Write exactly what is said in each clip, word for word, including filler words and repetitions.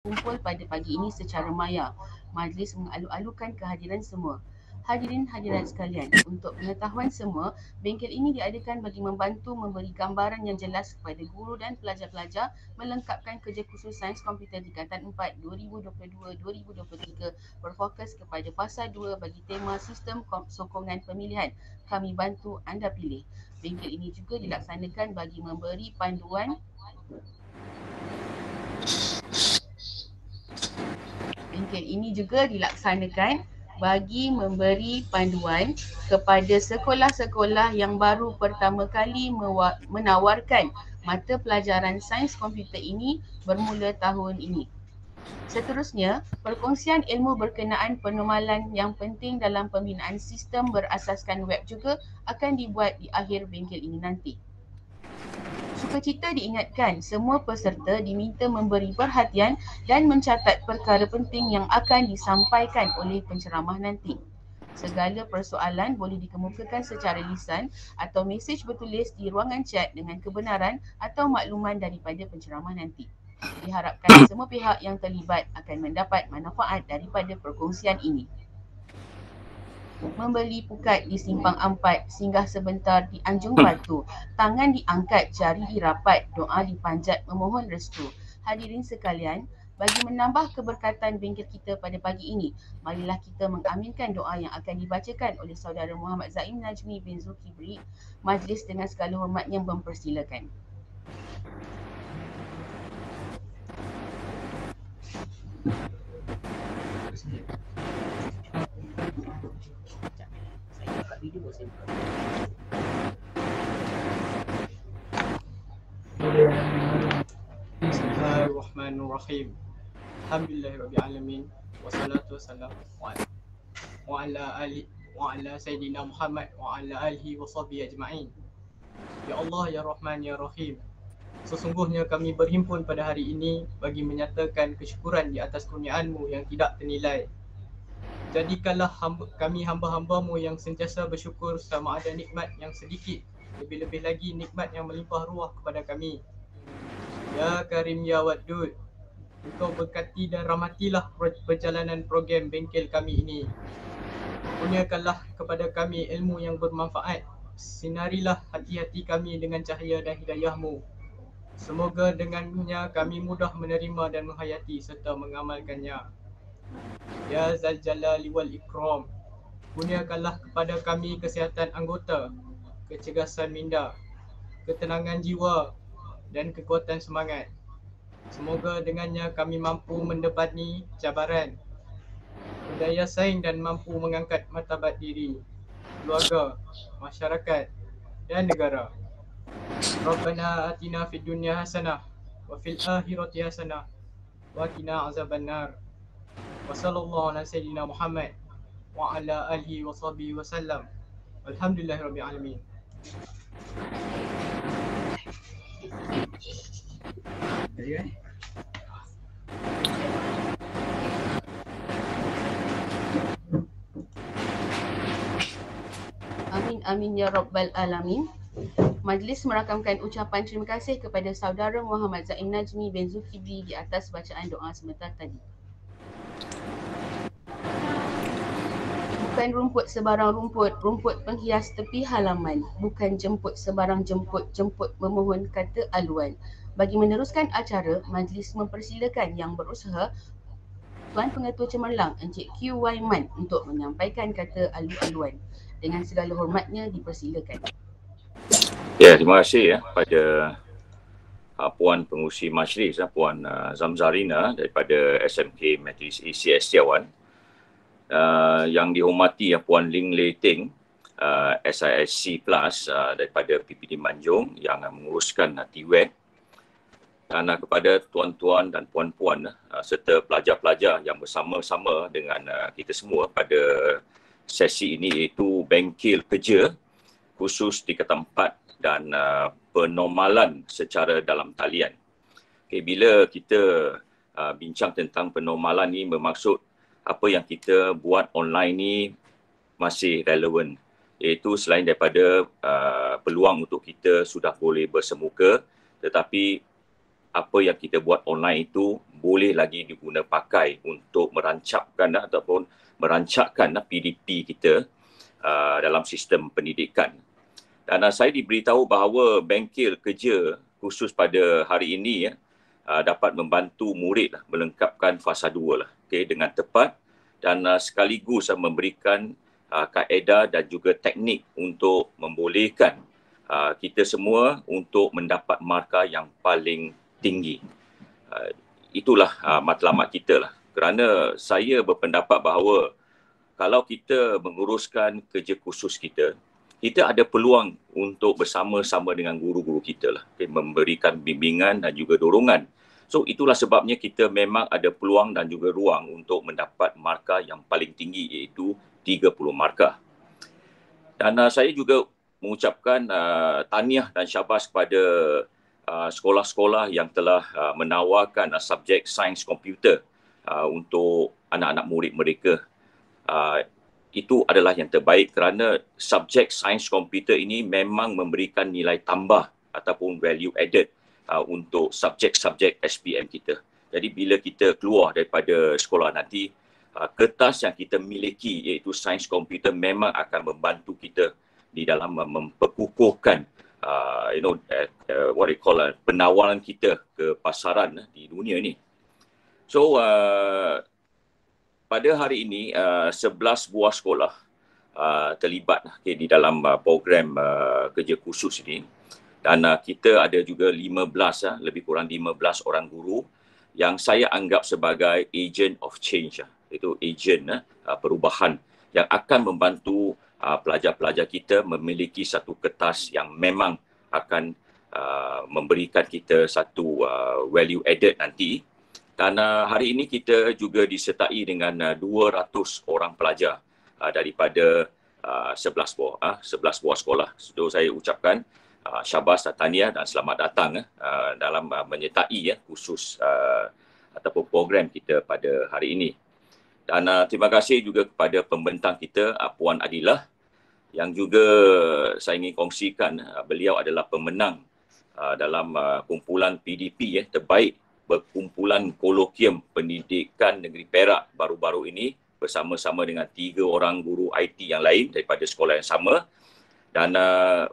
berkumpul pada pagi ini secara maya. Majlis mengalu-alukan kehadiran semua. Hadirin hadirat sekalian, untuk pengetahuan semua, bengkel ini diadakan bagi membantu memberi gambaran yang jelas kepada guru dan pelajar-pelajar melengkapkan kerja khusus Sains Komputer Tingkatan empat dua ribu dua puluh dua dua ribu dua puluh tiga berfokus kepada fasa dua bagi tema Sistem Sokongan Pemilihan. Kami bantu anda pilih. Bengkel ini juga dilaksanakan bagi memberi panduan Bengkel ini juga dilaksanakan bagi memberi panduan kepada sekolah-sekolah yang baru pertama kali menawarkan mata pelajaran sains komputer ini bermula tahun ini. Seterusnya, perkongsian ilmu berkenaan penormalan yang penting dalam pembinaan sistem berasaskan web juga akan dibuat di akhir bengkel ini nanti. Sukacita diingatkan, semua peserta diminta memberi perhatian dan mencatat perkara penting yang akan disampaikan oleh penceramah nanti. Segala persoalan boleh dikemukakan secara lisan atau mesej bertulis di ruangan chat dengan kebenaran atau makluman daripada penceramah nanti. Diharapkan semua pihak yang terlibat akan mendapat manfaat daripada perkongsian ini. Membeli pukat di Simpang Ampat, singgah sebentar di Anjung Batu, tangan diangkat, jari dirapat, doa dipanjat memohon restu. Hadirin sekalian, bagi menambah keberkatan bengkel kita pada pagi ini, marilah kita mengaminkan doa yang akan dibacakan oleh saudara Muhammad Zaim Najmi bin Zulkifli. Majlis dengan segala hormatnya mempersilakan. Bismillahirrahmanirrahim. Alhamdulillahirabbil alamin wassalatu wassalamu wa ala ali wa ala sayidina Muhammad wa ala alihi wa sahbihi ajma'in. Ya Allah ya Rahman ya Rahim. Sesungguhnya kami berhimpun pada hari ini bagi menyatakan kesyukuran di atas kurniaan-Mu yang tidak ternilai. Jadikanlah hamba, kami hamba-hamba-Mu yang sentiasa bersyukur sama ada nikmat yang sedikit, lebih-lebih lagi nikmat yang melimpah ruah kepada kami. Ya Karim ya Wadud, Engkau berkati dan rahmatilah perjalanan program bengkel kami ini. Kurniakanlah kepada kami ilmu yang bermanfaat. Sinarilah hati-hati kami dengan cahaya dan hidayah-Mu. Semoga dengannya kami mudah menerima dan menghayati serta mengamalkannya. Ya Zal Jalali wal Ikram, kurniakanlah kepada kami kesihatan anggota, kecergasan minda, ketenangan jiwa dan kekuatan semangat. Semoga dengannya kami mampu mendebani cabaran, berdaya saing dan mampu mengangkat martabat diri, keluarga, masyarakat dan negara. Rabbana atina fid dunya hasanah wa fil akhirati hasanah wa qina azabannar. Wa sallallahu ala sayyidina Muhammad wa ala alihi wa sahbihi wa sallam. Alhamdulillahirabbil alamin. Amin amin ya rabbal alamin. Majlis merakamkan ucapan terima kasih kepada saudara Muhammad Zaim Najmi bin Zulkifli di atas bacaan doa sebentar tadi. Bukan rumput sebarang rumput, rumput penghias tepi halaman. Bukan jemput sebarang jemput, jemput memohon kata aluan. Bagi meneruskan acara, majlis mempersilakan yang berusaha Tuan Pengetua Cemerlang Encik Q Y Man untuk menyampaikan kata alu-aluan. Dengan segala hormatnya dipersilakan. Ya, terima kasih ya pada uh, Puan Pengurusi Majlis, uh, Puan uh, Zamzarina daripada S M K Majlis E C S Setiawan. Uh, yang dihormati ya Puan Ling Lei Ting, uh, S I S C Plus uh, daripada P P D Manjung yang uh, menguruskan uh, T-Web, dan uh, kepada tuan-tuan dan puan-puan uh, serta pelajar-pelajar yang bersama-sama dengan uh, kita semua pada sesi ini, iaitu bengkel kerja khusus tingkatan empat dan uh, penormalan secara dalam talian. Okay, bila kita uh, bincang tentang penormalan ini, bermaksud apa yang kita buat online ni masih relevan, iaitu selain daripada uh, peluang untuk kita sudah boleh bersemuka, tetapi apa yang kita buat online itu boleh lagi diguna pakai untuk merancapkan ataupun merancakkan P D P kita uh, dalam sistem pendidikan. Dan uh, saya diberitahu bahawa bengkel kerja khusus pada hari ini ya, uh, dapat membantu murid lah, melengkapkan fasa dua lah, okay, dengan tepat dan uh, sekaligus uh, memberikan uh, kaedah dan juga teknik untuk membolehkan uh, kita semua untuk mendapat markah yang paling tinggi. Uh, itulah uh, matlamat kita lah. Kerana saya berpendapat bahawa kalau kita menguruskan kerja khusus kita, kita ada peluang untuk bersama-sama dengan guru-guru kita lah, okay, memberikan bimbingan dan juga dorongan. So itulah sebabnya kita memang ada peluang dan juga ruang untuk mendapat markah yang paling tinggi, iaitu tiga puluh markah. Dan uh, saya juga mengucapkan uh, tahniah dan syabas kepada uh, sekolah-sekolah yang telah uh, menawarkan uh, subjek sains komputer uh, untuk anak-anak murid mereka. Uh, itu adalah yang terbaik kerana subjek sains komputer ini memang memberikan nilai tambah ataupun value added uh, untuk subjek-subjek S P M kita. Jadi bila kita keluar daripada sekolah nanti, uh, kertas yang kita miliki iaitu sains komputer memang akan membantu kita di dalam uh, memperkukuhkan uh, you know uh, uh, what they call uh, penawaran kita ke pasaran uh, di dunia ni. So uh, pada hari ini, uh, sebelas buah sekolah uh, terlibat okay, di dalam uh, program uh, kerja khusus ini. Dan uh, kita ada juga lima belas, uh, lebih kurang lima belas orang guru yang saya anggap sebagai agent of change. Uh, itu agent uh, perubahan yang akan membantu uh, pelajar-pelajar kita memiliki satu kertas yang memang akan uh, memberikan kita satu uh, value added nanti. Dan uh, hari ini kita juga disertai dengan uh, dua ratus orang pelajar uh, daripada uh, sebelas buah uh, sebelas buah sekolah. So saya ucapkan uh, syabas, tahniah dan selamat datang uh, dalam uh, menyertai ya uh, khusus uh, ataupun program kita pada hari ini. Dan uh, terima kasih juga kepada pembentang kita uh, Puan Adilah yang juga saya ingin kongsikan uh, beliau adalah pemenang uh, dalam uh, kumpulan P D P ya uh, terbaik berkumpulan kolokium pendidikan negeri Perak baru-baru ini bersama-sama dengan tiga orang guru I T yang lain daripada sekolah yang sama. Dan uh,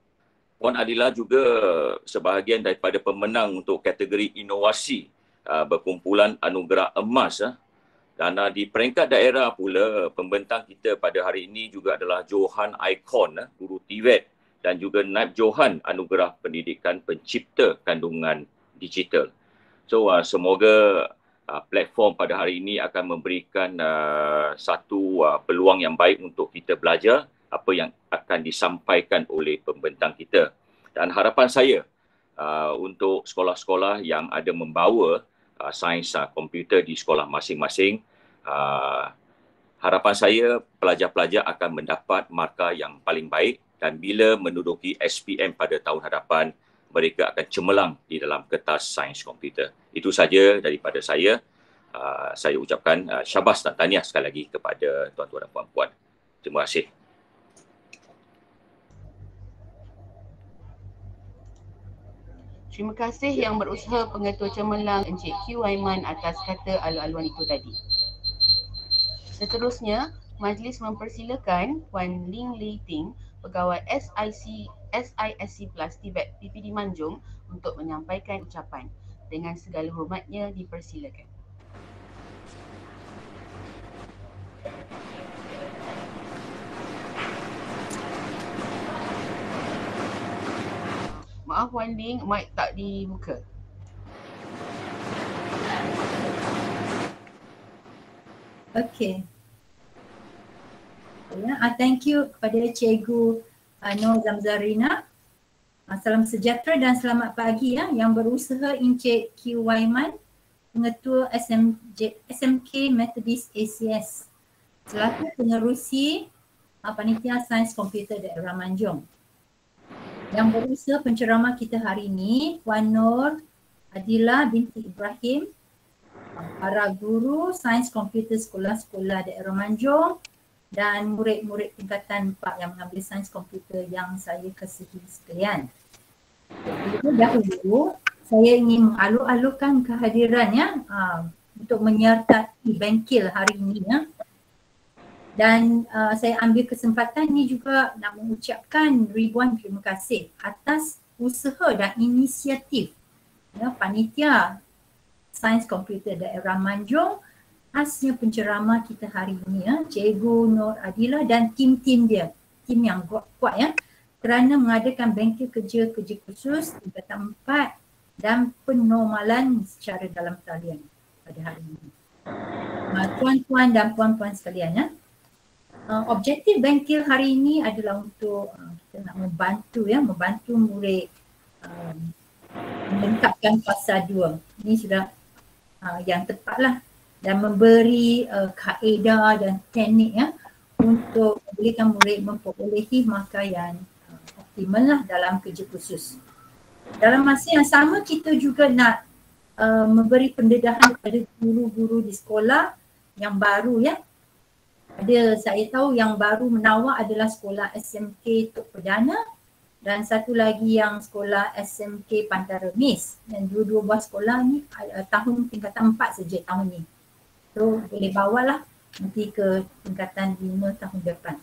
Puan Adilah juga sebahagian daripada pemenang untuk kategori inovasi uh, berkumpulan anugerah emas. Uh. Dan uh, di peringkat daerah pula, pembentang kita pada hari ini juga adalah Johan Icon, uh, guru T V E T, dan juga Naib Johan anugerah pendidikan pencipta kandungan digital. So uh, semoga uh, platform pada hari ini akan memberikan uh, satu uh, peluang yang baik untuk kita belajar apa yang akan disampaikan oleh pembentang kita. Dan harapan saya uh, untuk sekolah-sekolah yang ada membawa uh, sains uh, komputer di sekolah masing-masing, uh, harapan saya pelajar-pelajar akan mendapat markah yang paling baik dan bila menduduki S P M pada tahun hadapan, mereka akan cemerlang di dalam kertas sains komputer. Itu saja daripada saya. Uh, saya ucapkan uh, syabas dan tahniah sekali lagi kepada tuan-tuan dan puan-puan. Terima kasih. Terima kasih yang berusaha pengetua cemerlang Encik Q Aiman atas kata alu-aluan itu tadi. Seterusnya, majlis mempersilakan Puan Ling Li Ting, pegawai S I C S I S C Plus T V E T P P D Manjung untuk menyampaikan ucapan. Dengan segala hormatnya dipersilakan. Maaf Puan Ling, mic tak dibuka. Okay. Ya, uh, thank you kepada Cikgu uh, Nur Zamzarina. Uh, salam sejahtera dan selamat pagi ya yang berusaha Encik Q Aiman, Pengetua S M J, S M K Methodist A C S selaku pengerusi uh, Panitia Sains Komputer Daerah Manjung. Yang berusaha penceramah kita hari ini Puan Nur Adilah binti Ibrahim, uh, para guru Sains Komputer sekolah-sekolah Daerah Manjung dan murid-murid tingkatan empat yang mengambil sains komputer yang saya kasihi sekalian. Jadi dahulu, saya ingin mengalu-alukan kehadirannya uh, untuk menyertai bengkel hari ini ya. Dan uh, saya ambil kesempatan ini juga nak mengucapkan ribuan terima kasih atas usaha dan inisiatif ya, panitia Sains Komputer Daerah Manjung, khasnya penceramah kita hari ini ya, Cikgu Nur Adila dan tim-tim dia, tim yang kuat ya, kerana mengadakan bengkel kerja-kerja khusus tingkatan empat dan penormalan secara dalam talian pada hari ini. Uh, tuan-tuan dan puan-puan sekalian ya, uh, objektif bengkel hari ini adalah untuk uh, kita nak membantu ya, membantu murid uh, melengkapkan fasa dua. Ini sudah uh, yang tepatlah, dan memberi uh, kaedah dan teknik ya untuk memberikan murid memperolehi markah yang uh, optimal lah dalam kerja khusus. Dalam masa yang sama kita juga nak uh, memberi pendedahan kepada guru-guru di sekolah yang baru ya. Ada, saya tahu yang baru menawar adalah sekolah S M K Tok Perdana dan satu lagi yang sekolah S M K Pantai Remis, dan dua-dua buah sekolah ni uh, tahun tingkatan empat saja tahun ni. So boleh bawalah nanti ke tingkatan lima tahun depan.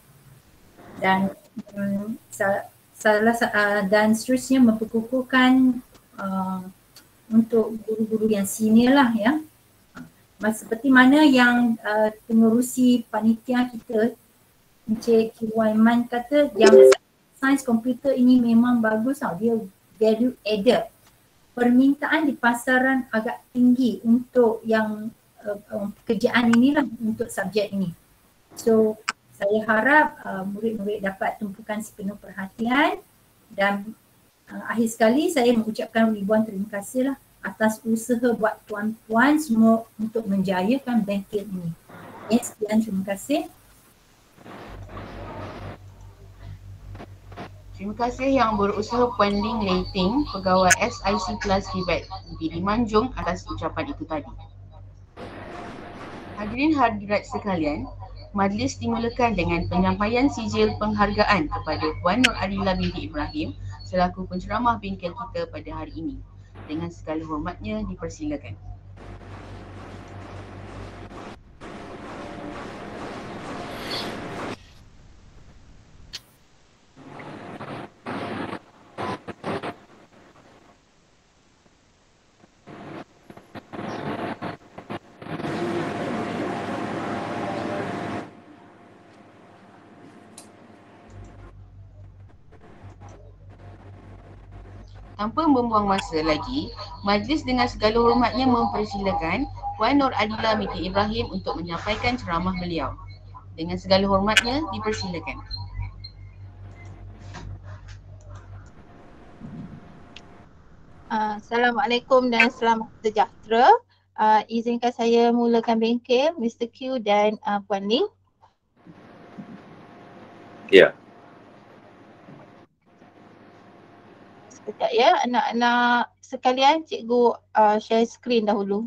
Dan um, sa- salah uh, dan seterusnya memperkukuhkan uh, untuk guru-guru yang senior lah ya. Uh, seperti mana yang uh, pengerusi panitia kita Encik Q Waiman kata, yang sains komputer ini memang bagus tau, dia value added. Permintaan di pasaran agak tinggi untuk yang uh, um, pekerjaan inilah, untuk subjek ini. So saya harap uh, murid-murid dapat tumpukan sepenuh perhatian, dan uh, akhir sekali saya mengucapkan ribuan terima kasih lah atas usaha buat tuan-tuan semua untuk menjayakan bengkel ini. Ya, sekian, terima kasih. Terima kasih yang berusaha Puan Ling Leiting, Pegawai S I C Plus Tibet di Manjung atas ucapan itu tadi. Hadirin hadirat sekalian, majlis dimulakan dengan penyampaian sijil penghargaan kepada Puan Nur Adila binti Ibrahim selaku penceramah bengkel kita pada hari ini. Dengan segala hormatnya dipersilakan. Tanpa membuang masa lagi, majlis dengan segala hormatnya mempersilakan Puan Nur Adila binti Ibrahim untuk menyampaikan ceramah beliau. Dengan segala hormatnya dipersilakan. Uh, Assalamualaikum dan selamat sejahtera. Uh, izinkan saya mulakan bengkel Mister Q dan uh, Puan Ling. Ya. Yeah. Sekejap ya, anak-anak sekalian, cikgu uh, share screen dahulu.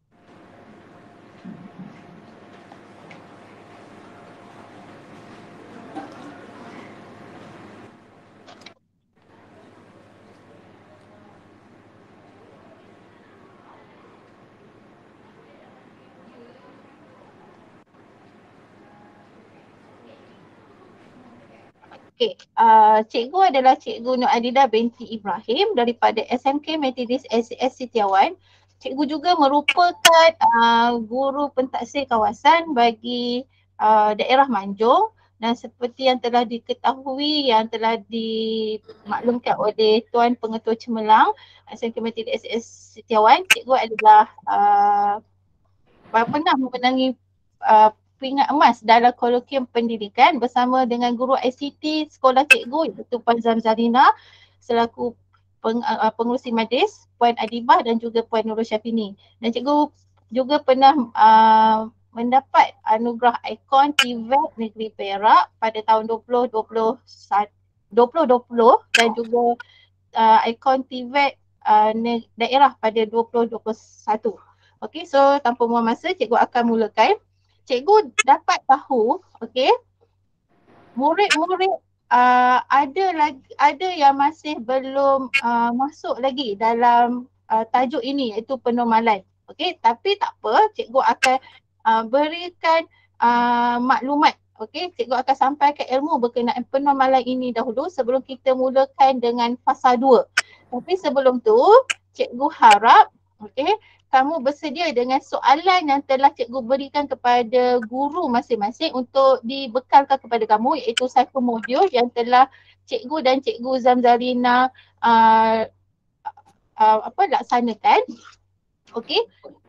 Okay, uh, cikgu adalah Cikgu Nur Adila binti Ibrahim daripada S M K Methodist S C S Setiawan. Cikgu juga merupakan uh, guru pentaksir kawasan bagi uh, daerah Manjung, dan seperti yang telah diketahui, yang telah dimaklumkan oleh Tuan Pengetua Cemerlang S M K Methodist S C S Setiawan, cikgu adalah uh, pernah memenangi uh, peringkat emas dalam kolokium pendidikan bersama dengan guru I C T sekolah cikgu, iaitu Puan Zamzarina selaku peng, uh, pengurusi majlis, Puan Adibah dan juga Puan Nurul Syafini. Dan cikgu juga pernah uh, mendapat anugerah ikon T V E T Negeri Perak pada tahun dua ribu dua puluh dan juga uh, ikon T V E T uh, daerah pada dua ribu dua puluh satu. Okey, so tanpa buang masa, cikgu akan mulakan. Cikgu dapat tahu, okey, murid-murid uh, ada lagi ada yang masih belum uh, masuk lagi dalam uh, tajuk ini iaitu penormalan. Okey, tapi tak apa, cikgu akan uh, berikan uh, maklumat. Okey, cikgu akan sampaikan ilmu berkenaan penormalan ini dahulu sebelum kita mulakan dengan fasa dua. Tapi sebelum tu, cikgu harap okey, kamu bersedia dengan soalan yang telah cikgu berikan kepada guru masing-masing untuk dibekalkan kepada kamu, iaitu satu modul yang telah cikgu dan cikgu Zamzarina uh, uh, apa laksanakan. Okey.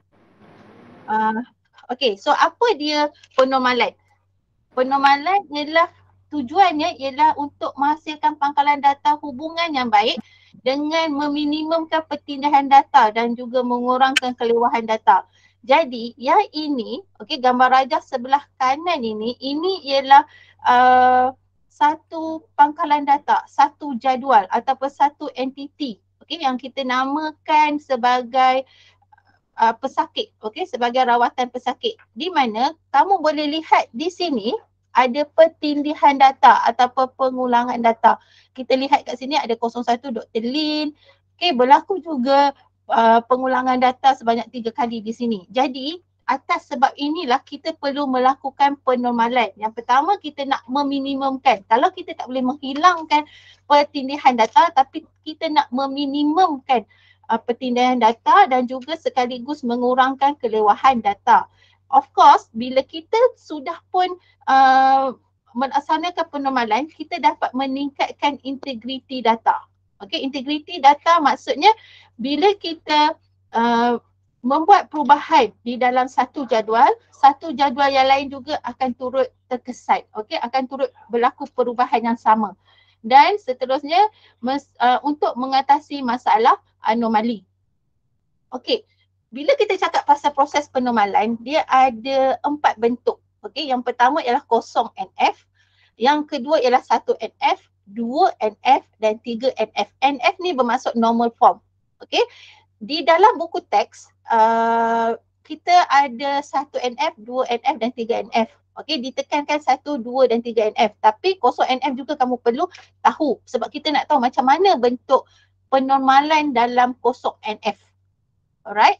Uh, Okey, so apa dia penormalan? Penormalan ialah tujuannya ialah untuk menghasilkan pangkalan data hubungan yang baik dengan meminimumkan pertindahan data dan juga mengurangkan kelewahan data. Jadi yang ini, okey, gambar rajah sebelah kanan ini, ini ialah uh, satu pangkalan data, satu jadual ataupun satu entiti, okey, yang kita namakan sebagai uh, pesakit, okey, sebagai rawatan pesakit. Di mana kamu boleh lihat di sini ada pertindihan data ataupun pengulangan data. Kita lihat kat sini ada kosong satu Doktor Lin. Okey, berlaku juga uh, pengulangan data sebanyak tiga kali di sini. Jadi atas sebab inilah kita perlu melakukan penormalan. Yang pertama, kita nak meminimumkan. Kalau kita tak boleh menghilangkan pertindihan data, tapi kita nak meminimumkan uh, pertindihan data dan juga sekaligus mengurangkan kelewahan data. Of course, bila kita sudah pun uh, melaksanakan penormalan, kita dapat meningkatkan integriti data. Okey, integriti data maksudnya bila kita uh, membuat perubahan di dalam satu jadual, satu jadual yang lain juga akan turut terkesan. Okey, akan turut berlaku perubahan yang sama. Dan seterusnya mes, uh, untuk mengatasi masalah anomali. Okey. Bila kita cakap pasal proses penormalan, dia ada empat bentuk. Okey, yang pertama ialah kosong N F, yang kedua ialah satu N F, dua N F dan tiga N F. N F ni bermaksud normal form. Okey, di dalam buku teks uh, kita ada satu N F, dua N F dan tiga N F. Okey, ditekankan satu, dua dan tiga N F. Tapi kosong N F juga kamu perlu tahu sebab kita nak tahu macam mana bentuk penormalan dalam kosong N F. Alright.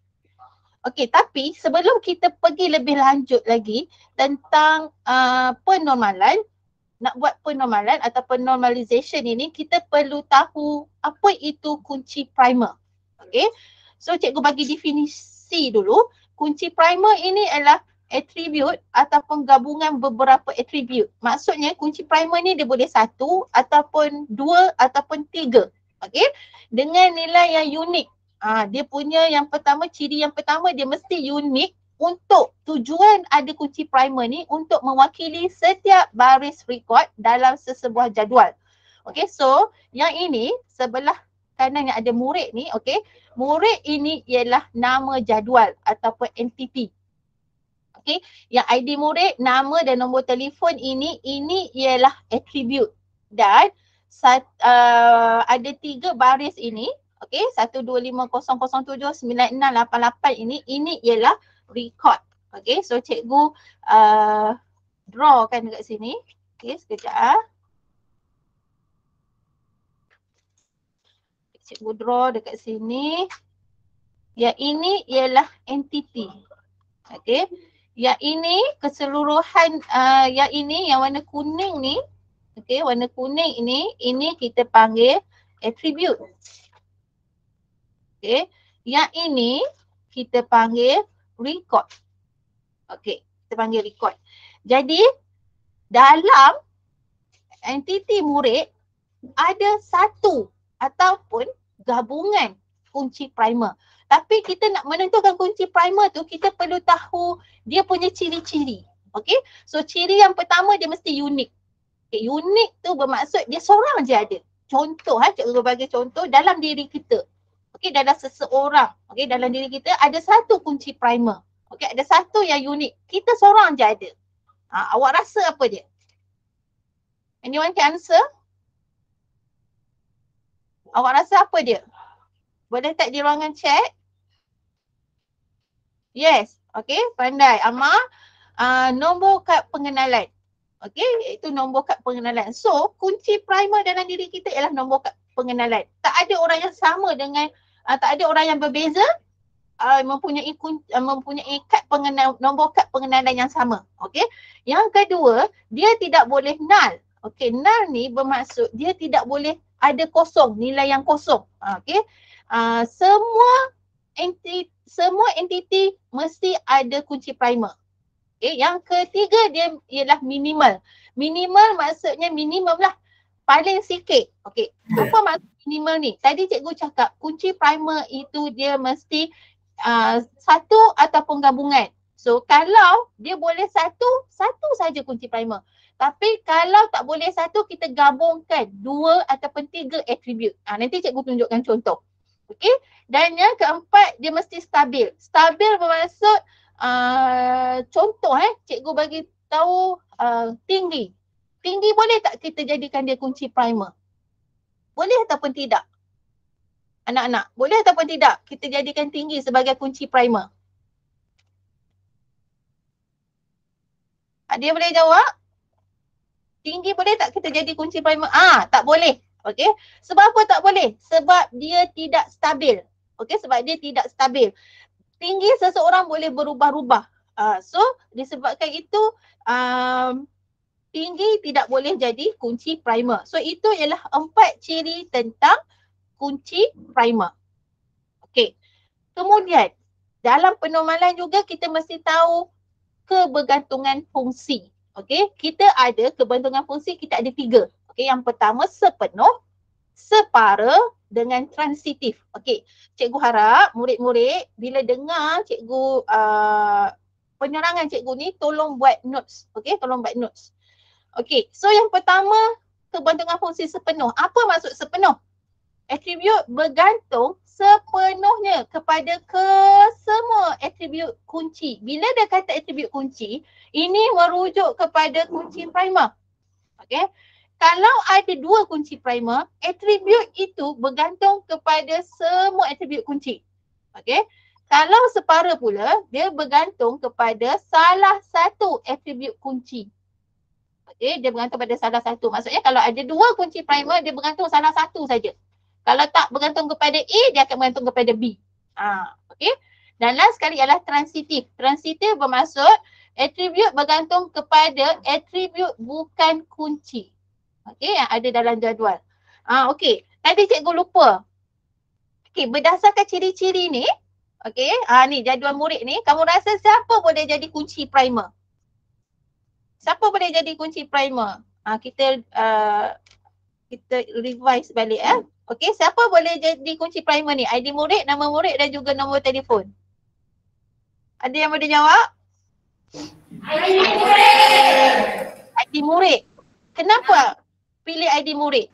Okey, tapi sebelum kita pergi lebih lanjut lagi tentang uh, penormalan, nak buat penormalan atau normalization ini, kita perlu tahu apa itu kunci primer. Okey, so cikgu bagi definisi dulu. Kunci primer ini adalah attribute ataupun gabungan beberapa attribute. Maksudnya kunci primer ni dia boleh satu ataupun dua ataupun tiga. Okey, dengan nilai yang unik. Ha, dia punya yang pertama, ciri yang pertama dia mesti unik untuk tujuan ada kunci primer ni untuk mewakili setiap baris record dalam sesebuah jadual. Okey, so yang ini sebelah kanan yang ada murid ni, okey, murid ini ialah nama jadual ataupun entiti. Okey, yang I D murid, nama dan nombor telefon ini, ini ialah attribute. Dan sat, uh, ada tiga baris ini. Okey, satu dua lima kosong kosong tujuh sembilan enam lapan lapan ini, ini ialah record. Okey, so cikgu uh, draw kan dekat sini. Okey, sekejap ah. Cikgu draw dekat sini. Yang ini ialah entity. Okey, yang ini keseluruhan, uh, yang ini yang warna kuning ni. Okey, warna kuning ini, ini kita panggil attribute. Okey, yang ini kita panggil record. Okey, kita panggil record. Jadi dalam entiti murid ada satu ataupun gabungan kunci primer. Tapi kita nak menentukan kunci primer tu, kita perlu tahu dia punya ciri-ciri. Okey, so ciri yang pertama dia mesti unik. Okay, unik tu bermaksud dia seorang je ada. Contoh, ha, cikgu bagi contoh dalam diri kita. Okey, dalam seseorang, okey, dalam diri kita ada satu kunci primer. Okey, ada satu yang unik. Kita seorang je ada. Ha, awak rasa apa dia? Anyone can answer? Awak rasa apa dia? Boleh tak di ruangan chat? Yes, okey, pandai. Amma, uh, nombor kad pengenalan. Okey, itu nombor kad pengenalan. So, kunci primer dalam diri kita ialah nombor kad pengenalan. Tak ada orang yang sama dengan uh, tak ada orang yang berbeza uh, mempunyai kun, uh, mempunyai kad pengenal, nombor kad pengenalan yang sama. Okey. Yang kedua, dia tidak boleh null. Okey, null ni bermaksud dia tidak boleh ada kosong, nilai yang kosong. Uh, Okey. Uh, semua entiti semua entiti mesti ada kunci primer. Okay. Yang ketiga dia ialah minimal. Minimal maksudnya minimum lah. Paling sikit. Okay. Apa maksud minimal ni? Tadi cikgu cakap kunci primer itu dia mesti uh, satu ataupun gabungan. So kalau dia boleh satu, satu saja kunci primer. Tapi kalau tak boleh satu, kita gabungkan dua ataupun tiga attribute. Ha, nanti cikgu tunjukkan contoh. Okey. Dan yang keempat, dia mesti stabil. Stabil bermaksud uh, contoh eh, cikgu bagi tahu uh, tinggi. Tinggi boleh tak kita jadikan dia kunci primer? Boleh ataupun tidak? Anak-anak, boleh ataupun tidak kita jadikan tinggi sebagai kunci primer? Dia boleh jawab? Tinggi boleh tak kita jadi kunci primer? Ah, tak boleh. Okey. Sebab apa tak boleh? Sebab dia tidak stabil. Okey, sebab dia tidak stabil. Tinggi seseorang boleh berubah-ubah. Uh, so, disebabkan itu um, tinggi tidak boleh jadi kunci primer. So, itu ialah empat ciri tentang kunci primer. Okey. Kemudian, dalam penormalan juga kita mesti tahu kebergantungan fungsi. Okey, kita ada kebergantungan fungsi, kita ada tiga. Okey, yang pertama sepenuh, separa dengan transitif. Okey, cikgu harap murid-murid bila dengar cikgu uh, penerangan cikgu ni tolong buat notes. Okey, tolong buat notes. Okey, so yang pertama kebergantungan fungsi sepenuh. Apa maksud sepenuh? Atribut bergantung sepenuhnya kepada kesemua atribut kunci. Bila dia kata atribut kunci, ini merujuk kepada kunci primer. Okey. Kalau ada dua kunci primer, atribut itu bergantung kepada semua atribut kunci. Okey. Kalau separa pula, dia bergantung kepada salah satu atribut kunci. Okey, dia bergantung pada salah satu. Maksudnya kalau ada dua kunci primer, dia bergantung salah satu saja. Kalau tak bergantung kepada A, dia akan bergantung kepada B. Ha, okey. Dan last sekali ialah transitif. Transitif bermaksud atribut bergantung kepada atribut bukan kunci. Okey, yang ada dalam jadual. Ah, okey. Tadi cikgu lupa. Okey, berdasarkan ciri-ciri ni, okey, ah ni jadual murid ni, kamu rasa siapa boleh jadi kunci primer? Siapa boleh jadi kunci primer? Ah, kita uh, kita revise balik eh. Okey, siapa boleh jadi kunci primer ni? I D murid, nama murid dan juga nombor telefon. Ada yang boleh jawab? I D murid. I D murid. Kenapa pilih I D murid?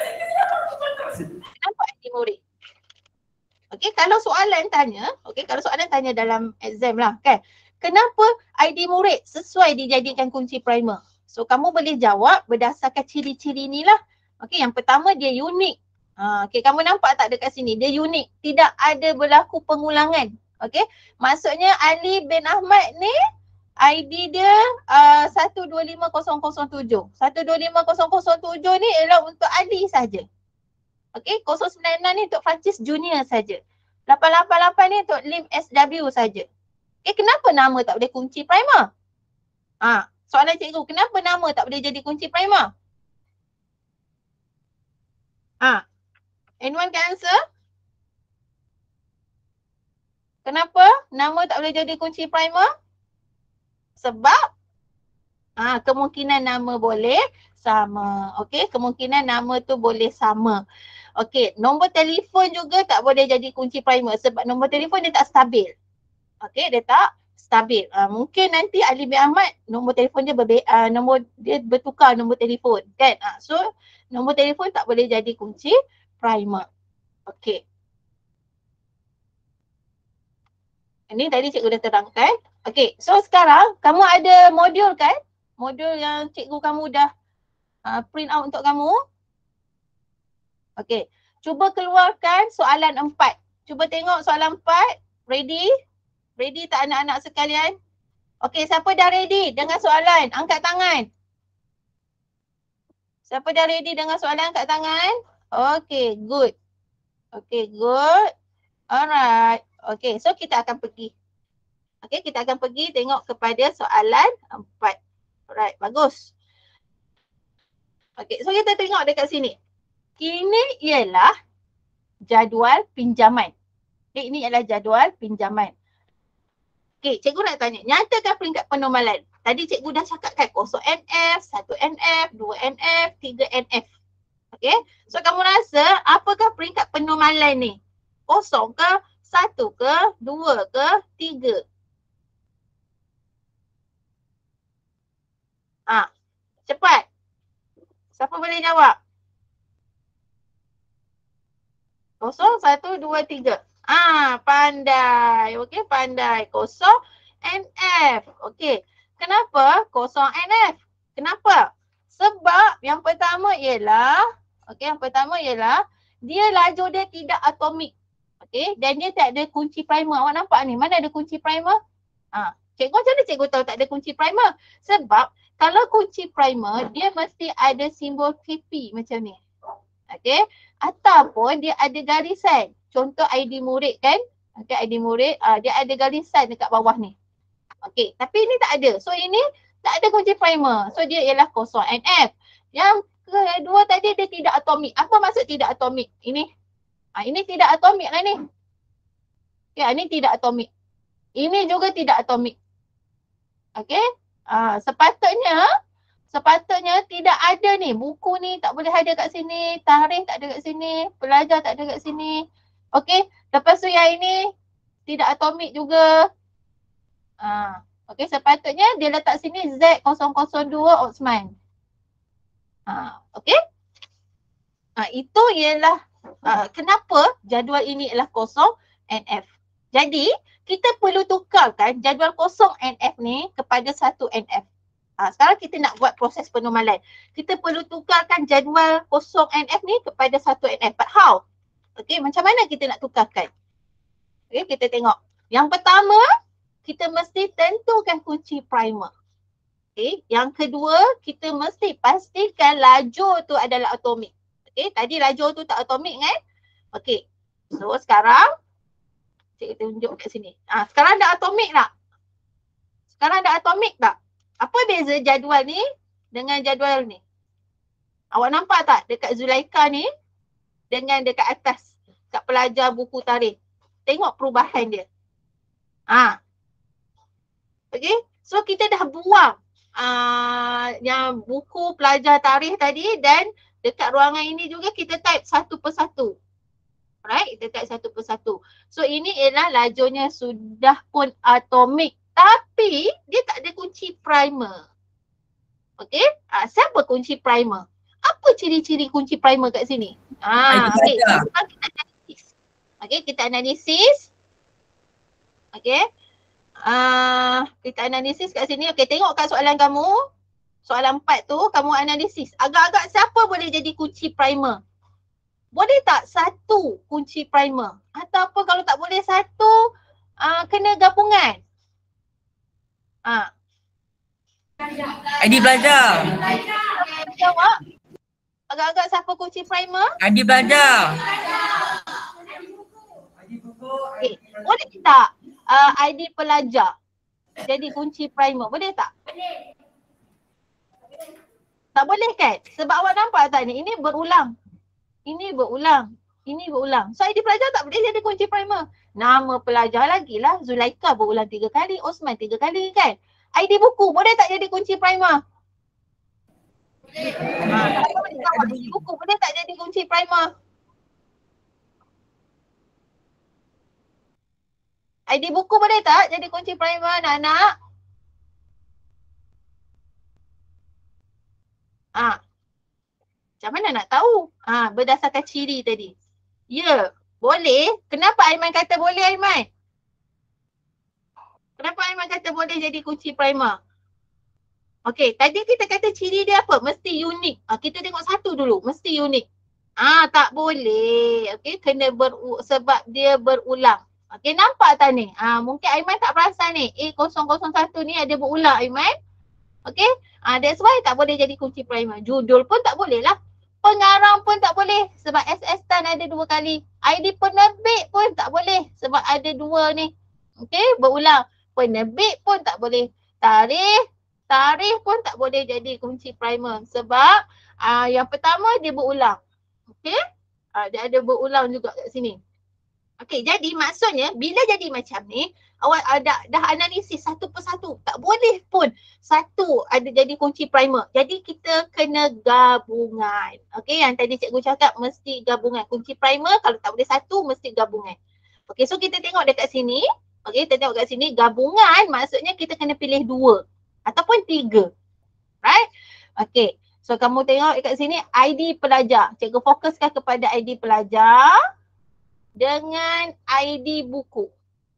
Kenapa I D murid? Okey, kalau soalan tanya, okey, kalau soalan tanya dalam exam lah kan. Kenapa I D murid sesuai dijadikan kunci primer? So kamu boleh jawab berdasarkan ciri-ciri ni lah. Okey, yang pertama dia unik. Ha, okey, kamu nampak tak dekat sini? Dia unik. Tidak ada berlaku pengulangan. Okey, maksudnya Ali bin Ahmad ni I D dia uh, satu dua lima kosong kosong tujuh. satu dua lima kosong kosong tujuh ni ialah untuk Ali saja. Okey, kosong sembilan enam ni untuk Francis Junior saja. lapan lapan lapan ni untuk Lim S W saja. Okey, kenapa nama tak boleh kunci primer? Ha, soalan cikgu, kenapa nama tak boleh jadi kunci primer? Ha, anyone can answer? Kenapa nama tak boleh jadi kunci primer? Sebab ha, kemungkinan nama boleh sama. Okey, kemungkinan nama tu boleh sama. Okey, nombor telefon juga tak boleh jadi kunci primer sebab nombor telefon dia tak stabil. Okey, dia tak stabil. Ha, mungkin nanti Ali bin Ahmad nombor telefon dia berbe- uh, nombor dia bertukar nombor telefon kan. Ha, so nombor telefon tak boleh jadi kunci primer. Okey. Ini tadi cikgu dah terangkan. Okey, so sekarang kamu ada modul kan? Modul yang cikgu kamu dah uh, print out untuk kamu. Okey, cuba keluarkan soalan empat. Cuba tengok soalan empat. Ready? Ready tak anak-anak sekalian? Okey, siapa dah ready dengan soalan? Angkat tangan. Siapa dah ready dengan soalan? Angkat tangan. Okey, good. Okey, good. Alright. Okay, so kita akan pergi. Okay, kita akan pergi tengok kepada soalan empat. Alright, bagus. Okay, so kita tengok dekat sini. Ini ialah jadual pinjaman. Okay, ini ialah jadual pinjaman. Okay, cikgu nak tanya, nyatakan peringkat penormalan. Tadi cikgu dah cakap kan kosong N F, satu N F, dua N F, tiga N F. Okay, so kamu rasa apakah peringkat penormalan ni? Kosong ke, satu ke, dua ke, tiga? Ah, cepat. Siapa boleh jawab? Kosong, satu, dua, tiga. Ah, pandai. Okey, pandai. Kosong N F. Okey. Kenapa kosong N F? Kenapa? Sebab yang pertama ialah, okey, yang pertama ialah dia laju dia tidak atomik. Okey, dan dia tak ada kunci primer. Awak nampak ni, mana ada kunci primer? Ah, cikgu macam mana cikgu tahu tak ada kunci primer? Sebab kalau kunci primer, dia mesti ada simbol K P macam ni. Okey, ataupun dia ada garisan. Contoh I D murid kan? Okey, I D murid, uh, dia ada garisan dekat bawah ni. Okey, tapi ini tak ada. So ini tak ada kunci primer. So dia ialah kosong N F. Yang kedua tadi dia tidak atomik. Apa maksud tidak atomik? Ini. Ah, ini tidak atomik lah ni. Ya, ini tidak atomik. Ini juga tidak atomik. Okey. Ah, sepatutnya sepatutnya tidak ada ni. Buku ni tak boleh ada kat sini, tarikh tak ada kat sini, pelajar tak ada kat sini. Okey. Lepas tu yang ini tidak atomik juga. Ah, okey, sepatutnya dia letak sini Z kosong kosong dua Osman. Ah, okey. Ah, itu ialah Uh, kenapa jadual ini ialah kosong N F. Jadi kita perlu tukarkan jadual kosong N F ni kepada satu N F. Uh, sekarang kita nak buat proses penormalan. Kita perlu tukarkan jadual kosong N F ni kepada satu N F. But how? Okay, macam mana kita nak tukarkan? Okay, kita tengok. Yang pertama, kita mesti tentukan kunci primer. Okay, yang kedua, kita mesti pastikan lajur tu adalah atomik. Okay, tadi lajur tu tak atomik kan? Okay, so sekarang cikgu tunjuk kat sini. Ah, sekarang dah atomik tak? Sekarang dah atomik tak? Apa beza jadual ni dengan jadual ni? Awak nampak tak dekat Zulaika ni dengan dekat atas kat pelajar buku tarikh? Tengok perubahan dia. Ah. Okay, so kita dah buang ah, yang buku pelajar tarikh tadi dan dekat ruangan ini juga kita type satu persatu. Alright, kita type satu persatu. So ini ialah lajurnya sudah pun atomik. Tapi dia tak ada kunci primer. Okay, ah, siapa kunci primer? Apa ciri-ciri kunci primer kat sini? Ah, okay. Kita analisis. Okay, kita analisis. Okay. Ah, kita analisis kat sini. Okay, tengok kat soalan kamu. Soalan empat tu kamu analisis. Agak-agak siapa boleh jadi kunci primer? Boleh tak satu kunci primer? Ataupun kalau tak boleh satu, uh, kena gabungan? Uh. I D belajar. Jawab. Agak-agak siapa kunci primer? I D belajar. Okay. Boleh tak uh, I D pelajar jadi kunci primer? Boleh tak? Tak boleh kan? Sebab awak nampak tak ni? Ini berulang. Ini berulang. Ini berulang. So I D pelajar tak boleh jadi kunci primer. Nama pelajar lagi lah. Zulaika berulang tiga kali. Osman tiga kali kan? I D buku boleh tak jadi kunci primer? Boleh. Ha, I D buku boleh tak jadi kunci primer? I D buku boleh tak jadi kunci primer anak-anak? Ah, macam mana nak tahu? Ah, berdasarkan ciri tadi. Ya, boleh. Kenapa Aiman kata boleh Aiman? Kenapa Aiman kata boleh jadi kunci primer? Okey, tadi kita kata ciri dia apa? Mesti unik. Ah, kita tengok satu dulu, mesti unik. Ah, tak boleh. Okey, kena ber sebab dia berulang. Okey, nampak tak ni? Ah, mungkin Aiman tak perasan ni. A kosong kosong satu ni ada berulang Aiman. Okey, ah, that's why tak boleh jadi kunci primer. Judul pun tak boleh lah. pengarang pun tak boleh sebab S S Tan ada dua kali. I D penerbit pun tak boleh sebab ada dua ni. Okey, berulang. Penerbit pun tak boleh. Tarikh, tarikh pun tak boleh jadi kunci primer sebab uh, yang pertama dia berulang. Okey? Uh, dia ada berulang juga kat sini. Okey, jadi maksudnya bila jadi macam ni, awak ada dah analisis satu persatu. Tak boleh pun satu ada jadi kunci primer. Jadi kita kena gabungan. Okey, yang tadi cikgu cakap mesti gabungan. Kunci primer kalau tak boleh satu mesti gabungan. Okey, so kita tengok dekat sini. Okey, kita tengok kat sini gabungan maksudnya kita kena pilih dua ataupun tiga. Right? Okey, so kamu tengok dekat sini I D pelajar. Cikgu fokuskan kepada I D pelajar dengan I D buku.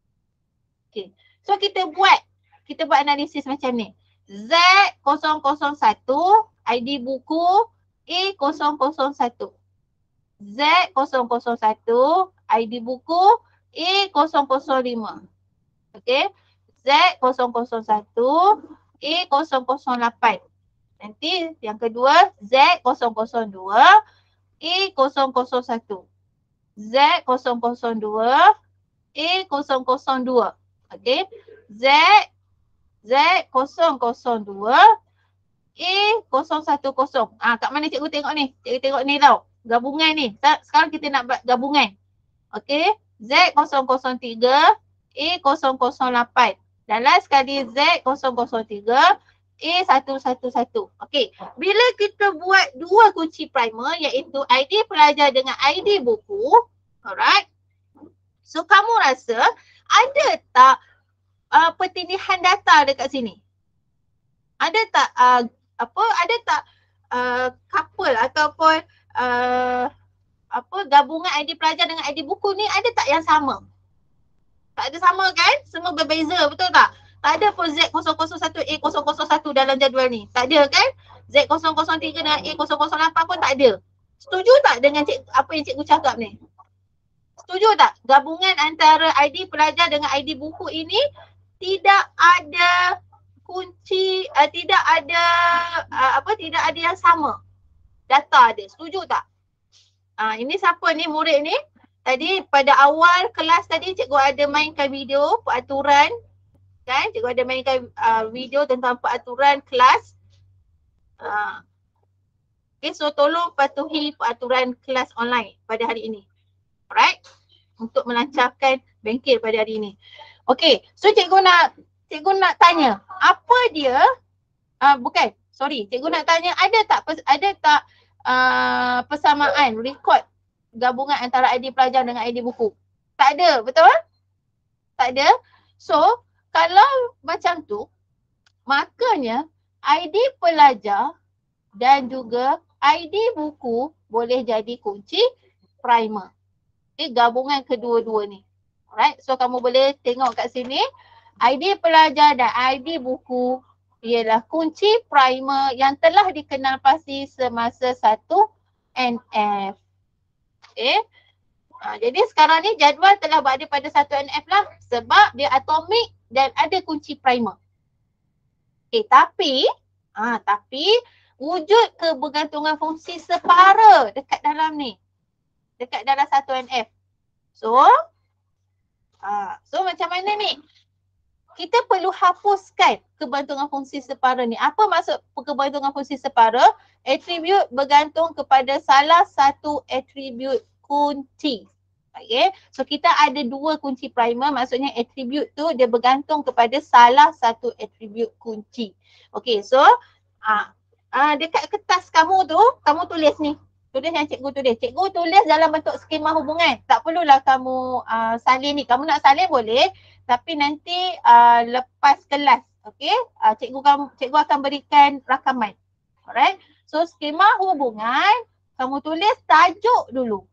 Okay. So kita buat, kita buat analisis macam ni. Z kosong kosong satu, I D buku A kosong kosong satu. Z kosong kosong satu, I D buku A kosong kosong lima. Okay. Z kosong kosong satu, A kosong kosong lapan. Nanti yang kedua Z kosong kosong dua, A kosong kosong satu. Z kosong kosong dua, A kosong kosong dua. Okey. Z Z kosong kosong dua, A kosong satu kosong. Ah, kat mana cikgu tengok ni? Cikgu tengok ni tau. Gabungan ni. Sekarang kita nak buat gabungan. Okey. Z kosong kosong tiga, A kosong kosong lapan. Dan last sekali Z kosong kosong tiga, A satu satu satu. Okey. Bila kita buat dua kunci primer iaitu I D pelajar dengan I D buku. Alright. So kamu rasa ada tak uh, pertindihan data dekat sini? Ada tak uh, apa ada tak uh, couple ataupun uh, apa gabungan I D pelajar dengan I D buku ni ada tak yang sama? Tak ada sama kan? Semua berbeza, betul tak? Tak ada pun Z kosong kosong satu A kosong kosong satu dalam jadual ni. Tak ada kan? Z kosong kosong tiga dengan A kosong kosong lapan pun tak ada. Setuju tak dengan cik, apa yang cikgu cakap ni? Setuju tak? Gabungan antara I D pelajar dengan I D buku ini tidak ada kunci, uh, tidak ada uh, apa tidak ada yang sama. Data ada. Setuju tak? Uh, ini siapa ni murid ni? Tadi pada awal kelas tadi cikgu ada mainkan video peraturan. Kan? Cikgu ada mainkan uh, video tentang peraturan kelas. Uh, okay, so tolong patuhi peraturan kelas online pada hari ini. Alright? Untuk melancarkan bengkel pada hari ini. Okay, so cikgu nak cikgu nak tanya, apa dia, uh, bukan, sorry, cikgu nak tanya ada tak ada tak uh, persamaan rekod gabungan antara I D pelajar dengan I D buku? Tak ada, betul? Tak ada. So, kalau macam tu, makanya I D pelajar dan juga I D buku boleh jadi kunci primer. Okay, gabungan kedua-dua ni. Alright, so kamu boleh tengok kat sini. I D pelajar dan I D buku ialah kunci primer yang telah dikenal pasti semasa satu N F. Okay. Ha, jadi sekarang ni jadual telah berada pada satu N F lah sebab dia atomik dan ada kunci primer. Okay, tapi ha, tapi wujud kebergantungan fungsi separa dekat dalam ni. Dekat dalam satu N F. So, ha, so macam mana ni? Kita perlu hapuskan kebergantungan fungsi separa ni. Apa maksud kebergantungan fungsi separa? Atribut bergantung kepada salah satu atribut kunci. Okay. So kita ada dua kunci primer, maksudnya atribut tu dia bergantung kepada salah satu atribut kunci. Okay, so uh, uh, dekat kertas kamu tu, kamu tulis ni. Tulis yang cikgu tulis. Cikgu tulis dalam bentuk skema hubungan. Tak perlulah kamu uh, salin ni. Kamu nak salin boleh, tapi nanti uh, lepas kelas, okay, uh, cikgu, cikgu akan berikan rakaman. Alright. So skema hubungan, kamu tulis tajuk dulu.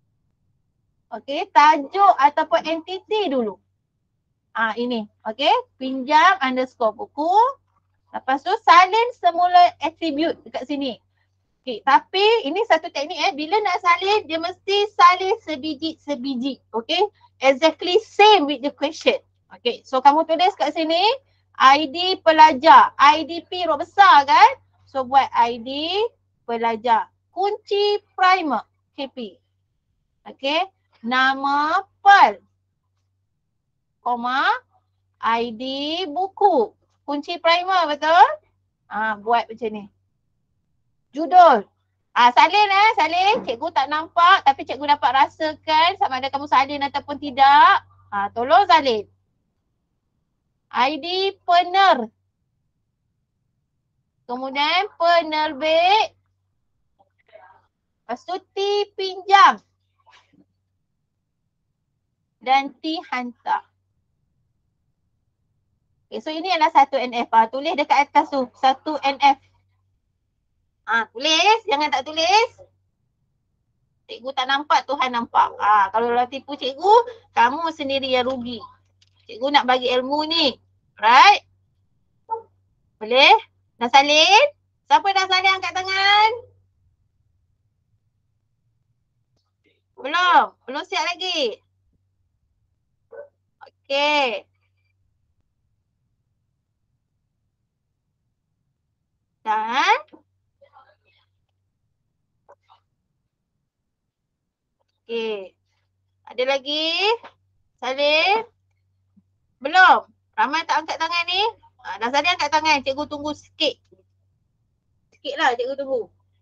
Okay, tajuk ataupun entiti dulu. Ah, ini, okay, pinjam underscore buku. Lepas tu salin semula atribut dekat sini. Okay, tapi ini satu teknik eh, bila nak salin, dia mesti salin sebiji-sebiji. Okay, exactly same with the question. Okay, so kamu tulis kat sini, I D pelajar, I D P huruf besar kan? So buat I D pelajar. kunci primer K P. Okey, nama file, koma, I D buku. Kunci primer, betul? Ah, buat macam ni. Judul. Ah, salin eh, salin. Cikgu tak nampak tapi cikgu dapat rasakan sama ada kamu salin ataupun tidak. Ah, tolong salin. I D pener. Kemudian penerbit. Lepas tu T pinjam. Dan T hantar. Okay, so ini adalah satu N F. Ah, tulis dekat atas tu. satu N F. Ah, tulis. Jangan tak tulis. Cikgu tak nampak, Tuhan nampak. Ah, kalau lah tipu cikgu, kamu sendiri yang rugi. Cikgu nak bagi ilmu ni. Right? Boleh? Dah salin? Siapa dah salin angkat tangan? Belum? Belum siap lagi? Okey. Dan okey. Ada lagi? Salin? Belum? Ramai tak angkat tangan ni? Ha, dah salin angkat tangan. Cikgu tunggu sikit. Sikit lah cikgu tunggu.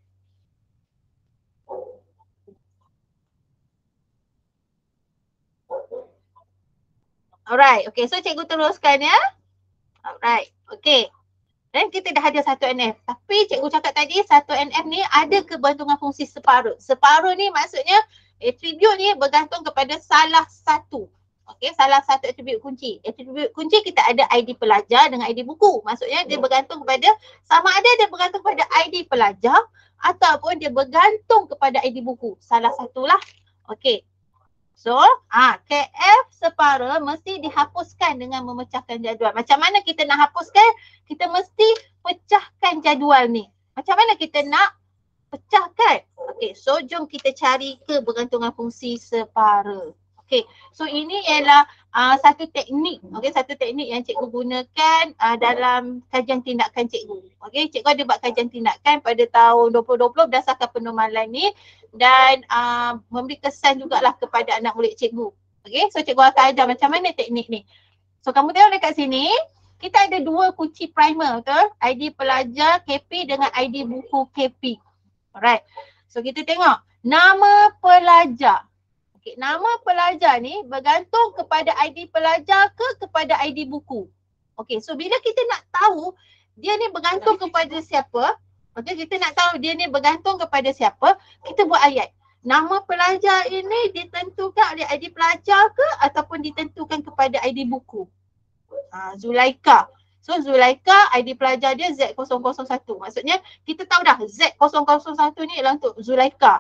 Alright. Okay. So cikgu teruskan ya. Alright. Okay. Dan kita dah ada satu N F. Tapi cikgu cakap tadi satu N F ni ada kebantungan fungsi separuh. Separuh ni maksudnya atribut ni bergantung kepada salah satu. Okey, salah satu atribut kunci. Atribut kunci kita ada I D pelajar dengan I D buku. Maksudnya dia bergantung kepada, sama ada dia bergantung kepada I D pelajar ataupun dia bergantung kepada I D buku. Salah satulah. Okey. So, ah, K F separa mesti dihapuskan dengan memecahkan jadual. Macam mana kita nak hapuskan? Kita mesti pecahkan jadual ni. Macam mana kita nak pecahkan? Okey, so jom kita cari kebergantungan fungsi separa. Okey, so ini ialah uh, satu teknik, okey, satu teknik yang cikgu gunakan uh, dalam kajian tindakan cikgu. Okey, cikgu ada buat kajian tindakan pada tahun dua ribu dua puluh berdasarkan penormalan ni dan uh, memberi kesan jugalah kepada anak murid cikgu. Okey, so cikgu akan ajar macam mana teknik ni. So kamu tengok dekat sini, kita ada dua kunci primer, betul? I D pelajar K P dengan I D buku K P. Alright, so kita tengok nama pelajar. Okay, nama pelajar ni bergantung kepada I D pelajar ke kepada I D buku. Okay, so bila kita nak tahu dia ni bergantung kepada siapa, okay, kita nak tahu dia ni bergantung kepada siapa, kita buat ayat. Nama pelajar ini ditentukan oleh I D pelajar ke ataupun ditentukan kepada I D buku. Ha, Zulaika. So Zulaika I D pelajar dia Z kosong kosong satu. Maksudnya kita tahu dah Z kosong kosong satu ni ialah untuk Zulaika.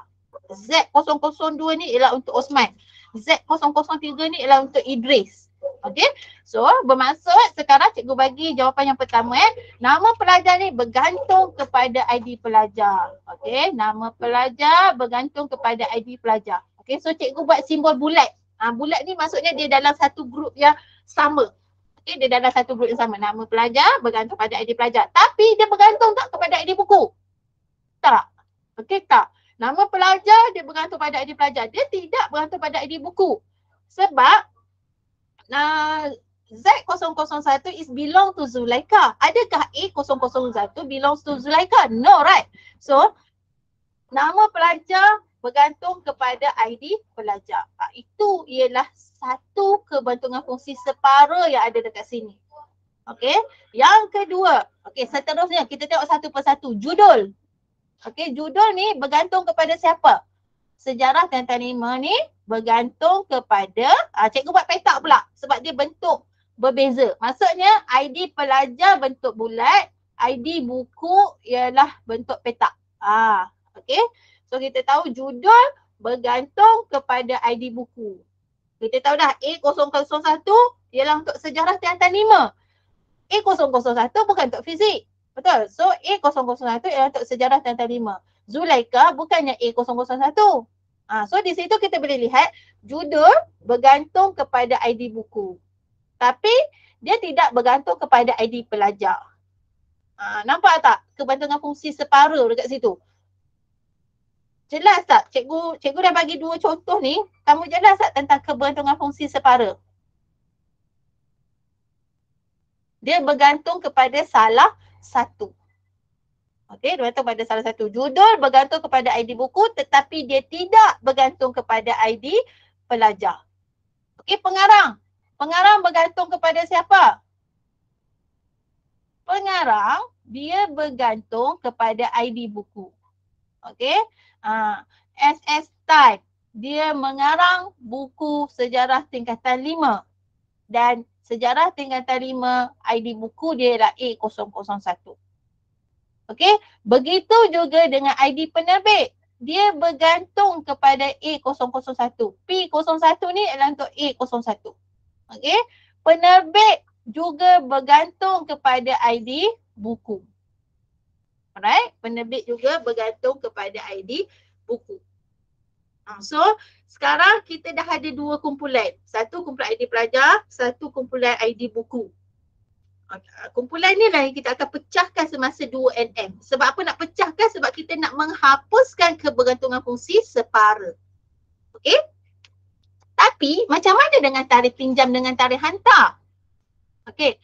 Z kosong kosong dua ni ialah untuk Osman. Z kosong kosong tiga ni ialah untuk Idris. Okey. So bermaksud sekarang cikgu bagi jawapan yang pertama eh. Nama pelajar ni bergantung kepada I D pelajar. Okey. Nama pelajar bergantung kepada I D pelajar. Okey. So cikgu buat simbol bulat. Ha, bulat ni maksudnya dia dalam satu grup yang sama. Okey. Dia dalam satu grup yang sama. Nama pelajar bergantung pada I D pelajar. Tapi dia bergantung tak kepada I D buku? Tak. Okey tak. Nama pelajar dia bergantung pada I D pelajar. Dia tidak bergantung pada I D buku. Sebab uh, Z kosong kosong satu is belong to Zulaika. Adakah A kosong kosong satu belongs to Zulaika? No, right? So, nama pelajar bergantung kepada I D pelajar. Uh, itu ialah satu kebantungan fungsi separa yang ada dekat sini. Okey. Yang kedua. Okey, seterusnya kita tengok satu persatu. Judul. Okey, judul ni bergantung kepada siapa? Sejarah dan tanima ni bergantung kepada, ah, cikgu buat petak pula sebab dia bentuk berbeza. Maksudnya I D pelajar bentuk bulat, I D buku ialah bentuk petak. Ah, okey. So kita tahu judul bergantung kepada I D buku. Kita tahu dah A kosong kosong satu ialah untuk sejarah dan tanima. A kosong kosong satu bukan untuk fizik. Betul. So A kosong kosong satu ialah untuk sejarah dan tanima. Zulaika bukannya A kosong kosong satu. Ha, so di situ kita boleh lihat judul bergantung kepada I D buku. Tapi dia tidak bergantung kepada I D pelajar. Ha, nampak tak kebantungan fungsi separuh dekat situ? Jelas tak? Cikgu cikgu dah bagi dua contoh ni. Kamu jelas tak tentang kebergantungan fungsi separa? Dia bergantung kepada salah satu. Okey, bergantung pada salah satu. Judul bergantung kepada I D buku tetapi dia tidak bergantung kepada I D pelajar. Okey, pengarang. Pengarang bergantung kepada siapa? Pengarang dia bergantung kepada I D buku. Okey. Uh, S S Type dia mengarang buku sejarah tingkatan lima dan sejarah tingkatan lima I D buku dia ialah A kosong kosong satu. Okey, begitu juga dengan I D penerbit. Dia bergantung kepada A kosong kosong satu. P kosong satu ni adalah untuk A kosong satu. Okey, penerbit juga bergantung kepada I D buku. Alright, penerbit juga bergantung kepada I D buku. So, sekarang kita dah ada dua kumpulan. Satu kumpulan I D pelajar, satu kumpulan I D buku. Kumpulan ni lah yang kita akan pecahkan semasa dua N M. Sebab apa nak pecahkan? Sebab kita nak menghapuskan kebergantungan fungsi separa. Okey? Tapi macam mana dengan tarikh pinjam dengan tarikh hantar? Okey.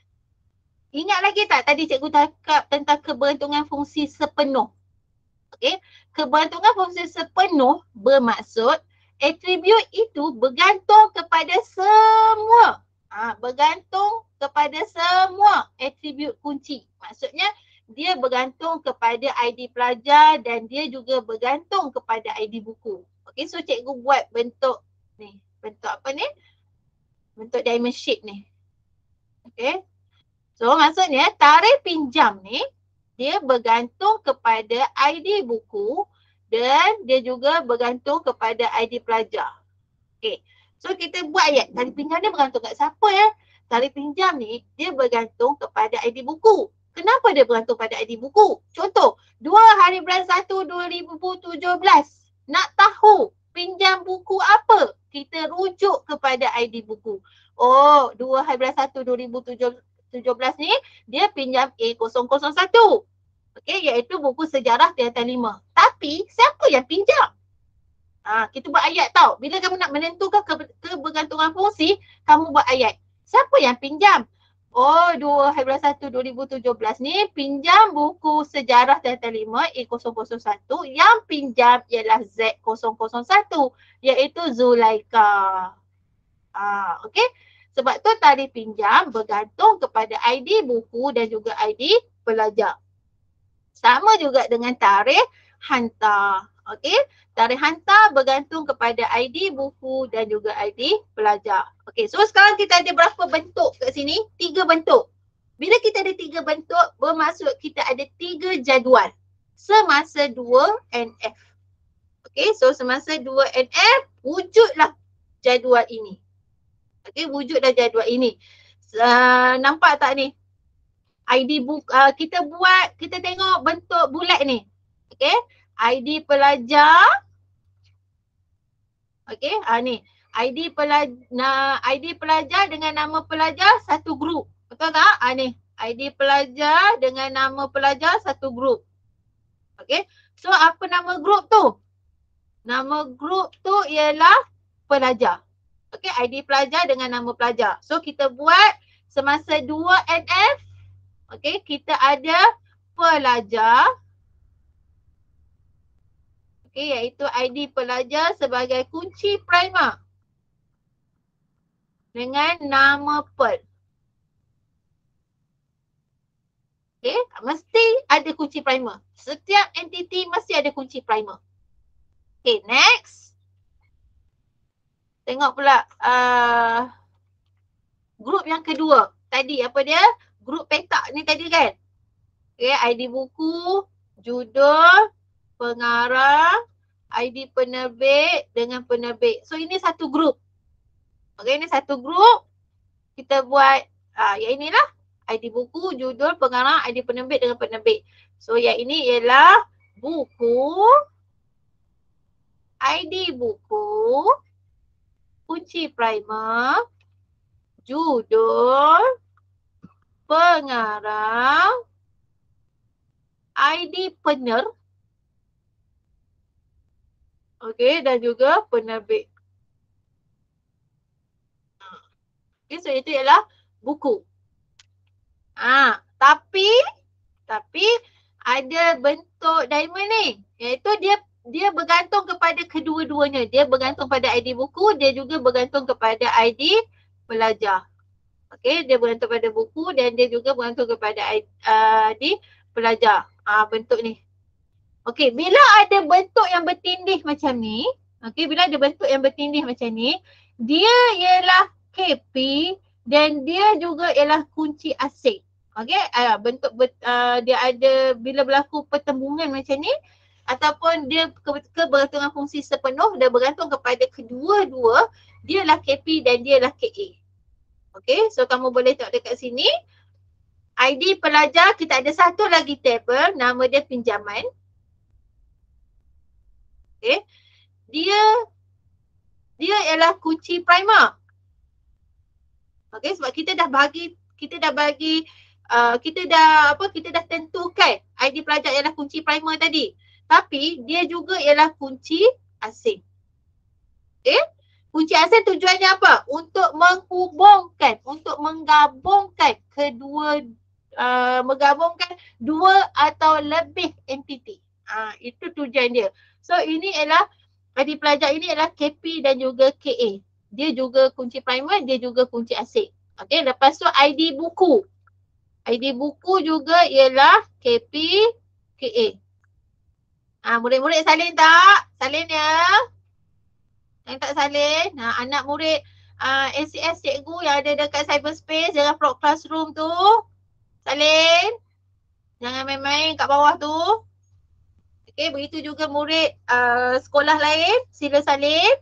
Ingat lagi tak tadi cikgu cakap tentang kebergantungan fungsi sepenuh? Okey. Kebergantungan fungsi sepenuh bermaksud atribut itu bergantung kepada semua. Ha, bergantung kepada semua atribut kunci. Maksudnya dia bergantung kepada I D pelajar dan dia juga bergantung kepada I D buku. Okey, so cikgu buat bentuk ni. Bentuk apa ni? Bentuk diamond shape ni. Okey. So maksudnya tarikh pinjam ni dia bergantung kepada I D buku dan dia juga bergantung kepada I D pelajar. Okey. So kita buat ayat. Tarikh pinjam ni bergantung kat siapa ya? Tarikh pinjam ni dia bergantung kepada I D buku. Kenapa dia bergantung pada I D buku? Contoh, dua hari bulan satu dua ribu tujuh belas. Nak tahu pinjam buku apa? Kita rujuk kepada I D buku. Oh, dua hari bulan satu dua ribu tujuh belas ni dia pinjam A kosong kosong satu. Okey, iaitu buku sejarah tingkatan lima. Tapi siapa yang pinjam? Ha, kita buat ayat tau. Bila kamu nak menentukan ke- kebergantungan fungsi, kamu buat ayat. Siapa yang pinjam? Oh, dua hari bulan satu dua ribu tujuh belas ni pinjam buku sejarah tingkatan lima A kosong kosong satu. Yang pinjam ialah Z kosong kosong satu iaitu Zulaika. Ha, okey. Sebab tu tarikh pinjam bergantung kepada I D buku dan juga I D pelajar. Sama juga dengan tarikh hantar. Okey, tarikh hantar bergantung kepada I D buku dan juga I D pelajar. Okey, so sekarang kita ada berapa bentuk kat sini? Tiga bentuk. Bila kita ada tiga bentuk, bermaksud kita ada tiga jadual semasa dua N F. Okey, so semasa dua N F, wujudlah jadual ini. Okey, wujudlah jadual ini. Uh, nampak tak ni? I D buku, uh, kita buat, kita tengok bentuk bulat ni. Okey. I D pelajar. Okey, ah ni. I D pelajar, nah, I D pelajar dengan nama pelajar satu grup. Betul tak? Ah ni. I D pelajar dengan nama pelajar satu grup. Okey. So apa nama grup tu? Nama grup tu ialah pelajar. Okey, I D pelajar dengan nama pelajar. So kita buat semasa dua N F. Okey, kita ada pelajar. Okey, iaitu I D pelajar sebagai kunci primer dengan nama Pearl. Okey, mesti ada kunci primer. Setiap entiti mesti ada kunci primer. Okey, next. Tengok pula uh, grup yang kedua. Tadi apa dia? Grup petak ni tadi kan? Okey, I D buku, judul, pengarang, I D penerbit dengan penerbit. So ini satu grup. Okey, ini satu grup. Kita buat ah yang inilah I D buku, judul, pengarang, I D penerbit dengan penerbit. So yang ini ialah buku, I D buku, kunci primer, judul, pengarang, I D pener Okey, dan juga penerbit. Okey, so itu ialah buku. Ah, tapi tapi ada bentuk diamond ni, iaitu dia dia bergantung kepada kedua-duanya. Dia bergantung pada I D buku, dia juga bergantung kepada I D pelajar. Okey, dia bergantung pada buku dan dia juga bergantung kepada I D, uh, I D pelajar. Ah, bentuk ni. Okey, bila ada bentuk yang bertindih macam ni, okey, bila ada bentuk yang bertindih macam ni, dia ialah K P dan dia juga ialah kunci asing. Okey, uh, bentuk uh, dia ada bila berlaku pertembungan macam ni ataupun dia ke, kebergantungan fungsi sepenuh dan bergantung kepada kedua-dua, dia ialah K P dan dia ialah K A. Okey, so kamu boleh tengok dekat sini. I D pelajar, kita ada satu lagi table, nama dia pinjaman. Okey. Dia dia ialah kunci primer. Okey, sebab kita dah bagi kita dah bagi uh, kita dah apa kita dah tentukan I D pelajar ialah kunci primer tadi. Tapi dia juga ialah kunci asing. Okey? Kunci asing tujuannya apa? Untuk menghubungkan, untuk menggabungkan kedua uh, menggabungkan dua atau lebih entiti. Ah, uh, itu tujuan dia. So ini ialah I D pelajar ini ialah K P dan juga K A. Dia juga kunci primer, dia juga kunci asing. Okey, lepas tu I D buku. I D buku juga ialah K P, K A. Ah, murid-murid salin tak? Salin ya. Yang tak salin, nah, anak murid uh, S C S cikgu yang ada dekat cyberspace, jangan frog classroom tu. Salin. Jangan main-main kat bawah tu. Okey, begitu juga murid uh, sekolah lain, sila salin.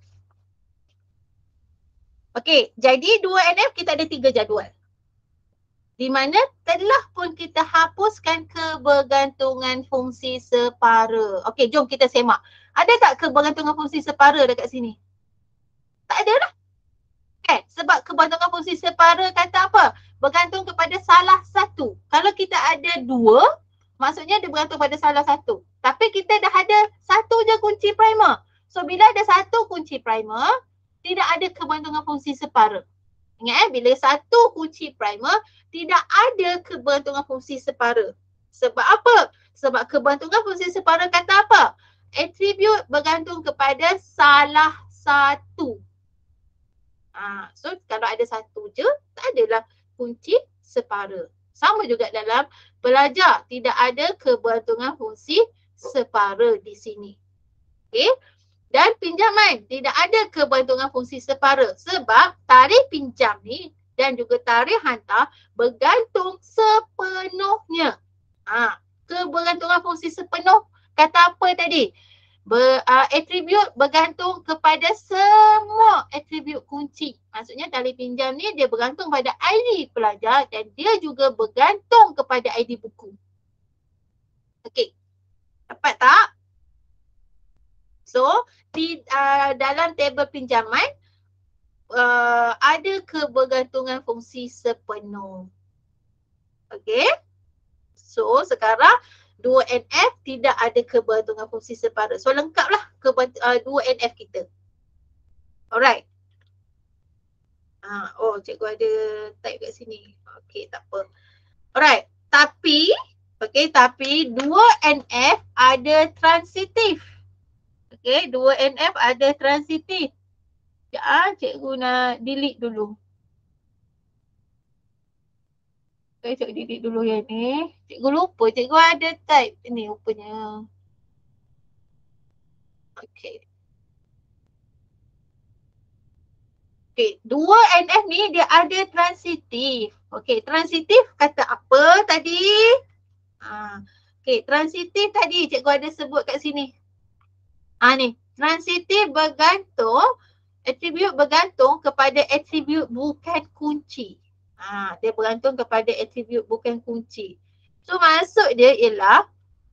Okey, jadi dua N F kita ada tiga jadual. Di mana telah pun kita hapuskan kebergantungan fungsi separa. Okey, jom kita semak. Ada tak kebergantungan fungsi separa dekat sini? Tak ada lah. Kan? Sebab kebergantungan fungsi separa kata apa? Bergantung kepada salah satu. Kalau kita ada dua, maksudnya dia bergantung pada salah satu. Tapi kita dah ada satu je kunci primer. So bila ada satu kunci primer, tidak ada kebergantungan fungsi separa. Ingat eh, bila satu kunci primer, tidak ada kebergantungan fungsi separa. Sebab apa? Sebab kebergantungan fungsi separa kata apa? Atribut bergantung kepada salah satu. Ha, so kalau ada satu je, tak adalah kunci separa. Sama juga dalam pelajar, tidak ada kebergantungan fungsi separa di sini. Okey. Dan pinjaman, tidak ada kebergantungan fungsi separa sebab tarikh pinjam ni dan juga tarikh hantar bergantung sepenuhnya. Ha, kebergantungan fungsi sepenuh kata apa tadi? Ber, uh, atribut bergantung kepada semua atribut kunci. Maksudnya tarikh pinjam ni dia bergantung pada I D pelajar dan dia juga bergantung kepada I D buku. Okey. Dapat tak? So, di uh, dalam tabel pinjaman uh, ada kebergantungan fungsi sepenuh. Okey. So, sekarang dua N F tidak ada kebergantungan fungsi separa. So, lengkaplah uh, dua N F kita. Alright. Uh, oh, cikgu ada type kat sini. Okey, tak apa. Alright. Tapi, okey, tapi dua N F ada transitif. Okey, dua N F ada transitif. Ya, ah, cikgu nak delete dulu. Okay, cikgu delete dulu yang ni. Cikgu lupa, cikgu ada type ni rupanya. Okey. Okey, dua N F ni dia ada transitif. Okey, transitif kata apa tadi? Ha. Okey, transitif tadi cikgu ada sebut kat sini. Ah ni, transitif bergantung, atribut bergantung kepada atribut bukan kunci. Ah, dia bergantung kepada atribut bukan kunci. So maksud dia ialah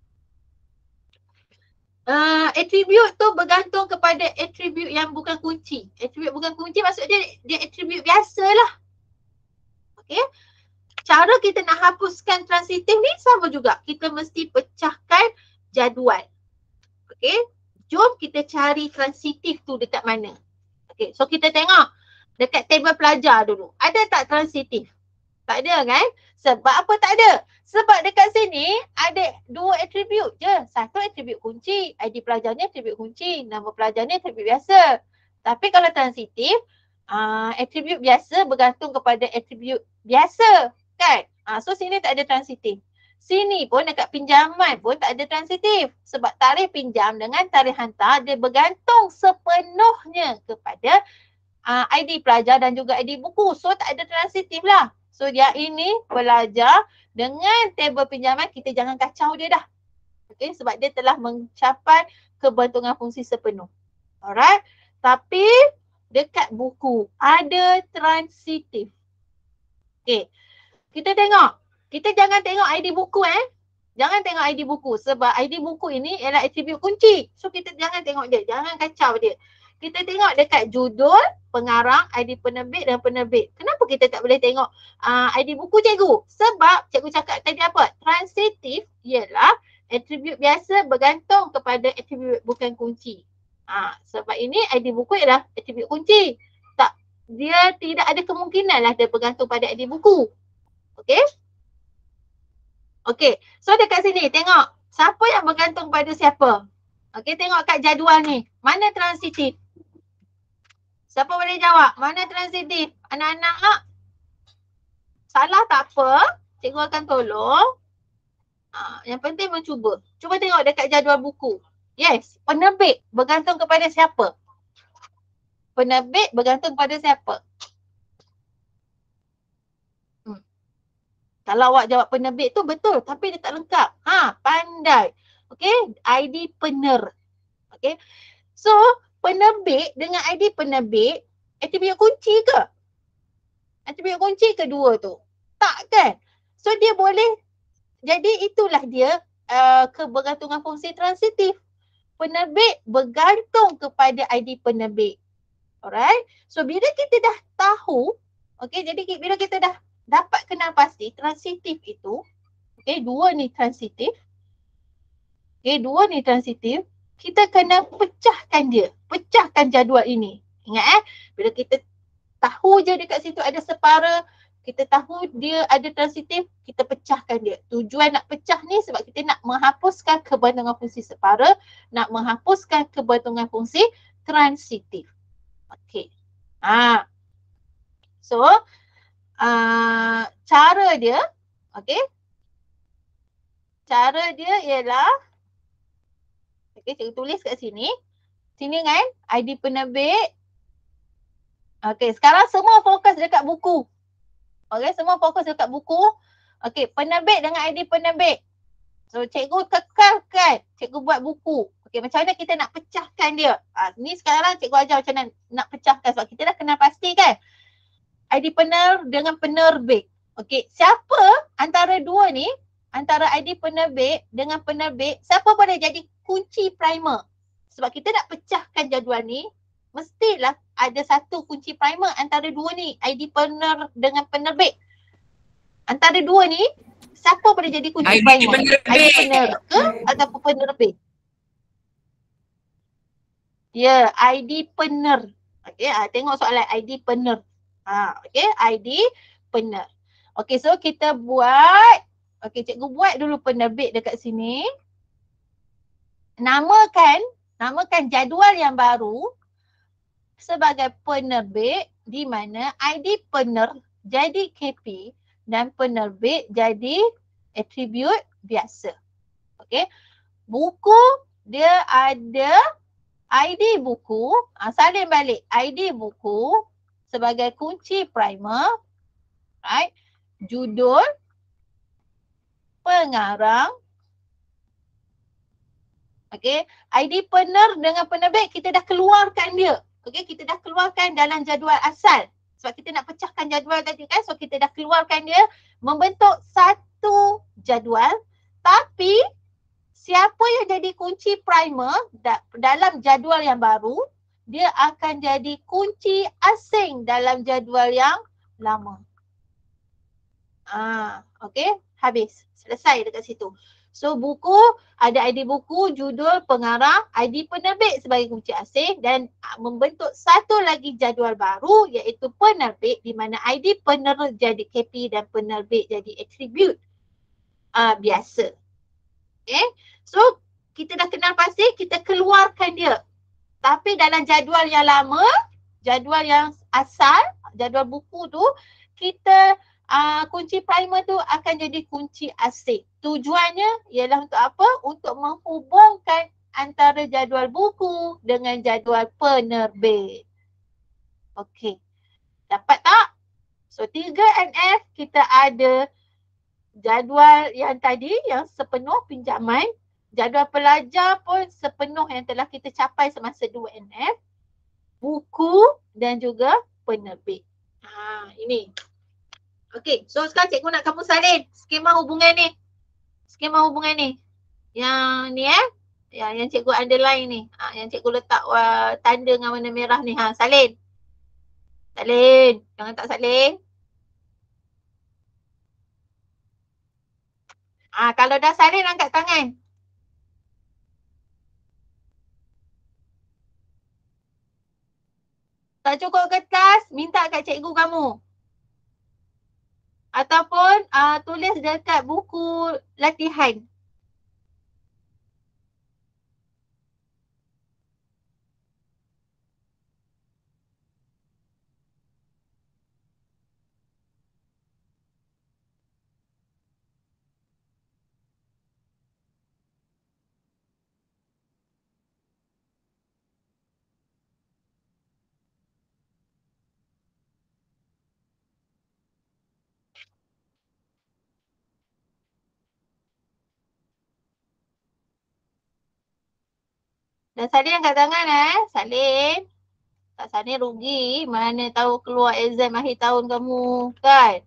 uh, atribut tu bergantung kepada atribut yang bukan kunci. Atribut bukan kunci maksud dia dia atribut biasalah. Okey. Cara kita nak hapuskan transitif ni sama juga. Kita mesti pecahkan jadual. Okey. jom kita cari transitif tu dekat mana. Okay, so kita tengok dekat table pelajar dulu. Ada tak transitif? Tak ada kan? Sebab apa tak ada? Sebab dekat sini ada dua atribut je. Satu atribut kunci. I D pelajarnya atribut kunci. Nama pelajarnya atribut biasa. Tapi kalau transitif, uh, atribut biasa bergantung kepada atribut biasa. Kan? Uh, so sini tak ada transitif. Sini pun dekat pinjaman pun tak ada transitif. Sebab tarikh pinjam dengan tarikh hantar dia bergantung sepenuhnya kepada uh, I D pelajar dan juga I D buku. So tak ada transitif lah. So dia ini pelajar dengan table pinjaman kita jangan kacau dia dah. Okay, sebab dia telah mencapai kebentungan fungsi sepenuh. Alright. Tapi dekat buku ada transitif. Okay. Kita tengok. Kita jangan tengok I D buku eh. Jangan tengok I D buku sebab I D buku ini ialah atribut kunci. So kita jangan tengok dia. Jangan kacau dia. Kita tengok dekat judul, pengarang, I D penerbit dan penerbit. Kenapa kita tak boleh tengok uh, I D buku cikgu? Sebab cikgu cakap tadi apa? Transitif ialah atribut biasa bergantung kepada atribut bukan kunci. Uh, sebab ini I D buku ialah atribut kunci. Tak, dia tidak ada kemungkinan lah dia bergantung pada I D buku. Okey? Okey, so dekat sini tengok siapa yang bergantung pada siapa. Okey, tengok kat jadual ni. Mana transitif? Siapa boleh jawab? Mana transitif? Anak-anak? Salah tak apa. Cikgu akan tolong. Ha, yang penting mencuba. Cuba tengok dekat jadual buku. Yes, penerbit bergantung kepada siapa? Penerbit bergantung pada siapa? Hmm. Kalau awak jawab penerbit tu betul tapi dia tak lengkap. Ha, pandai. Okey, I D pener. Okey. So, penerbit dengan I D penerbit atribut kunci ke? Atribut kunci kedua tu? Tak kan? So dia boleh, jadi itulah dia uh, kebergantungan fungsi transitif. Penerbit bergantung kepada I D penerbit. Alright? So bila kita dah tahu, okay, jadi bila kita dah dapat kenal pasti transitif itu, okay, dua ni transitif, okay, dua ni transitif, kita kena pecahkan dia. Pecahkan jadual ini. Ingat eh, bila kita tahu je dekat situ ada separa, kita tahu dia ada transitif, kita pecahkan dia. Tujuan nak pecah ni sebab kita nak menghapuskan kebentungan fungsi separa, nak menghapuskan kebentungan fungsi transitif. Okey. Ha. So, uh, cara dia, okey. Cara dia ialah, okey, cikgu tulis kat sini. Sini kan, I D penerbit. Okey, sekarang semua fokus dekat buku. Okey, semua fokus dekat buku. Okey, penerbit dengan I D penerbit. So, cikgu kekalkan cikgu buat buku. Okey, macam mana kita nak pecahkan dia? Ha, ni sekarang cikgu ajar macam mana nak pecahkan sebab kita dah kenal pasti kan. I D pener dengan penerbit. Okey, siapa antara dua ni, antara I D penerbit dengan penerbit, siapa boleh jadi kunci primer? Sebab kita nak pecahkan jadual ni, mestilah ada satu kunci primer antara dua ni, I D pener dengan penerbit. Antara dua ni, siapa boleh jadi kunci I D primer? penerbit. I D pener ke ataupun penerbit? Ya, yeah, I D pener. Okey, ah, tengok soalan I D pener. Ha, okey, I D pener. Okey, so kita buat, okey, cikgu buat dulu penerbit dekat sini. Namakan, namakan jadual yang baru sebagai penerbit di mana I D pener jadi K P dan penerbit jadi atribut biasa. Okey. Buku dia ada I D buku, ha, salin balik I D buku sebagai kunci primer, right? Judul, pengarang, okey, I D pener dengan penerbit kita dah keluarkan dia. Okey, kita dah keluarkan dalam jadual asal. Sebab kita nak pecahkan jadual tadi kan, so kita dah keluarkan dia membentuk satu jadual. Tapi siapa yang jadi kunci primer da- dalam jadual yang baru, dia akan jadi kunci asing dalam jadual yang lama. Ah, okey, habis. Selesai dekat situ. So buku, ada I D buku, judul, pengarah, I D penerbit sebagai kunci asing dan membentuk satu lagi jadual baru iaitu penerbit di mana I D penerbit jadi K P dan penerbit jadi atribut uh, biasa. Okay. So kita dah kenal pasti, kita keluarkan dia. Tapi dalam jadual yang lama, jadual yang asal, jadual buku tu, kita uh, kunci primer tu akan jadi kunci asing. Tujuannya ialah untuk apa? Untuk menghubungkan antara jadual buku dengan jadual penerbit. Okey. Dapat tak? So tiga N F kita ada jadual yang tadi yang sepenuh pinjaman, jadual pelajar pun sepenuh yang telah kita capai semasa dua N F, buku dan juga penerbit. Ha, ini. Okey, so sekarang cikgu nak kamu salin skema hubungan ni. Skema hubungan ni. Yang ni eh. Ya, yang cikgu underline ni. Ha, yang cikgu letak uh, tanda dengan warna merah ni. Ha, salin. Salin. Jangan tak salin. Ah, kalau dah salin angkat tangan. Tak cukup kertas, minta kat cikgu kamu. Ataupun uh, tulis dekat buku latihan. Dah salin angkat tangan eh. Salin. Tak salin rugi. Mana tahu keluar exam akhir tahun kamu. Kan?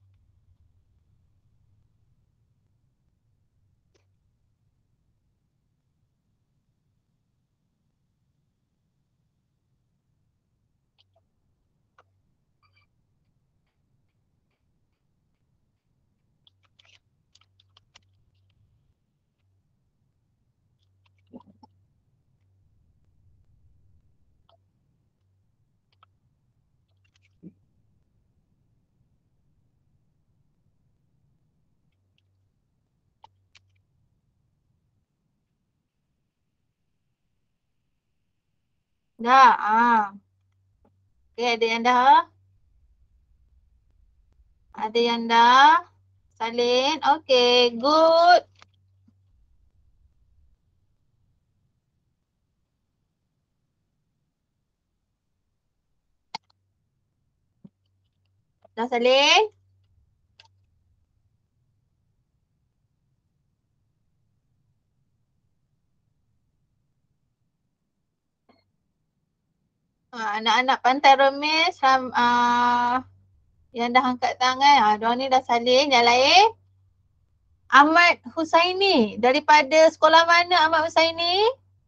Dah. Ah. Okay, ada yang dah? Ada yang dah? Salin. Okay, good. Dah salin? Ha, anak-anak pantai remis um, uh, yang dah angkat tangan, ha, diorang ni dah salin. Yang lain, Ahmad Husaini, daripada sekolah mana Ahmad Husaini?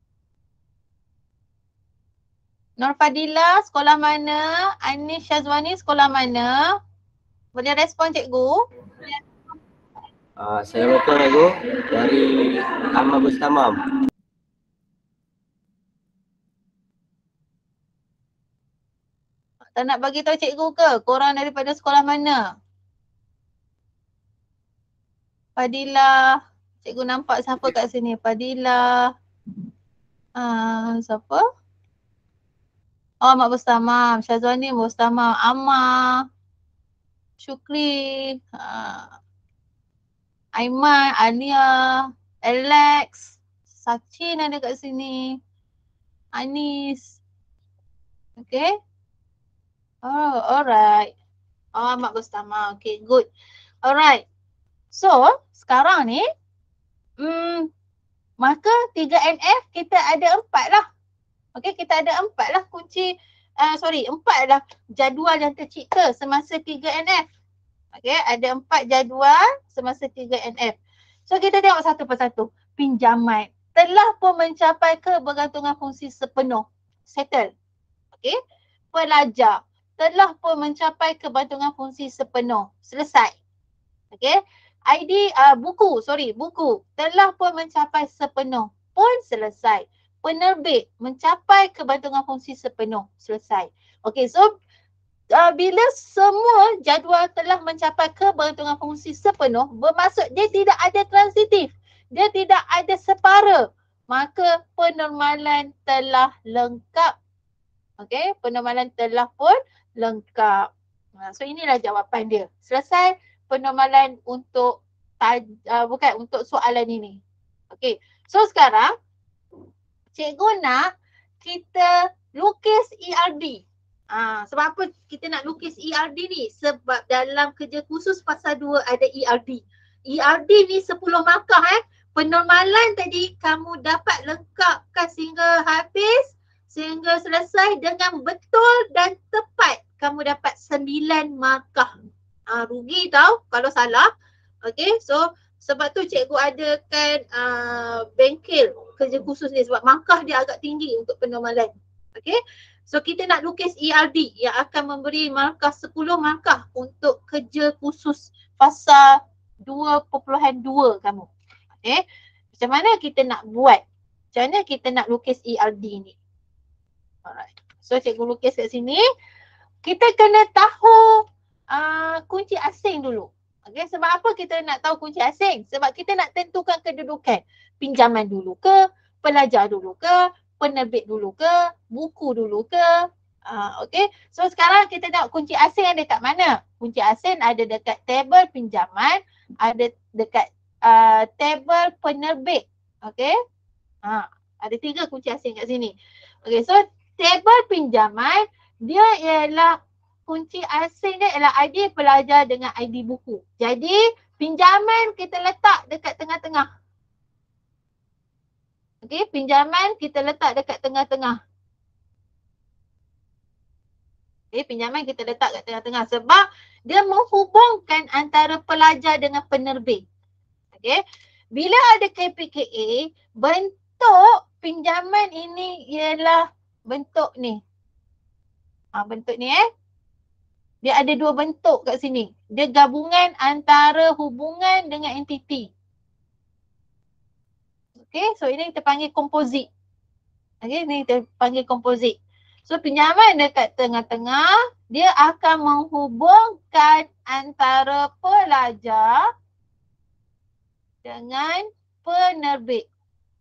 Nur Fadila, sekolah mana? Anis Syazwani, sekolah mana? Boleh respon cikgu? Uh, Assalamualaikum cikgu, dari Ahmad Bustamam. Tak nak bagi tahu cikgu ke? Korang daripada sekolah mana? Fadila. Cikgu nampak siapa kat sini? Fadila. Uh, siapa? Oh, Ahmad Bustamam. Syazwani Bustamam. Amma. Syukri. Uh, Aiman. Alia. Alex. Sachin ada kat sini. Anis. Okay. Oh, alright. Oh, Ahmad Bustamam. Okay, good. Alright. So, sekarang ni, hmm, maka tiga N F kita ada empat lah. Okay, kita ada empat lah kunci, uh, sorry, empat lah jadual yang tercipta semasa tiga N F. Okay, ada empat jadual semasa tiga N F. So, kita tengok satu persatu. Pinjaman telah pun mencapai kebergantungan fungsi sepenuh. Settle. Okay. Pelajar telah pun mencapai kebergantungan fungsi sepenuh. Selesai. Okay. I D uh, buku, sorry, buku telah pun mencapai sepenuh, pun selesai. Penerbit mencapai kebantungan fungsi sepenuh, selesai. Okey, so uh, bila semua jadual telah mencapai keberuntungan fungsi sepenuh, bermaksud dia tidak ada transitif, dia tidak ada separa, maka penormalan telah lengkap. Okey, penormalan telah pun lengkap. Uh, so inilah jawapan dia. Selesai penormalan untuk uh, bukan untuk soalan ini. Okey, so sekarang cikgu nak kita lukis E R D. Ah, sebab apa kita nak lukis E R D ni? Sebab dalam kerja khusus fasa dua ada E R D. E R D ni sepuluh markah eh. Penormalan tadi kamu dapat lengkapkan sehingga habis, sehingga selesai dengan betul dan tepat. Kamu dapat sembilan markah. Ah, rugi tau kalau salah. Okay, so sebab tu cikgu adakan uh, bengkel kerja khusus ni sebab markah dia agak tinggi untuk penormalan. Okay. So kita nak lukis E R D yang akan memberi markah sepuluh markah untuk kerja khusus fasa dua titik dua kamu. Okay. Macam mana kita nak buat? Macam mana kita nak lukis E R D ni? Alright. So cikgu lukis kat sini. Kita kena tahu uh, kunci asing dulu. Okay. Sebab apa kita nak tahu kunci asing? Sebab kita nak tentukan kedudukan. Pinjaman dulu ke? Pelajar dulu ke? Penerbit dulu ke, buku dulu ke. Uh, okay, so sekarang kita tengok kunci asing ada kat mana. Kunci asing ada dekat tabel pinjaman, ada dekat uh, tabel penerbit. Okay, uh, ada tiga kunci asing kat sini. Okay, so tabel pinjaman dia ialah kunci asing dia ialah I D pelajar dengan I D buku. Jadi pinjaman kita letak dekat tengah-tengah. Okey, pinjaman kita letak dekat tengah-tengah. Okey, pinjaman kita letak dekat tengah-tengah sebab dia menghubungkan antara pelajar dengan penerbit. Okey, bila ada K P K A, bentuk pinjaman ini ialah bentuk ni. Ah, bentuk ni eh. Dia ada dua bentuk kat sini. Dia gabungan antara hubungan dengan entiti. Okay, so ini kita panggil komposit. Okay, ini kita panggil komposit. So pinjaman dekat tengah-tengah, dia akan menghubungkan antara pelajar dengan penerbit.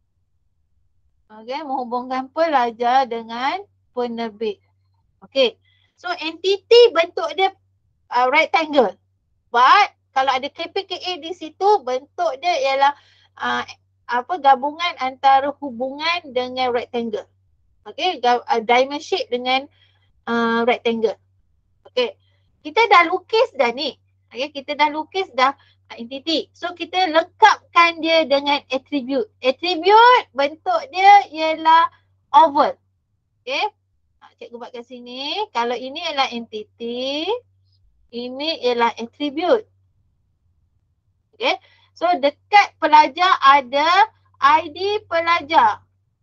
Okay, menghubungkan pelajar dengan penerbit. Okay, so entiti bentuk dia uh, rectangle. But kalau ada K P K A di situ, bentuk dia ialah uh, apa gabungan antara hubungan dengan rectangle. Okey, uh, diamond shape dengan uh, rectangle. Okey. Kita dah lukis dah ni. Okey, kita dah lukis dah uh, entiti. So kita lengkapkan dia dengan attribute. Attribute bentuk dia ialah oval. Okey. Uh, cikgu buat kat sini. Kalau ini ialah entiti, ini ialah attribute. Okey. So dekat pelajar ada I D pelajar.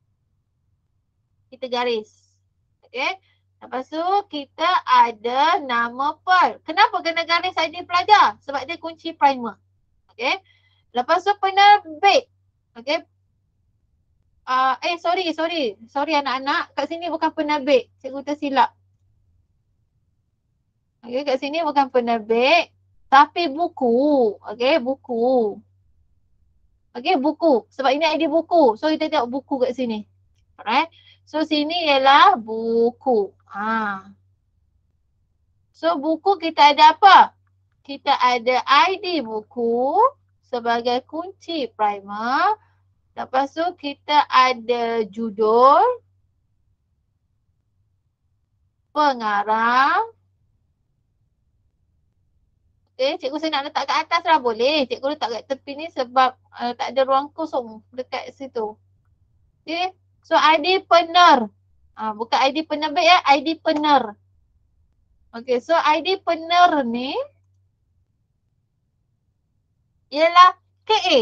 Kita garis. Okay. Lepas tu kita ada nama file. Kenapa kena garis I D pelajar? Sebab dia kunci primer. Okay. Lepas tu penerbit. Okay. Uh, eh sorry, sorry. Sorry anak-anak. Kat sini bukan penerbit. Cikgu tersilap. Okay, kat sini bukan penerbit. Tapi buku. Okay, buku. Okay, buku. Sebab ini I D buku. So, kita tengok buku kat sini. Alright. So, sini ialah buku. Ha. So, buku kita ada apa? Kita ada I D buku sebagai kunci primer. Lepas tu, kita ada judul, pengarang. Okay, cikgu saya nak letak kat atas lah boleh. Cikgu letak kat tepi ni sebab uh, tak ada ruang kosong dekat situ. Okay, so I D pener. Uh, bukan I D penerbit ya, I D pener. Okay, so I D pener ni ialah K A.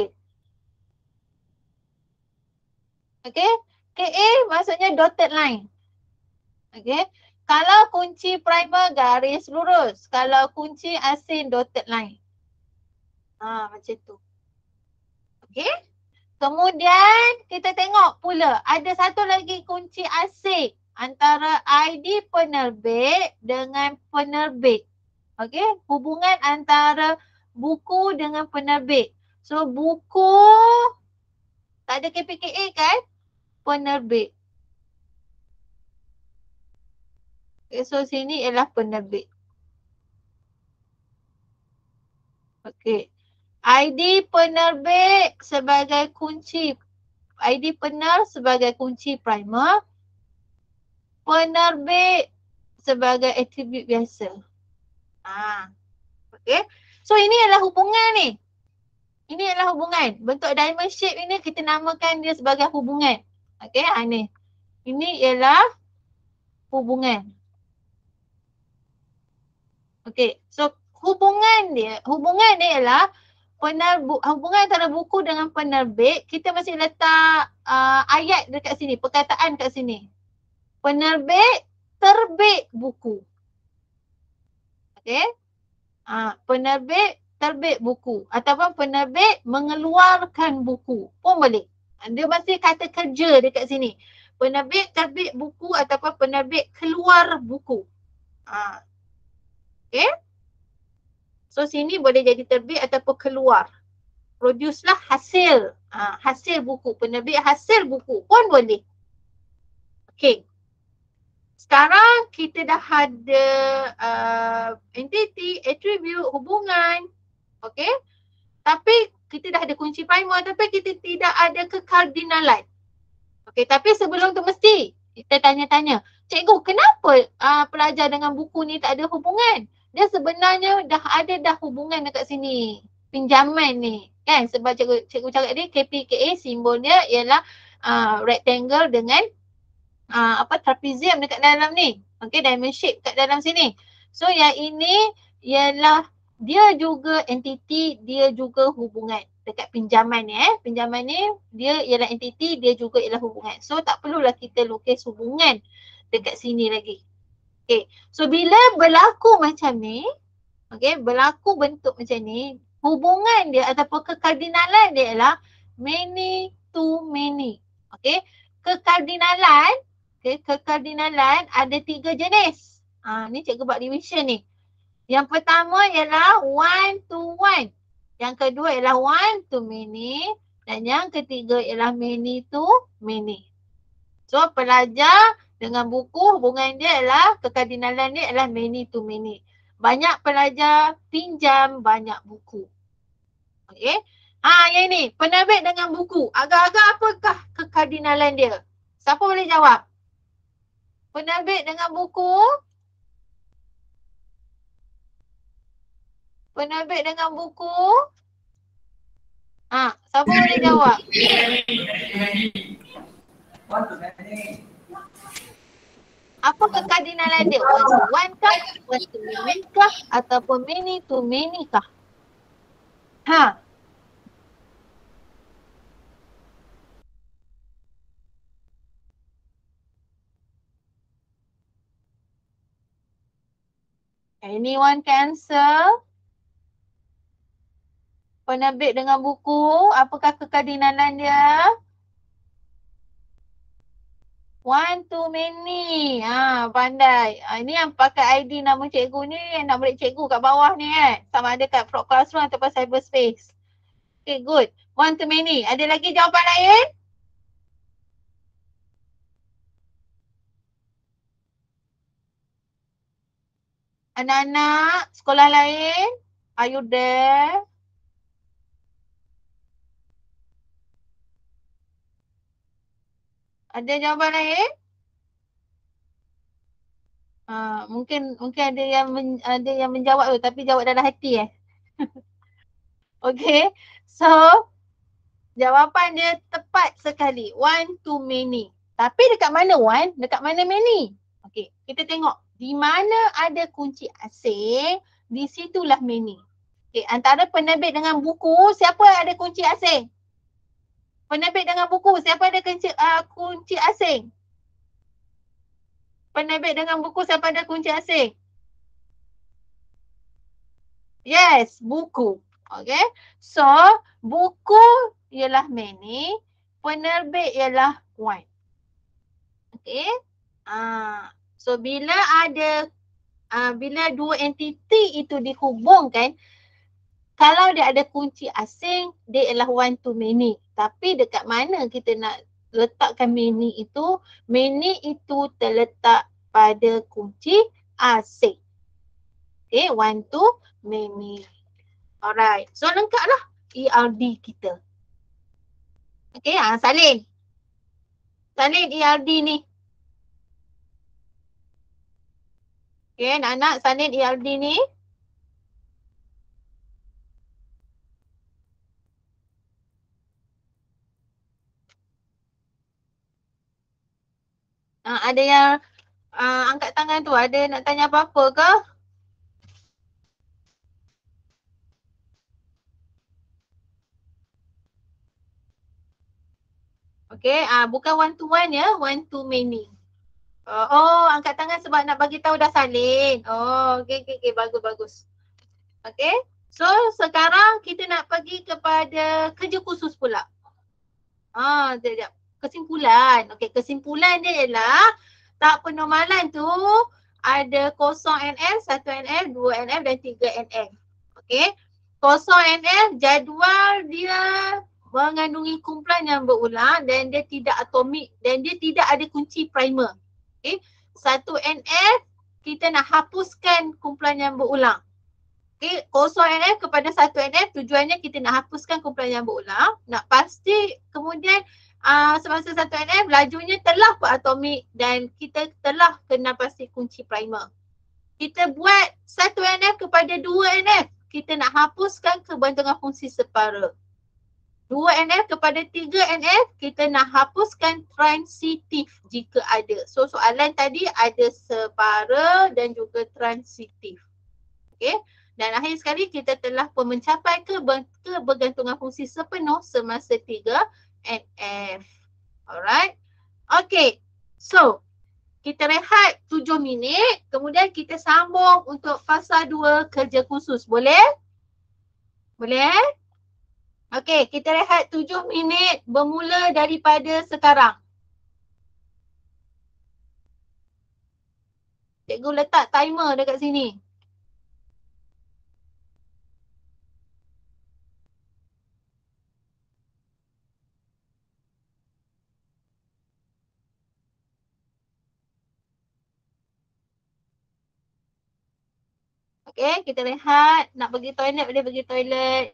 Okay, K A maksudnya dotted line. Okay. Kalau kunci primer garis lurus, kalau kunci asing dotted line. Ha, macam tu. Okey. Kemudian kita tengok pula ada satu lagi kunci asing antara I D penerbit dengan penerbit. Okey, hubungan antara buku dengan penerbit. So buku tak ada K P K A kan? Penerbit. Okay, so sini ialah penerbit. Okey. I D penerbit sebagai kunci. I D pener sebagai kunci primer. Penerbit sebagai atribut biasa. Ah, okey. So ini adalah hubungan ni. Ini adalah hubungan. Bentuk diamond shape ini kita namakan dia sebagai hubungan. Okey, ha ni. Ini ialah hubungan. Okey, so hubungan dia, hubungan dia ialah penerbu, hubungan antara buku dengan penerbit. Kita masih letak uh, ayat dekat sini, perkataan kat sini. Penerbit terbit buku. Okey. Uh, penerbit terbit buku ataupun penerbit mengeluarkan buku pun boleh. Dia masih kata kerja dekat sini. Penerbit terbit buku ataupun penerbit keluar buku. Uh, Okay. So sini boleh jadi terbit ataupun keluar. Produce lah hasil. Ha, hasil buku. Penerbit hasil buku pun boleh. Okay. Sekarang kita dah ada uh, entity, attribute, hubungan. Okay. Tapi kita dah ada kunci primer tapi kita tidak ada kekardinalan. Okay. Tapi sebelum tu mesti kita tanya-tanya. Cikgu, kenapa uh, pelajar dengan buku ni tak ada hubungan? Dia sebenarnya dah ada dah hubungan dekat sini. Pinjaman ni. Kan? Sebab cikgu, cikgu cakap dia K P K A simbol dia ialah uh, rectangle dengan uh, apa trapezium dekat dalam ni. Okay, diamond shape kat dalam sini. So yang ini ialah dia juga entity, dia juga hubungan. Dekat pinjaman ni eh. Pinjaman ni dia ialah entity, dia juga ialah hubungan. So tak perlulah kita lukis hubungan dekat sini lagi. Okay, so bila berlaku macam ni, okay, berlaku bentuk macam ni, hubungan dia ataupun kekardinalan dia ialah many to many. Okay, kekardinalan, okay, kekardinalan ada tiga jenis. Ha, ni cikgu buat revision ni. Yang pertama ialah one to one. Yang kedua ialah one to many. Dan yang ketiga ialah many to many. So pelajar dengan buku hubungan dia adalah kekardinalan dia adalah many to many. Banyak pelajar pinjam banyak buku. Okey. Ha, yang ini penerbit dengan buku. Agak-agak apakah kekardinalan dia? Siapa boleh jawab? Penerbit dengan buku. Penerbit dengan buku. Ha, siapa boleh jawab? Apa kekardinalan dia? One to one kah? One to many kah? Ataupun many to many kah? Ha. Anyone can answer? Penerbit dengan buku, apakah kekardinalan dia? One to many. Ha, pandai. Ha, ini yang pakai I D nama cikgu ni, nak murid cikgu kat bawah ni kan. Sama ada kat Frog Classroom ataupun Cyberspace. Okay, good. One to many. Ada lagi jawapan lain? Anak-anak sekolah lain? Are you there? Ada jawapan lain? Uh, mungkin mungkin ada yang men, ada yang menjawab tu tapi jawab dalam hati eh. Okay. So jawapan dia tepat sekali. One to many. Tapi dekat mana one? Dekat mana many? Okay. Kita tengok. Di mana ada kunci asing, di situlah many. Okay. Antara penerbit dengan buku, siapa ada kunci asing? Penerbit dengan buku, siapa ada kunci, uh, kunci asing? Penerbit dengan buku, siapa ada kunci asing? Yes, buku. Okay. So, buku ialah many, penerbit ialah one. Okay. Uh, so, bila ada, uh, bila dua entiti itu dihubungkan, kalau dia ada kunci asing, dia ialah one to many. Tapi dekat mana kita nak letakkan many itu? Many itu terletak pada kunci asing. Okay, one to many. Alright, so lengkaplah E R D kita. Okay, ha, salin. Salin E R D ni. Okay, anak-anak salin E R D ni. Uh, ada yang uh, angkat tangan tu, ada nak tanya apa-apa ke? Okay, uh, bukan one to one ya, one to many. Uh, oh, angkat tangan sebab nak bagi tahu dah salin. Oh, okay, okay, okay, bagus, bagus. Okay, so sekarang kita nak pergi kepada kerja khusus pula. Ah, sekejap. Kesimpulan. Okay, kesimpulan dia ialah tahap penormalan tu ada kosong N F, satu N F, dua N F dan tiga N F. Okay, kosong N F jadual dia mengandungi kumpulan yang berulang dan dia tidak atomik dan dia tidak ada kunci primer. Okay, satu N F kita nak hapuskan kumpulan yang berulang. Okay, kosong N F kepada satu N F tujuannya kita nak hapuskan kumpulan yang berulang. Nak pasti kemudian uh, semasa satu N F lajunya telah beratomik dan kita telah kena pasti kunci primer. Kita buat satu N F kepada dua N F, kita nak hapuskan kebantungan fungsi separa. dua N F kepada tiga N F, kita nak hapuskan transitif jika ada. So soalan tadi ada separa dan juga transitif. Okay. Dan akhir sekali kita telah pun mencapai kebergantungan fungsi sepenuh semasa tiga N F. Alright. Okay. So, kita rehat tujuh minit. Kemudian kita sambung untuk fasa dua kerja khusus. Boleh? Boleh? Okay. Kita rehat tujuh minit bermula daripada sekarang. Cikgu letak timer dekat sini. Okay, kita rehat. Nak pergi toilet, boleh pergi toilet.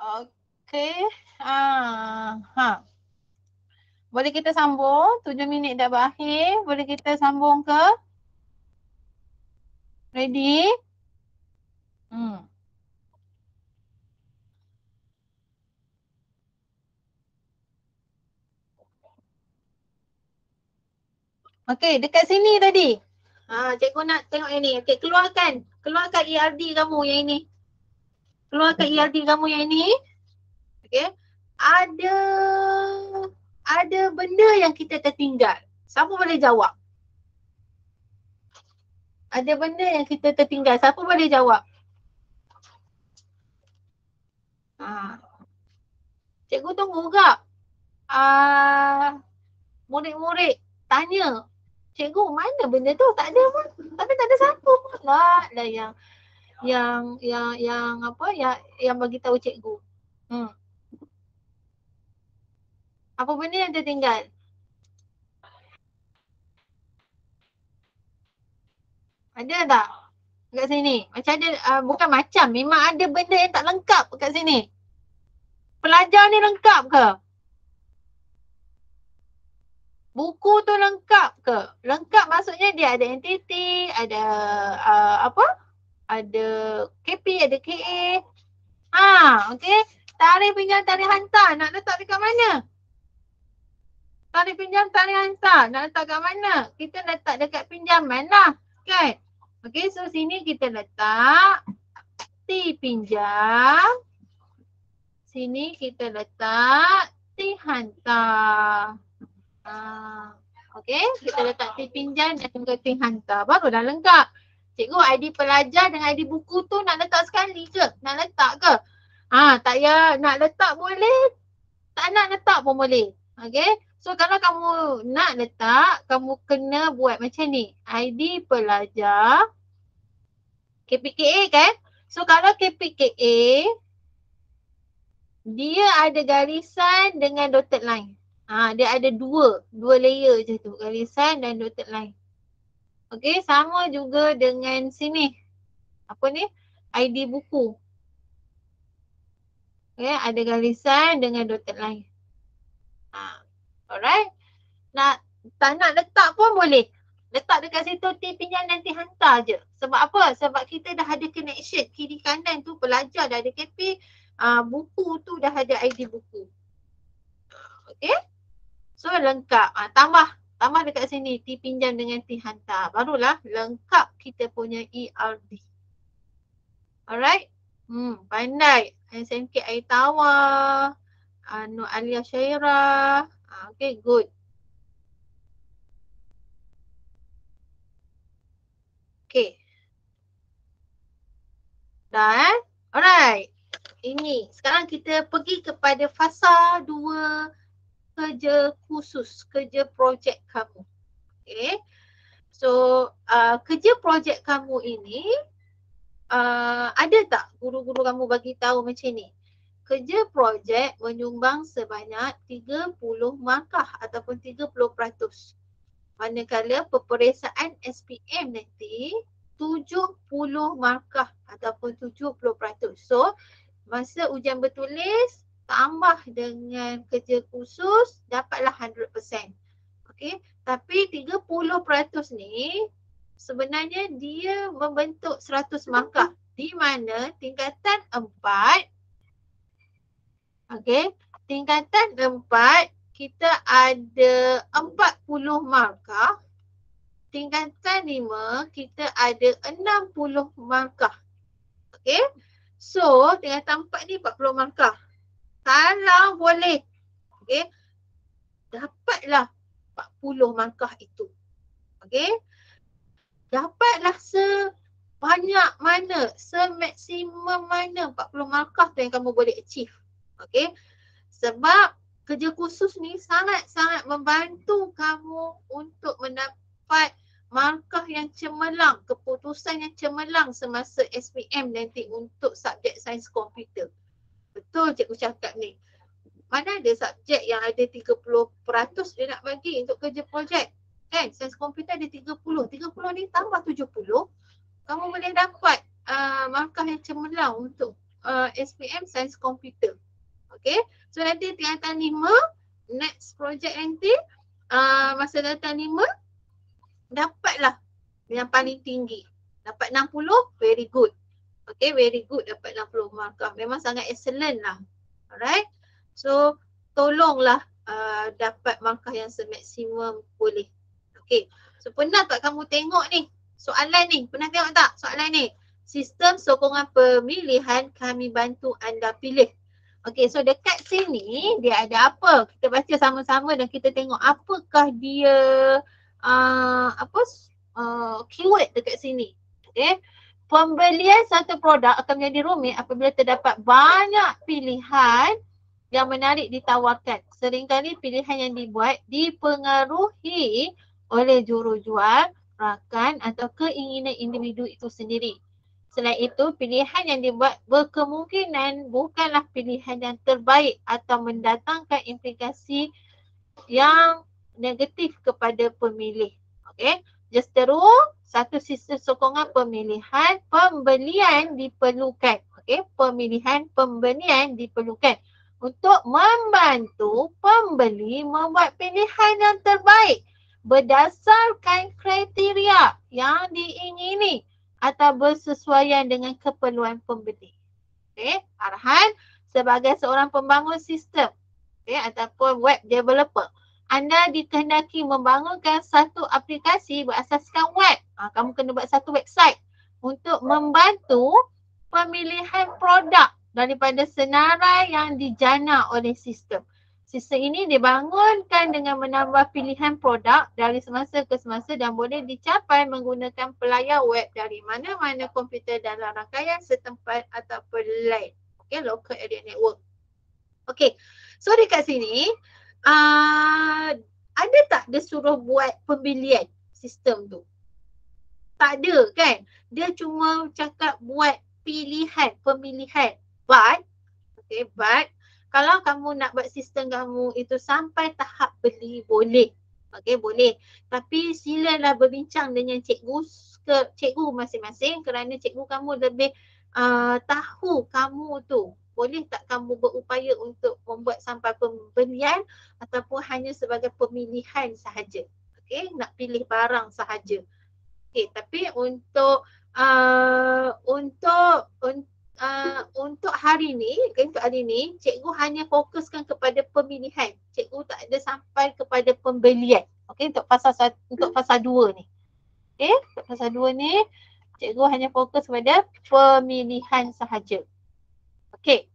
Okey. Ah, ha. Boleh kita sambung? tujuh minit dah berakhir. Boleh kita sambung ke? Ready? Hmm. Okey, dekat sini tadi. Ha, cikgu nak tengok yang ni. Okey, keluarkan. Keluarkan E R D kamu yang ini. Keluarkan E R D kamu yang ini. Okey. Ada ada benda yang kita tertinggal. Siapa boleh jawab? Ada benda yang kita tertinggal. Siapa boleh jawab? Ha. Cikgu tunggu kak. Uh, murid-murid tanya. Cikgu mana benda tu? Tak ada pun. Tapi tak ada siapa pun. Lah, lah yang yang yang yang apa yang yang bagi tahu cikgu. Hmm. Apa benda yang tertinggal? Ada tak? Kat sini. Macam ada, uh, bukan macam. Memang ada benda yang tak lengkap kat sini. Pelajar ni lengkap ke? Buku tu lengkap ke? Lengkap maksudnya dia ada entiti, ada uh, apa? Ada K P, ada K A. Ha, okey. Tarikh pinjam, tarikh hantar. Nak letak dekat mana? Tarikh pinjam, tarikh hantar. Nak letak kat mana? Kita letak dekat pinjaman lah. Kan? Okey, so sini kita letak T pinjam. Sini kita letak T hantar. Ah, okey, kita letak T pinjam dan juga T hantar. Baru dah lengkap. Cikgu, I D pelajar dengan I D buku tu nak letak sekali ke? Nak letak ke? Ah, tak ya, nak letak boleh. Tak nak letak pun boleh. Okey. So kalau kamu nak letak, kamu kena buat macam ni. I D pelajar K P K A kan? So kalau K P K A dia ada garisan dengan dotted line. Ha, dia ada dua, dua layer je tu, garisan dan dotted line. Okey, sama juga dengan sini. Apa ni? I D buku. Okey, ada garisan dengan dotted line. Ha, alright. Nak tak nak letak pun boleh. Letak dekat situ T pinjam dan T hantar je. Sebab apa? Sebab kita dah ada connection kiri kanan tu, pelajar dah ada K P, uh, buku tu dah ada I D buku. Okey. So lengkap. Uh, tambah tambah dekat sini T pinjam dengan T hantar. Barulah lengkap kita punya E R D. Alright. Hmm, pandai. S M K Aitawa, uh, Nur Alia Syairah. Uh, okay, good. Okay. Dah eh? Alright. Ini. Sekarang kita pergi kepada fasa dua kerja khusus. Kerja projek kamu. Okay. So, uh, kerja projek kamu ini uh, ada tak guru-guru kamu bagi tahu macam ni? Kerja projek menyumbang sebanyak tiga puluh markah ataupun tiga puluh peratus. Manakala peperiksaan S P M nanti tujuh puluh markah ataupun tujuh puluh peratus. So, masa ujian bertulis tambah dengan kerja khusus dapatlah one hundred percent. Okey, tapi tiga puluh peratus ni sebenarnya dia membentuk seratus markah di mana tingkatan empat, okey, tingkatan empat kita ada empat puluh markah. Tingkatan lima kita ada enam puluh markah. Okey. So, tingkatan empat ni empat puluh markah. Kalau boleh, okey, dapatlah empat puluh markah itu. Okey. Dapatlah sebanyak mana, semaksimum mana empat puluh markah tu yang kamu boleh achieve. Okey. Sebab kerja khusus ni sangat-sangat membantu kamu untuk mendapat markah yang cemerlang, keputusan yang cemerlang semasa S P M nanti untuk subjek sains komputer. Betul cikgu cakap ni. Mana ada subjek yang ada tiga puluh peratus dia nak bagi untuk kerja projek. Kan? Sains komputer ada tiga puluh. tiga puluh ni tambah tujuh puluh. Kamu boleh dapat uh, markah yang cemerlang untuk uh, S P M Sains Komputer. Okay, so nanti tingkatan lima, next project nanti uh, masa tingkatan lima dapatlah yang paling tinggi. Dapat enam puluh, very good. Okay, very good dapat enam puluh markah. Memang sangat excellent lah. Alright, so tolonglah uh, dapat markah yang semaksimum boleh. Okay, so pernah tak kamu tengok ni soalan ni? Pernah tengok tak soalan ni? Sistem sokongan pemilihan kami bantu anda pilih. Okay, so dekat sini dia ada apa? Kita baca sama-sama dan kita tengok apakah dia uh, apa uh, keyword dekat sini. Okay, pembelian satu produk akan menjadi rumit apabila terdapat banyak pilihan yang menarik ditawarkan. Seringkali pilihan yang dibuat dipengaruhi oleh jurujual, rakan atau keinginan individu itu sendiri. Selain itu, pilihan yang dibuat berkemungkinan bukanlah pilihan yang terbaik atau mendatangkan implikasi yang negatif kepada pemilih. Okey, justeru satu sistem sokongan pemilihan pembelian diperlukan. Okey, pemilihan pembelian diperlukan untuk membantu pembeli membuat pilihan yang terbaik berdasarkan kriteria yang diingini atau bersesuaian dengan keperluan pembeli. Okey, arahan sebagai seorang pembangun sistem, okey, ataupun web developer, anda dikehendaki membangunkan satu aplikasi berasaskan web. Ha, kamu kena buat satu website untuk membantu pemilihan produk daripada senarai yang dijana oleh sistem. Sistem ini dibangunkan dengan menambah pilihan produk dari semasa ke semasa dan boleh dicapai menggunakan pelayar web dari mana-mana komputer dalam rangkaian setempat ataupun lain. Okay, local area network. Okay, so dekat sini uh, ada tak dia suruh buat pembelian sistem tu? Tak ada kan? Dia cuma cakap buat pilihan, pemilihan. But, okay, but kalau kamu nak buat sistem kamu itu sampai tahap beli, boleh. Okey, boleh. Tapi silalah berbincang dengan cikgu ke cikgu masing-masing kerana cikgu kamu lebih uh, tahu kamu tu. Boleh tak kamu berupaya untuk membuat sampai pembelian ataupun hanya sebagai pemilihan sahaja. Okey, nak pilih barang sahaja. Okey, tapi untuk uh, untuk untuk Uh, untuk hari ni, untuk hari ni, cikgu hanya fokuskan kepada pemilihan. Cikgu tak ada sampai kepada pembelian. Okey, untuk fasa untuk fasa dua ni. Okey, untuk fasa dua ni, cikgu hanya fokus kepada pemilihan sahaja. Okey.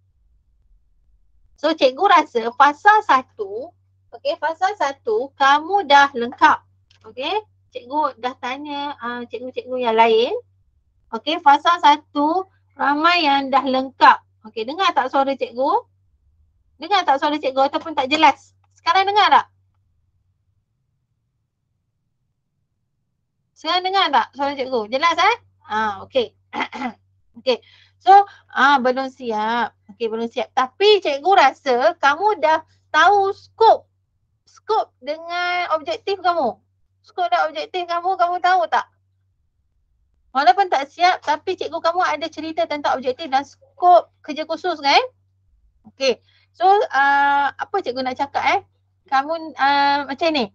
So, cikgu rasa fasa satu, okey, fasa satu kamu dah lengkap. Okey, cikgu dah tanya uh, cikgu-cikgu yang lain. Okey, fasa satu ramai yang dah lengkap. Okey, dengar tak suara cikgu? Dengar tak suara cikgu ataupun tak jelas? Sekarang dengar tak? Sekarang dengar tak suara cikgu? Jelas eh? Ah, okey. Okey. So, ah belum siap. Okey, belum siap. Tapi cikgu rasa kamu dah tahu skop. Skop dengan objektif kamu. Skop dan objektif kamu, kamu tahu tak? Walaupun tak siap, tapi cikgu kamu ada cerita tentang objektif dan skop kerja khusus kan? Okey. So, uh, apa cikgu nak cakap eh? Kamu uh, macam ni.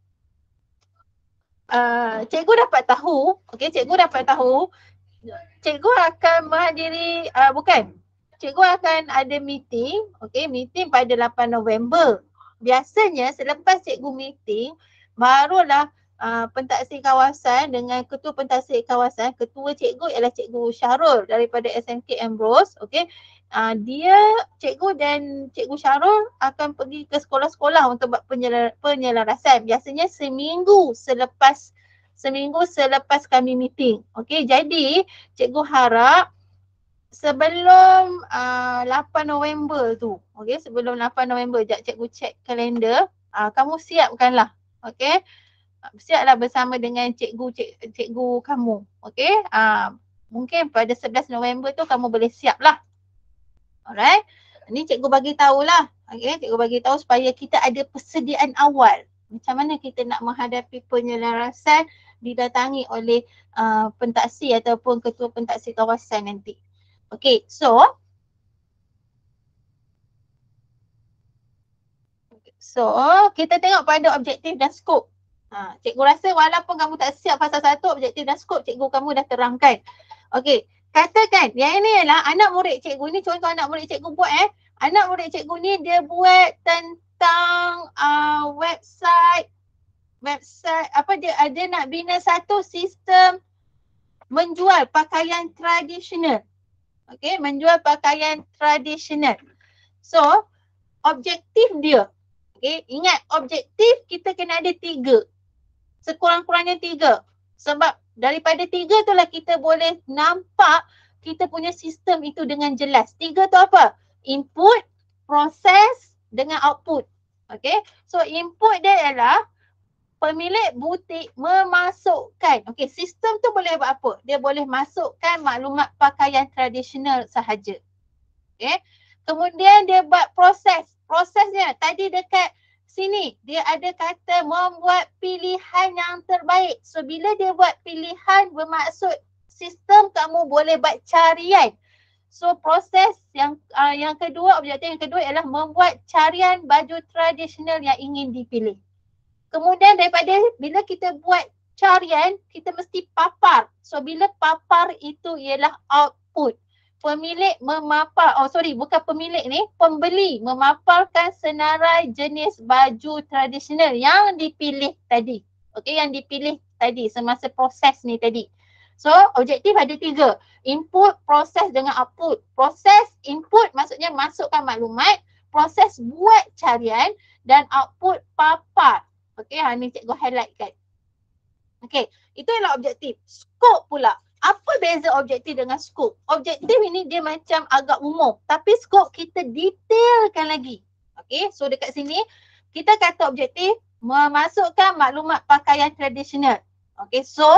Uh, cikgu dapat tahu, okey, cikgu dapat tahu, cikgu akan menghadiri, uh, bukan, cikgu akan ada meeting, okey, meeting pada lapan November. Biasanya selepas cikgu meeting, barulah Uh, pentaksir kawasan dengan ketua pentaksir kawasan, ketua cikgu ialah cikgu Syarul daripada S M K Ambrose. Okey, uh, dia cikgu dan cikgu Syarul akan pergi ke sekolah-sekolah untuk buat penyelar- penyelarasan. Biasanya seminggu selepas seminggu selepas kami meeting. Okey, jadi cikgu harap sebelum uh, lapan November tu, okey, sebelum lapan November, jap cikgu check kalender, uh, kamu siapkanlah. Okey, siaplah bersama dengan cikgu cik, cikgu kamu. Okey, uh, mungkin pada sebelas November tu kamu boleh siap lah. Alright, ni cikgu bagi tahulah. Okey, cikgu bagi tahu supaya kita ada persediaan awal. Macam mana kita nak menghadapi penyelarasan didatangi oleh uh, pentaksir ataupun ketua pentaksir kawasan nanti. Okey, so So, kita tengok pada objektif dan skop. Ha, cikgu rasa walaupun kamu tak siap fasa satu, objektif dan skop cikgu kamu dah terangkan. Okey, katakan yang ini ialah anak murid cikgu ni, contoh anak murid cikgu buat eh. Anak murid cikgu ni dia buat tentang uh, website, website apa dia, ada nak bina satu sistem menjual pakaian tradisional. Okey, menjual pakaian tradisional. So, objektif dia. Okey, ingat objektif kita kena ada tiga. Sekurang-kurangnya tiga. Sebab daripada tiga tu lah kita boleh nampak kita punya sistem itu dengan jelas. Tiga tu apa? Input, proses dengan output. Okey, so input dia ialah pemilik butik memasukkan. Okey, sistem tu boleh buat apa? Dia boleh masukkan maklumat pakaian tradisional sahaja. Okey, kemudian dia buat proses. Prosesnya tadi dekat sini dia ada kata membuat pilihan yang terbaik. So bila dia buat pilihan bermaksud sistem kamu boleh buat carian. So proses yang uh, yang kedua, objektif yang kedua ialah membuat carian baju tradisional yang ingin dipilih. Kemudian daripada bila kita buat carian, kita mesti papar. So bila papar itu ialah output. Pemilik memapar, oh sorry bukan pemilik ni, pembeli memaparkan senarai jenis baju tradisional yang dipilih tadi. Okey, yang dipilih tadi semasa proses ni tadi. So objektif ada tiga, input, proses dengan output. Proses input maksudnya masukkan maklumat, proses buat carian dan output papar. Okey, ha ni cikgu highlightkan. Okey, itu ialah objektif. Skop pula. Apa beza objektif dengan skop? Objektif ini dia macam agak umum, tapi skop kita detailkan lagi. Okey, so dekat sini kita kata objektif memasukkan maklumat pakaian tradisional. Okey, so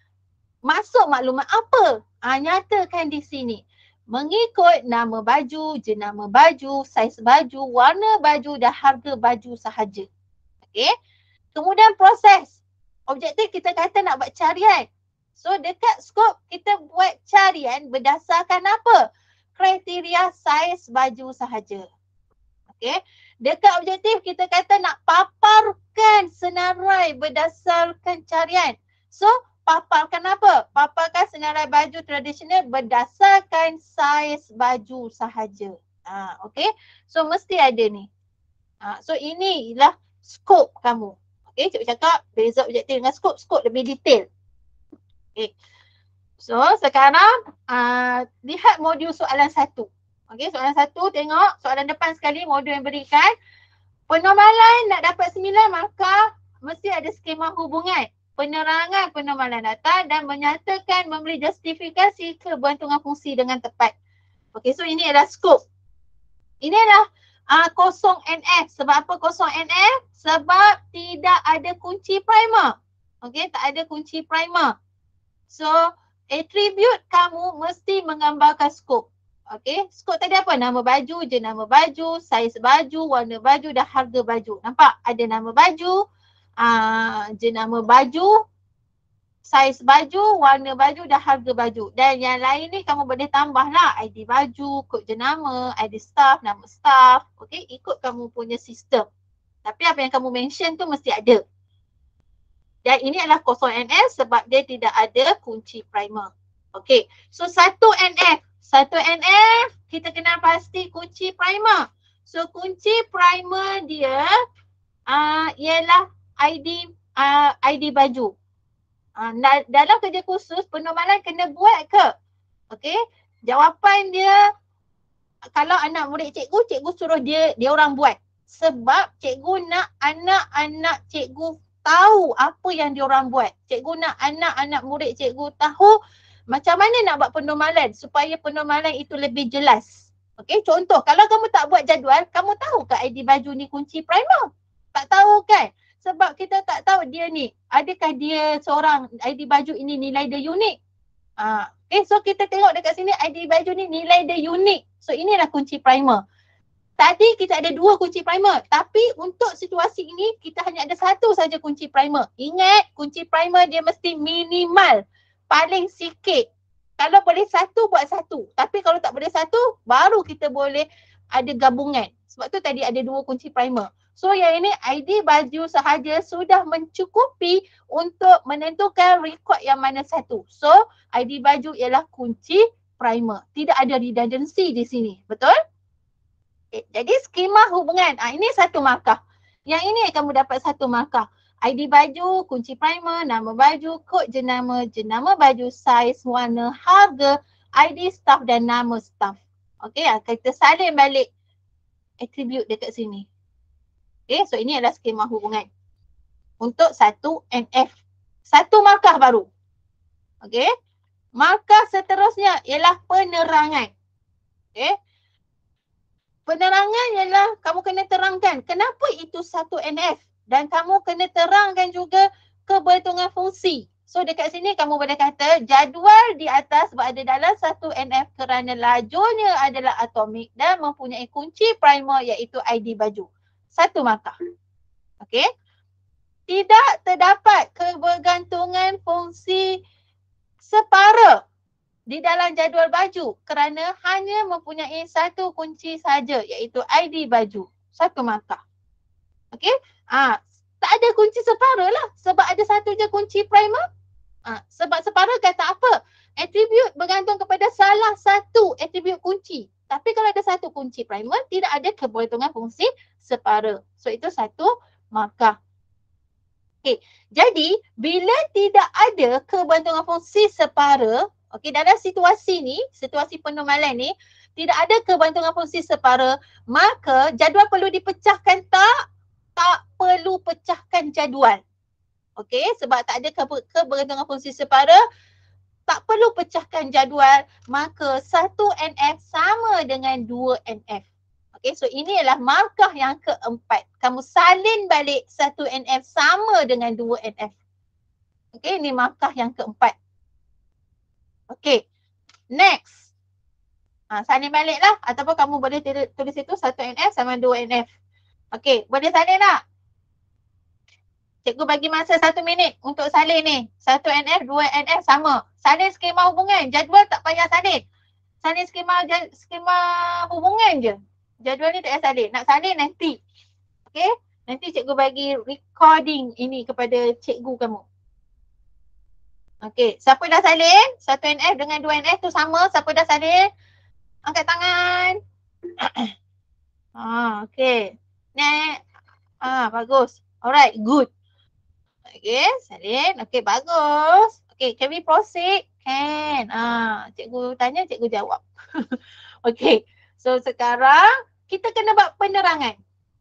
masuk maklumat apa? Ha, nyatakan di sini. Mengikut nama baju, jenama baju, saiz baju, warna baju dan harga baju sahaja. Okey. Kemudian proses. Objektif kita kata nak buat carian. So dekat skop kita buat carian berdasarkan apa? Kriteria saiz baju sahaja. Okey. Dekat objektif kita kata nak paparkan senarai berdasarkan carian. So paparkan apa? Paparkan senarai baju tradisional berdasarkan saiz baju sahaja. Ha, okey. So mesti ada ni. Ha, so inilah skop kamu. Okey, cikgu cakap beza objektif dengan skop. Skop lebih detail. Okey. So sekarang uh, lihat modul soalan satu. Okey, soalan satu tengok soalan depan sekali modul yang berikan. Penormalan nak dapat sembilan maka mesti ada skema hubungan. Penerangan penormalan data dan menyatakan memberi justifikasi keberuntungan fungsi dengan tepat. Okey, so ini adalah skop. Ini adalah uh, kosong N F. Sebab apa kosong N F? Sebab tidak ada kunci primer. Okey, tak ada kunci primer. So, attribute kamu mesti menggambarkan skop. Okey, skop tadi apa? Nama baju, jenama baju, saiz baju, warna baju dan harga baju. Nampak? Ada nama baju, uh, jenama baju, saiz baju, warna baju dan harga baju. Dan yang lain ni kamu boleh tambahlah I D baju, kod jenama, I D staff, nama staff. Okey, ikut kamu punya sistem. Tapi apa yang kamu mention tu mesti ada. Dan ini adalah kosong N F sebab dia tidak ada kunci primer. Okey, so satu N F. Satu N F kita kena pasti kunci primer. So kunci primer dia uh, ialah I D uh, I D baju. Uh, dalam kerja khusus penormalan kena buat ke? Okey, jawapan dia kalau anak murid cikgu, cikgu suruh dia dia orang buat. Sebab cikgu nak anak-anak cikgu tahu apa yang diorang buat. Cikgu nak anak-anak murid cikgu tahu macam mana nak buat penormalan supaya penormalan itu lebih jelas. Okey, contoh kalau kamu tak buat jadual, kamu tahu ke I D baju ni kunci primer? Tak tahu kan? Sebab kita tak tahu dia ni, adakah dia seorang I D baju ini nilai dia unik. Ha, okay, so kita tengok dekat sini I D baju ni nilai dia unik. So inilah kunci primer. Tadi kita ada dua kunci primer, tapi untuk situasi ini kita hanya ada satu saja kunci primer. Ingat, kunci primer dia mesti minimal, paling sikit. Kalau boleh satu, buat satu. Tapi kalau tak boleh satu, baru kita boleh ada gabungan. Sebab tu tadi ada dua kunci primer. So yang ini I D baju sahaja sudah mencukupi untuk menentukan rekod yang mana satu. So I D baju ialah kunci primer. Tidak ada redundancy di sini. Betul? Okay. Jadi skema hubungan. Ah, ini satu markah. Yang ini kamu dapat satu markah. I D baju, kunci primer, nama baju, kod jenama, jenama baju, saiz, warna, harga, I D staff dan nama staff. Okey, kita salin balik attribute dekat sini. Okey, so ini adalah skema hubungan untuk satu N F. Satu markah baru. Okey. Markah seterusnya ialah penerangan. Okey. Penerangan ialah kamu kena terangkan kenapa itu satu N F dan kamu kena terangkan juga keberhitungan fungsi. So dekat sini kamu boleh kata jadual di atas berada dalam satu N F kerana lajurnya adalah atomik dan mempunyai kunci primer iaitu I D baju. Satu markah. Okey. Tidak terdapat kebergantungan fungsi separa di dalam jadual baju kerana hanya mempunyai satu kunci saja iaitu I D baju. Satu markah. Okey. Ah, tak ada kunci separa lah sebab ada satu je kunci primer. Ah, sebab separa kata apa? Attribute bergantung kepada salah satu attribute kunci. Tapi kalau ada satu kunci primer, tidak ada keberhitungan fungsi separa. So itu satu markah. Okey, jadi bila tidak ada keberhitungan fungsi separa, okey, dalam situasi ni, situasi penormalan ni, tidak ada keberhitungan fungsi separa, maka jadual perlu dipecahkan tak? Tak perlu pecahkan jadual. Okey, sebab tak ada keberhitungan fungsi separa, tak perlu pecahkan jadual, maka satu N F sama dengan dua N F. Okey, so ini adalah markah yang keempat. Kamu salin balik satu N F sama dengan dua N F. Okey, ini markah yang keempat. Okey, next. Ha, salin balik lah ataupun kamu boleh tulis itu satu N F sama dua N F. Okey, boleh salin tak? Cikgu bagi masa satu minit untuk salin ni. Satu N F, dua N F sama. Salin skema hubungan. Jadual tak payah salin. Salin skema skema hubungan je. Jadual ni tak payah salin. Nak salin nanti. Okay. Nanti cikgu bagi recording ini kepada cikgu kamu. Okay. Siapa dah salin? Satu N F dengan dua N F tu sama. Siapa dah salin? Angkat tangan. ah, okay. Next. Ah, bagus. Alright, good. Okay, salin. Okay, bagus. Okay, can we proceed? Can. Ah, cikgu tanya, cikgu jawab. Okay, so sekarang kita kena buat penerangan.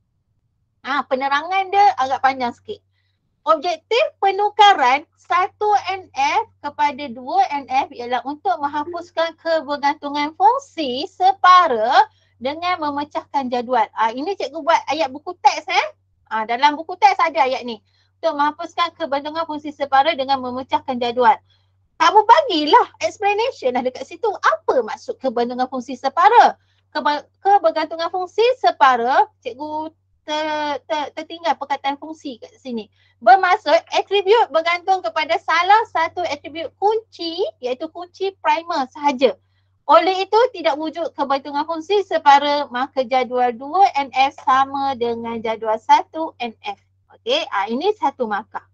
Ah, penerangan dia agak panjang sikit. Objektif penukaran satu N F kepada dua N F ialah untuk menghapuskan kebergantungan fungsi separa dengan memecahkan jadual. Ah, ini cikgu buat ayat buku teks eh. Ah, dalam buku teks ada ayat ni. Untuk menghapuskan kebergantungan fungsi separa dengan memecahkan jadual. Kamu bagilah explanation lah dekat situ. Apa maksud kebergantungan fungsi separa? Keber, kebergantungan fungsi separa, cikgu ter, ter, tertinggal perkataan fungsi kat sini. Bermaksud attribute bergantung kepada salah satu attribute kunci iaitu kunci primer sahaja. Oleh itu tidak wujud kebergantungan fungsi separa, maka jadual dua N F sama dengan jadual satu N F. Okey, ah, ini satu markah.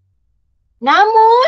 Namun,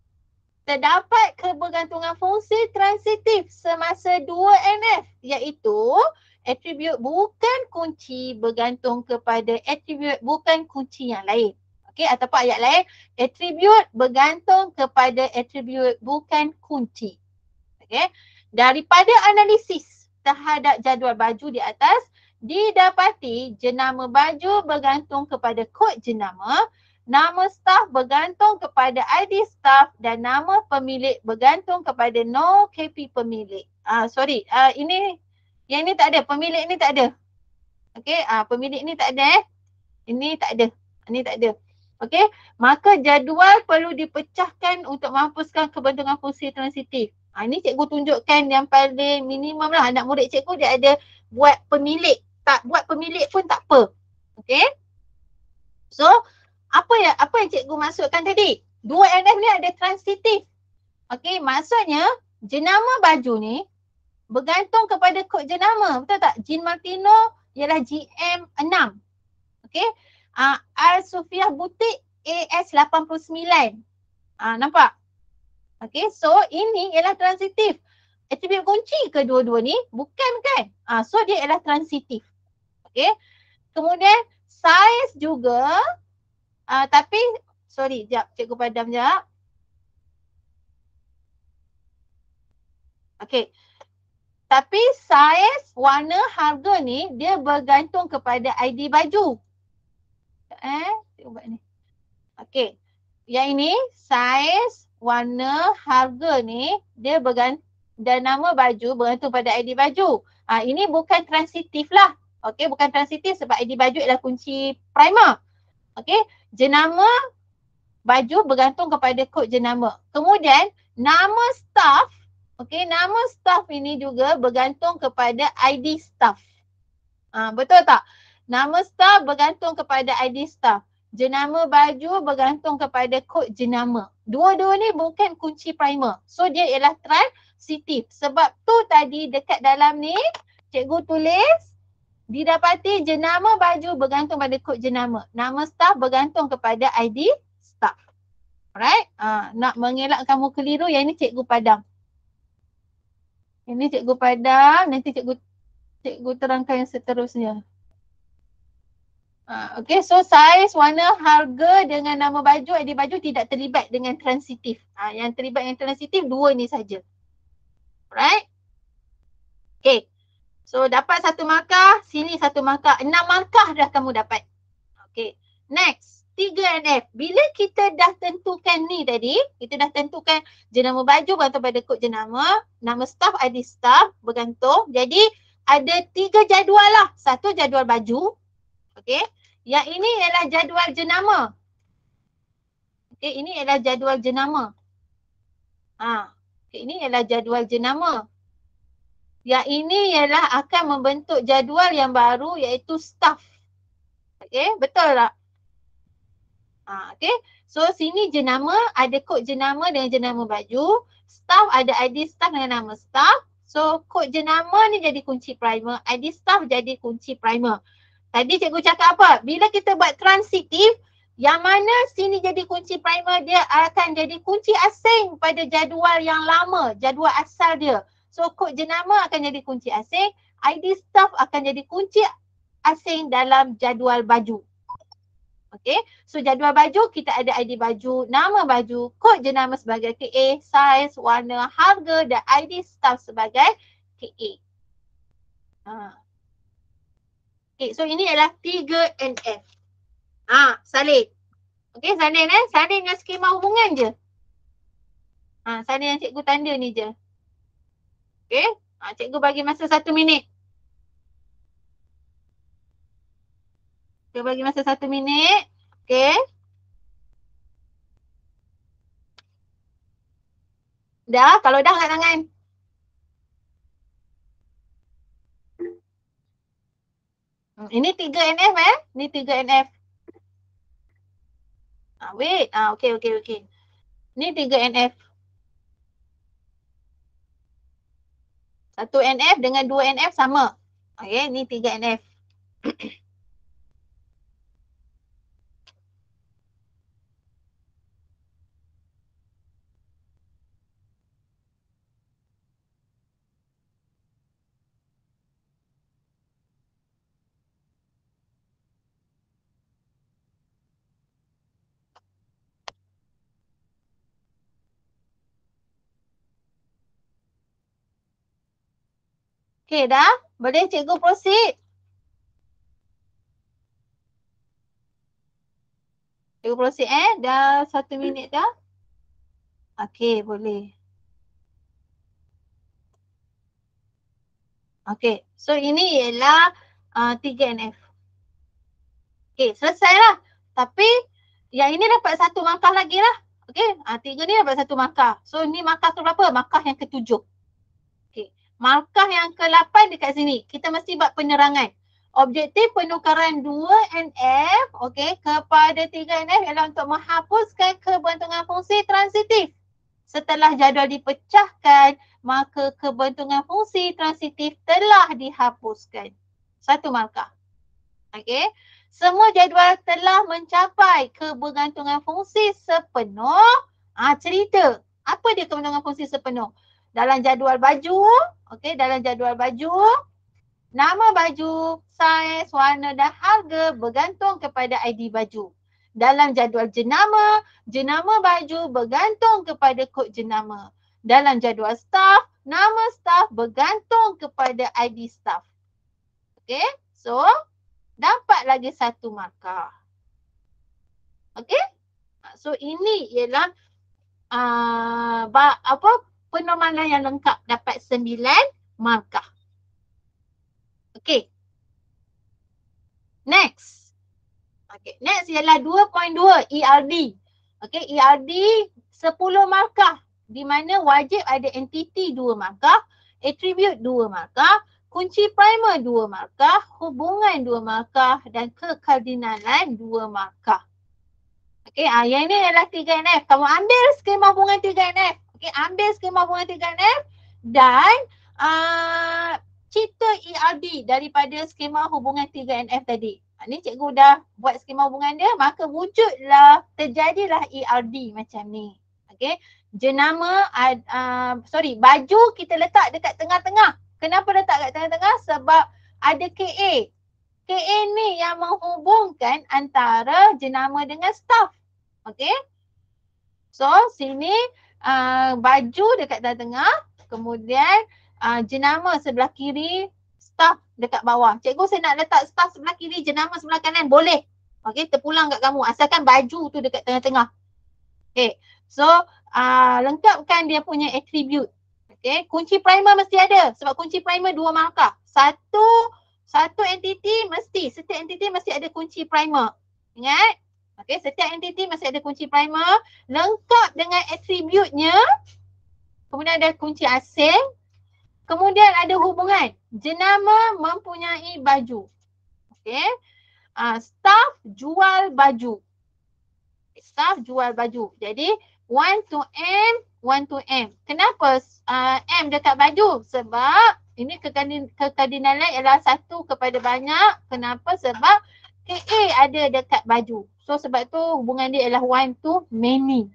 terdapat kebergantungan fungsi transitif semasa dua N F iaitu attribute bukan kunci bergantung kepada attribute bukan kunci yang lain. Okey, ataupun ayat lain, attribute bergantung kepada attribute bukan kunci. Okey, daripada analisis terhadap jadual baju di atas, didapati jenama baju bergantung kepada kod jenama, nama staff bergantung kepada I D staff dan nama pemilik bergantung kepada no K P pemilik. Ah, sorry, ah, ini yang ni tak ada, pemilik ni tak ada. Okey, ah, pemilik ni tak ada eh. Ini tak ada, ini tak ada. Okey, maka jadual perlu dipecahkan untuk menghapuskan kebergantungan fungsi transitif. Ah, ini cikgu tunjukkan yang paling minimum lah. Anak murid cikgu dia ada buat pemilik. Tak buat pemilik pun tak apa. Okey. So, apa ya apa yang cikgu maksudkan tadi? Dua N F ni ada transitif. Okey, maksudnya jenama baju ni bergantung kepada kod jenama. Betul tak? Jean Martino ialah G M enam. Okey. Uh, Al-Sufiah Butik A S lapan puluh sembilan. Uh, nampak? Okay, so ini ialah transitif. Atribut kunci kedua-dua ni bukan kan? Uh, so dia ialah transitif. Okay. Kemudian size juga. Uh, tapi, sorry, jap, cikgu padam jap. Okay. Tapi saiz, warna, harga ni dia bergantung kepada I D baju. Eh, cikgu buat ni. Okay. Yang ini saiz, warna, harga ni dia bergantung dan nama baju bergantung pada I D baju. Ha, ini bukan transitif lah. Okay, bukan transitif sebab I D baju ialah kunci primer. Okay, jenama baju bergantung kepada kod jenama. Kemudian nama staff, okay, nama staff ini juga bergantung kepada I D staff. Ha, betul tak? Nama staff bergantung kepada I D staff. Jenama baju bergantung kepada kod jenama. Dua-dua ni bukan kunci primer. So dia ialah transitif. Sebab tu tadi dekat dalam ni cikgu tulis didapati jenama baju bergantung pada kod jenama. Nama staff bergantung kepada I D staff. Alright? Ha, nak mengelak kamu keliru, yang ini cikgu padam. Ini cikgu padam, nanti cikgu cikgu terangkan yang seterusnya. Ha, okay, so saiz, warna, harga dengan nama baju, I D baju tidak terlibat dengan transitif. Ha, yang terlibat dengan transitif dua ni saja. Alright? Okay. So dapat satu markah, sini satu markah. Enam markah dah kamu dapat. Okay. Next. tiga N F. Bila kita dah tentukan ni tadi, kita dah tentukan jenama baju bergantung pada kod jenama, nama staff, I D staff bergantung. Jadi ada tiga jadual lah. Satu jadual baju. Okay. Yang ini ialah jadual jenama. Okay. Ini ialah jadual jenama. Ha. Okay. Ini ialah jadual jenama. Yang ini ialah akan membentuk jadual yang baru iaitu staff. Okay, betul tak? Ha, okay, so sini jenama, ada kod jenama dengan jenama baju. Staff ada I D staff dengan nama staff. So kod jenama ni jadi kunci primer, I D staff jadi kunci primer. Tadi cikgu cakap apa? Bila kita buat transitif, yang mana sini jadi kunci primer, dia akan jadi kunci asing pada jadual yang lama, jadual asal dia. So kod jenama akan jadi kunci asing, I D staff akan jadi kunci asing dalam jadual baju. Okay, so jadual baju kita ada I D baju, nama baju, kod jenama sebagai K A, saiz, warna, harga dan I D staff sebagai K A. Ha. Okay, so ini adalah tiga N F. Ha, salin. Okay, salin eh, salin dengan skema hubungan je. Ha, salin yang cikgu tanda ni je. Okay, ha, cikgu bagi masa satu minit. Cikgu bagi masa satu minit. Okay. Dah, kalau dah angkat tangan. Ini tiga N F eh. Ini tiga N F. Ah, wait. Ah, okay, okay, okay. Ini tiga N F. Satu N F dengan dua N F sama. Okay, ni tiga N F. Okay, dah? Boleh cikgu proceed? Cikgu proceed eh? Dah satu minit dah? Okay, boleh. Okay, so ini ialah uh, tiga N F. Okay, selesai lah. Tapi yang ini dapat satu markah lagi lah. Okay, uh, tiga ni dapat satu markah. So ini markah ke berapa? Markah yang ketujuh. Markah yang ke lapan dekat sini. Kita mesti buat penerangan. Objektif penukaran dua N F okay, kepada tiga N F ialah untuk menghapuskan kebentungan fungsi transitif. Setelah jadual dipecahkan, maka kebentungan fungsi transitif telah dihapuskan. Satu markah. Okay. Semua jadual telah mencapai kebergantungan fungsi sepenuh. Ah, cerita. Apa dia kebergantungan fungsi sepenuh? Dalam jadual baju, okey, dalam jadual baju, nama baju, saiz, warna dan harga bergantung kepada I D baju. Dalam jadual jenama, jenama baju bergantung kepada kod jenama. Dalam jadual staf, nama staf bergantung kepada I D staf. Okey, so dapat lagi satu markah. Okey? So ini ialah uh, ba, apa penormalan yang lengkap, dapat sembilan markah. Okey. Next. Okey, next ialah dua titik dua E R D. Okey, E R D sepuluh markah di mana wajib ada entiti dua markah, atribut dua markah, kunci primer dua markah, hubungan dua markah dan kekardinalan dua markah. Okey, ah, yang ini adalah tiga N F. Kamu ambil skema hubungan tiga N F. Okey, ambil skema hubungan tiga N F dan uh, cipta E R D daripada skema hubungan tiga N F tadi. Ha, ni cikgu dah buat skema hubungan dia, maka wujudlah, terjadilah E R D macam ni. Okey, jenama, uh, sorry, baju kita letak dekat tengah-tengah. Kenapa letak kat tengah-tengah? Sebab ada K A. K A ni yang menghubungkan antara jenama dengan staf. Okey. So sini uh, baju dekat tengah-tengah. Kemudian uh, jenama sebelah kiri, staf dekat bawah. Cikgu saya nak letak staf sebelah kiri, jenama sebelah kanan. Boleh. Okey, terpulang kat kamu. Asalkan baju tu dekat tengah-tengah. Okey. So uh, lengkapkan dia punya atribut. Okay, kunci primer mesti ada sebab kunci primer dua markah. Satu satu entiti mesti, setiap entiti mesti ada kunci primer. Ingat? Okay, setiap entiti mesti ada kunci primer lengkap dengan atributnya. Kemudian ada kunci asing. Kemudian ada hubungan. Jenama mempunyai baju. Okay. Uh, staf jual baju. Staf jual baju. Jadi one to M, one to M. Kenapa uh, M dekat baju? Sebab ini kekardinalan ialah satu kepada banyak. Kenapa? Sebab K A ada dekat baju. So sebab tu hubungan dia ialah one to many.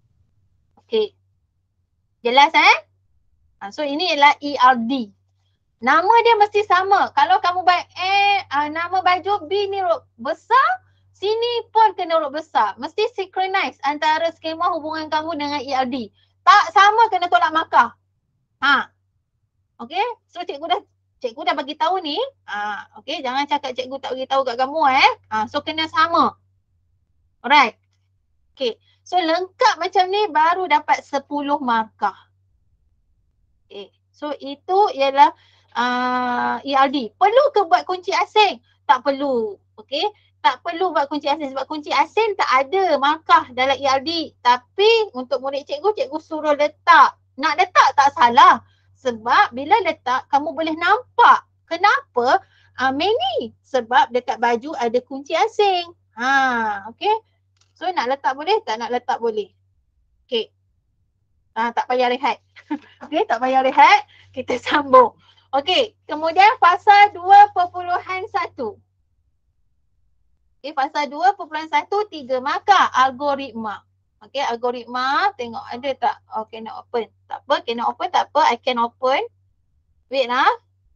Okay. Jelas eh? Uh, so ini ialah E R D. Nama dia mesti sama. Kalau kamu buat A, uh, nama baju B ni besar, sini pun kena huruf besar. Mesti synchronize antara skema hubungan kamu dengan E R D. Tak sama kena tolak markah. Ha. Okey. So cikgu dah cikgu dah bagi tahu ni. Ha, okey, jangan cakap cikgu tak bagi tahu kat kamu eh. Ha, so kena sama. Alright. Okey. So lengkap macam ni baru dapat sepuluh markah. Okey. So itu ialah uh, E R D. Perlu ke buat kunci asing? Tak perlu. Okey. Tak perlu buat kunci asing sebab kunci asing tak ada markah dalam E R D. Tapi untuk murid cikgu, cikgu suruh letak. Nak letak tak salah. Sebab bila letak, kamu boleh nampak. Kenapa? Uh, many. Sebab dekat baju ada kunci asing. Ha, okay. So nak letak boleh? Tak nak letak boleh. Okay. Uh, tak payah rehat. Okay, tak payah rehat. Kita sambung. Okay, kemudian fasa dua perpuluhan satu. Okay, fasa dua perpuluhan satu, tiga markah algoritma. Okay, algoritma, tengok ada tak? Oh, cannot open. Tak apa, cannot open, tak apa. I can open. Wait lah.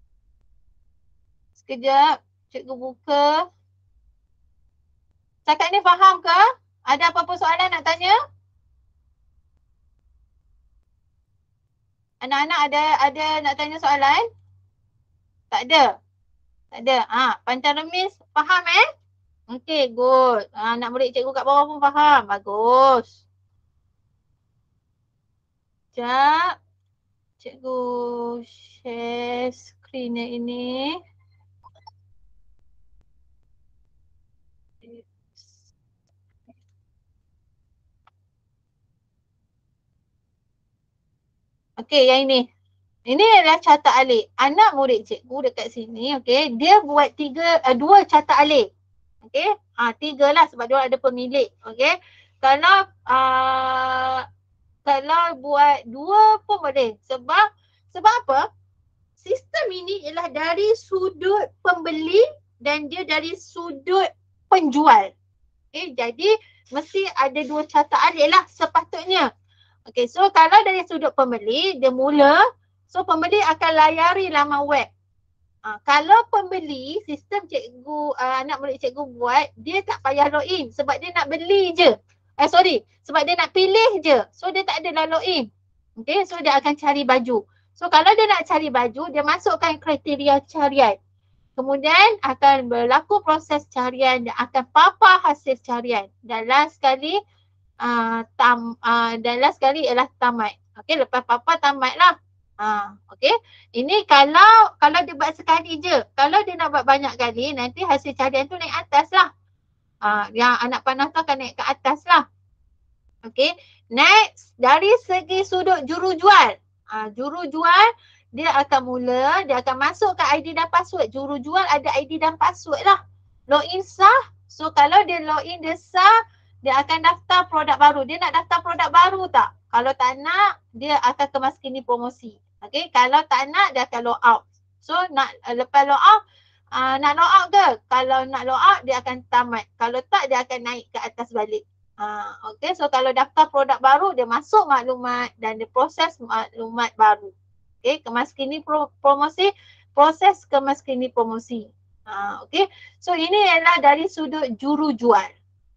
Sekejap, cikgu buka. Cakap ni faham ke? Ada apa-apa soalan nak tanya? Anak-anak ada ada nak tanya soalan? Tak ada? Tak ada. Ah, ha, pancaremis faham eh? Okey, good. Ha, anak murid cikgu kat bawah pun faham. Bagus. Sekejap. Cikgu share screen ini. Okey, yang ini. Ini adalah carta alik. Anak murid cikgu dekat sini, okey, dia buat tiga, uh, dua carta alik. Okey, ha, tiga lah sebab dia ada pemilik. Okey, kalau uh, kalau buat dua pun boleh. Sebab sebab apa? Sistem ini ialah dari sudut pembeli dan dia dari sudut penjual. Okay, jadi mesti ada dua carta alik lah sepatutnya. Okay, so kalau dari sudut pembeli, dia mula, so pembeli akan layari laman web. Ha, kalau pembeli, sistem cikgu, uh, anak murid cikgu buat, dia tak payah login sebab dia nak beli je. Eh sorry, sebab dia nak pilih je. So dia tak adalah login. Okay, so dia akan cari baju. So kalau dia nak cari baju, dia masukkan kriteria carian. Kemudian akan berlaku proses carian, dia akan papar hasil carian. Dan last sekali, uh, tam, uh, dan last sekali ialah tamat. Okay, lepas papar tamat lah. Ha, okay. Ini kalau kalau dia buat sekali je. Kalau dia nak buat banyak kali, nanti hasil carian tu naik atas lah. Ha, yang anak panah tu akan naik ke atas lah. Okay. Next, dari segi sudut jurujual. Ha, jurujual, dia akan mula, dia akan masukkan I D dan password. Jurujual ada I D dan password lah. Login sah. So kalau dia login dia sah, dia akan daftar produk baru. Dia nak daftar produk baru tak? Kalau tak nak, dia akan kemaskini promosi. Okay, kalau tak nak, dia akan log out. So nak uh, lepas log out, uh, nak log out ke? Kalau nak log out, dia akan tamat. Kalau tak, dia akan naik ke atas balik. Uh, okay, so kalau daftar produk baru, dia masuk maklumat dan dia proses maklumat baru. Okay, kemaskini pro promosi, proses kemaskini promosi. Uh, okay, so ini adalah dari sudut jurujual.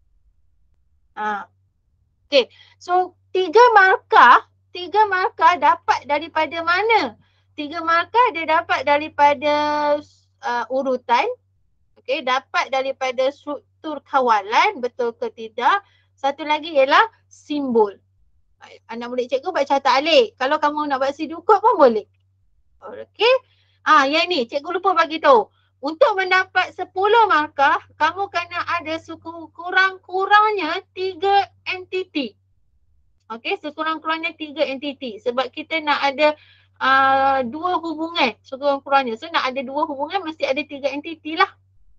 Uh, okay, so tiga markah, tiga markah dapat daripada mana? Tiga markah dia dapat daripada uh, urutan, okay, dapat daripada struktur kawalan, betul ke tidak? Satu lagi ialah simbol. Anak murid cikgu buat carta alik. Kalau kamu nak buat sidukut pun boleh. Okey. Ah, yang ni cikgu lupa bagi tahu. Untuk mendapat sepuluh markah, kamu kena ada sekurang-kurangnya tiga entiti. Okey, sekurang-kurangnya tiga entiti. Sebab kita nak ada uh, dua hubungan sekurang-kurangnya. So nak ada dua hubungan mesti ada tiga entiti lah.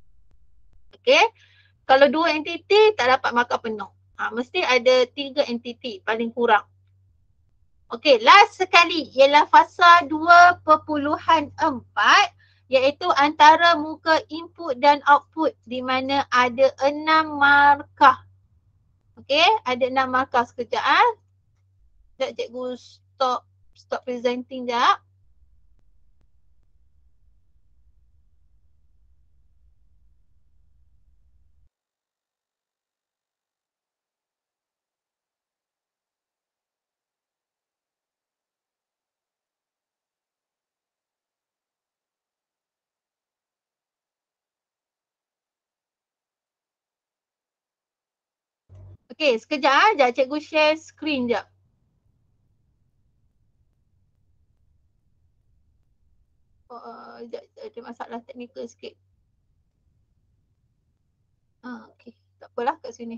Okey. Kalau dua entiti tak dapat markah penuh. Ha, mesti ada tiga entiti paling kurang. Okey, last sekali ialah fasa dua perpuluhan empat iaitu antara muka input dan output di mana ada enam markah. Okey, ada enam markah sekejap ah. Sekejap cikgu stop stop presenting sekejap. Okey, sekejap aja cikgu share screen jap. Uh, ada masalah teknikal sikit. Ah, okey, tak apalah kat sini.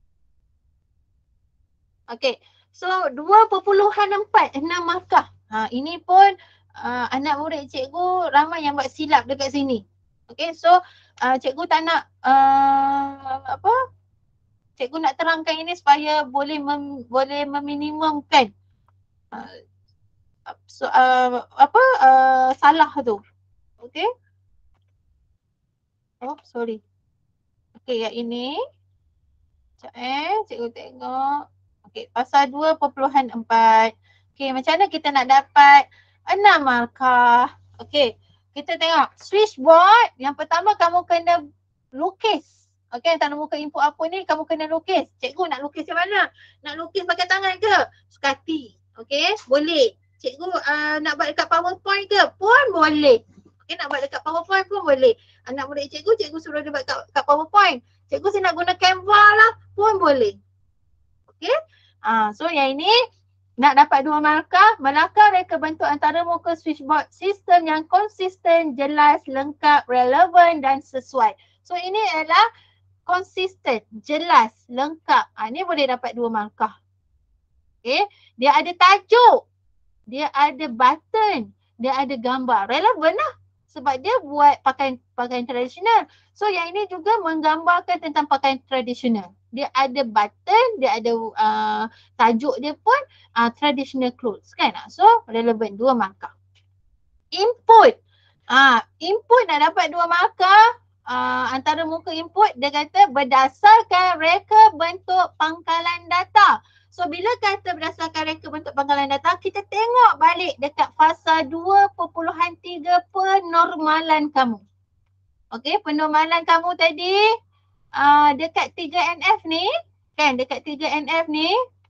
Okey, so dua perpuluhan empat, enam markah. Ha, ini pun uh, anak murid cikgu ramai yang buat silap dekat sini. Okey, so uh, cikgu tak nak uh, apa? Cikgu nak terangkan ini supaya boleh mem, boleh meminimumkan uh, so, uh, apa uh, salah tu. Okey. Oh, sorry. Okey, yang ini. Sekejap eh, cikgu tengok. Okey, pasal dua perpuluhan empat. Okey, macam mana kita nak dapat enam markah? Okey, kita tengok switchboard. Yang pertama kamu kena lukis. Okey, antara muka input apa ni kamu kena lukis. Cikgu nak lukis macam mana? Nak lukis pakai tangan ke? Sukati. Okey, boleh. Cikgu uh, nak buat dekat PowerPoint ke? Pun boleh. Okey, nak buat dekat PowerPoint pun boleh. Anak murid cikgu, cikgu suruh dia buat kat, kat PowerPoint. Cikgu saya nak guna Canva lah pun boleh. Okey. Uh, so yang ini nak dapat dua markah, melakar reka bentuk antara muka switchboard sistem yang konsisten, jelas, lengkap, relevan dan sesuai. So ini adalah konsisten, jelas, lengkap. Ha, ini boleh dapat dua markah. Okay. Dia ada tajuk, dia ada button, dia ada gambar. Relevan lah sebab dia buat pakaian pakaian tradisional. So yang ini juga menggambarkan tentang pakaian tradisional. Dia ada button, dia ada uh, tajuk dia pun uh, traditional clothes kan. So relevan, dua markah. Input. Ah, uh, input nak dapat dua markah. uh, antara muka input, dia kata berdasarkan reka bentuk pangkalan data. So bila kata berdasarkan reka bentuk pangkalan data, kita tengok balik dekat fasa dua perpuluhan tiga penormalan kamu. Okey, penormalan kamu tadi uh, dekat tiga N F ni, kan dekat tiga N F ni,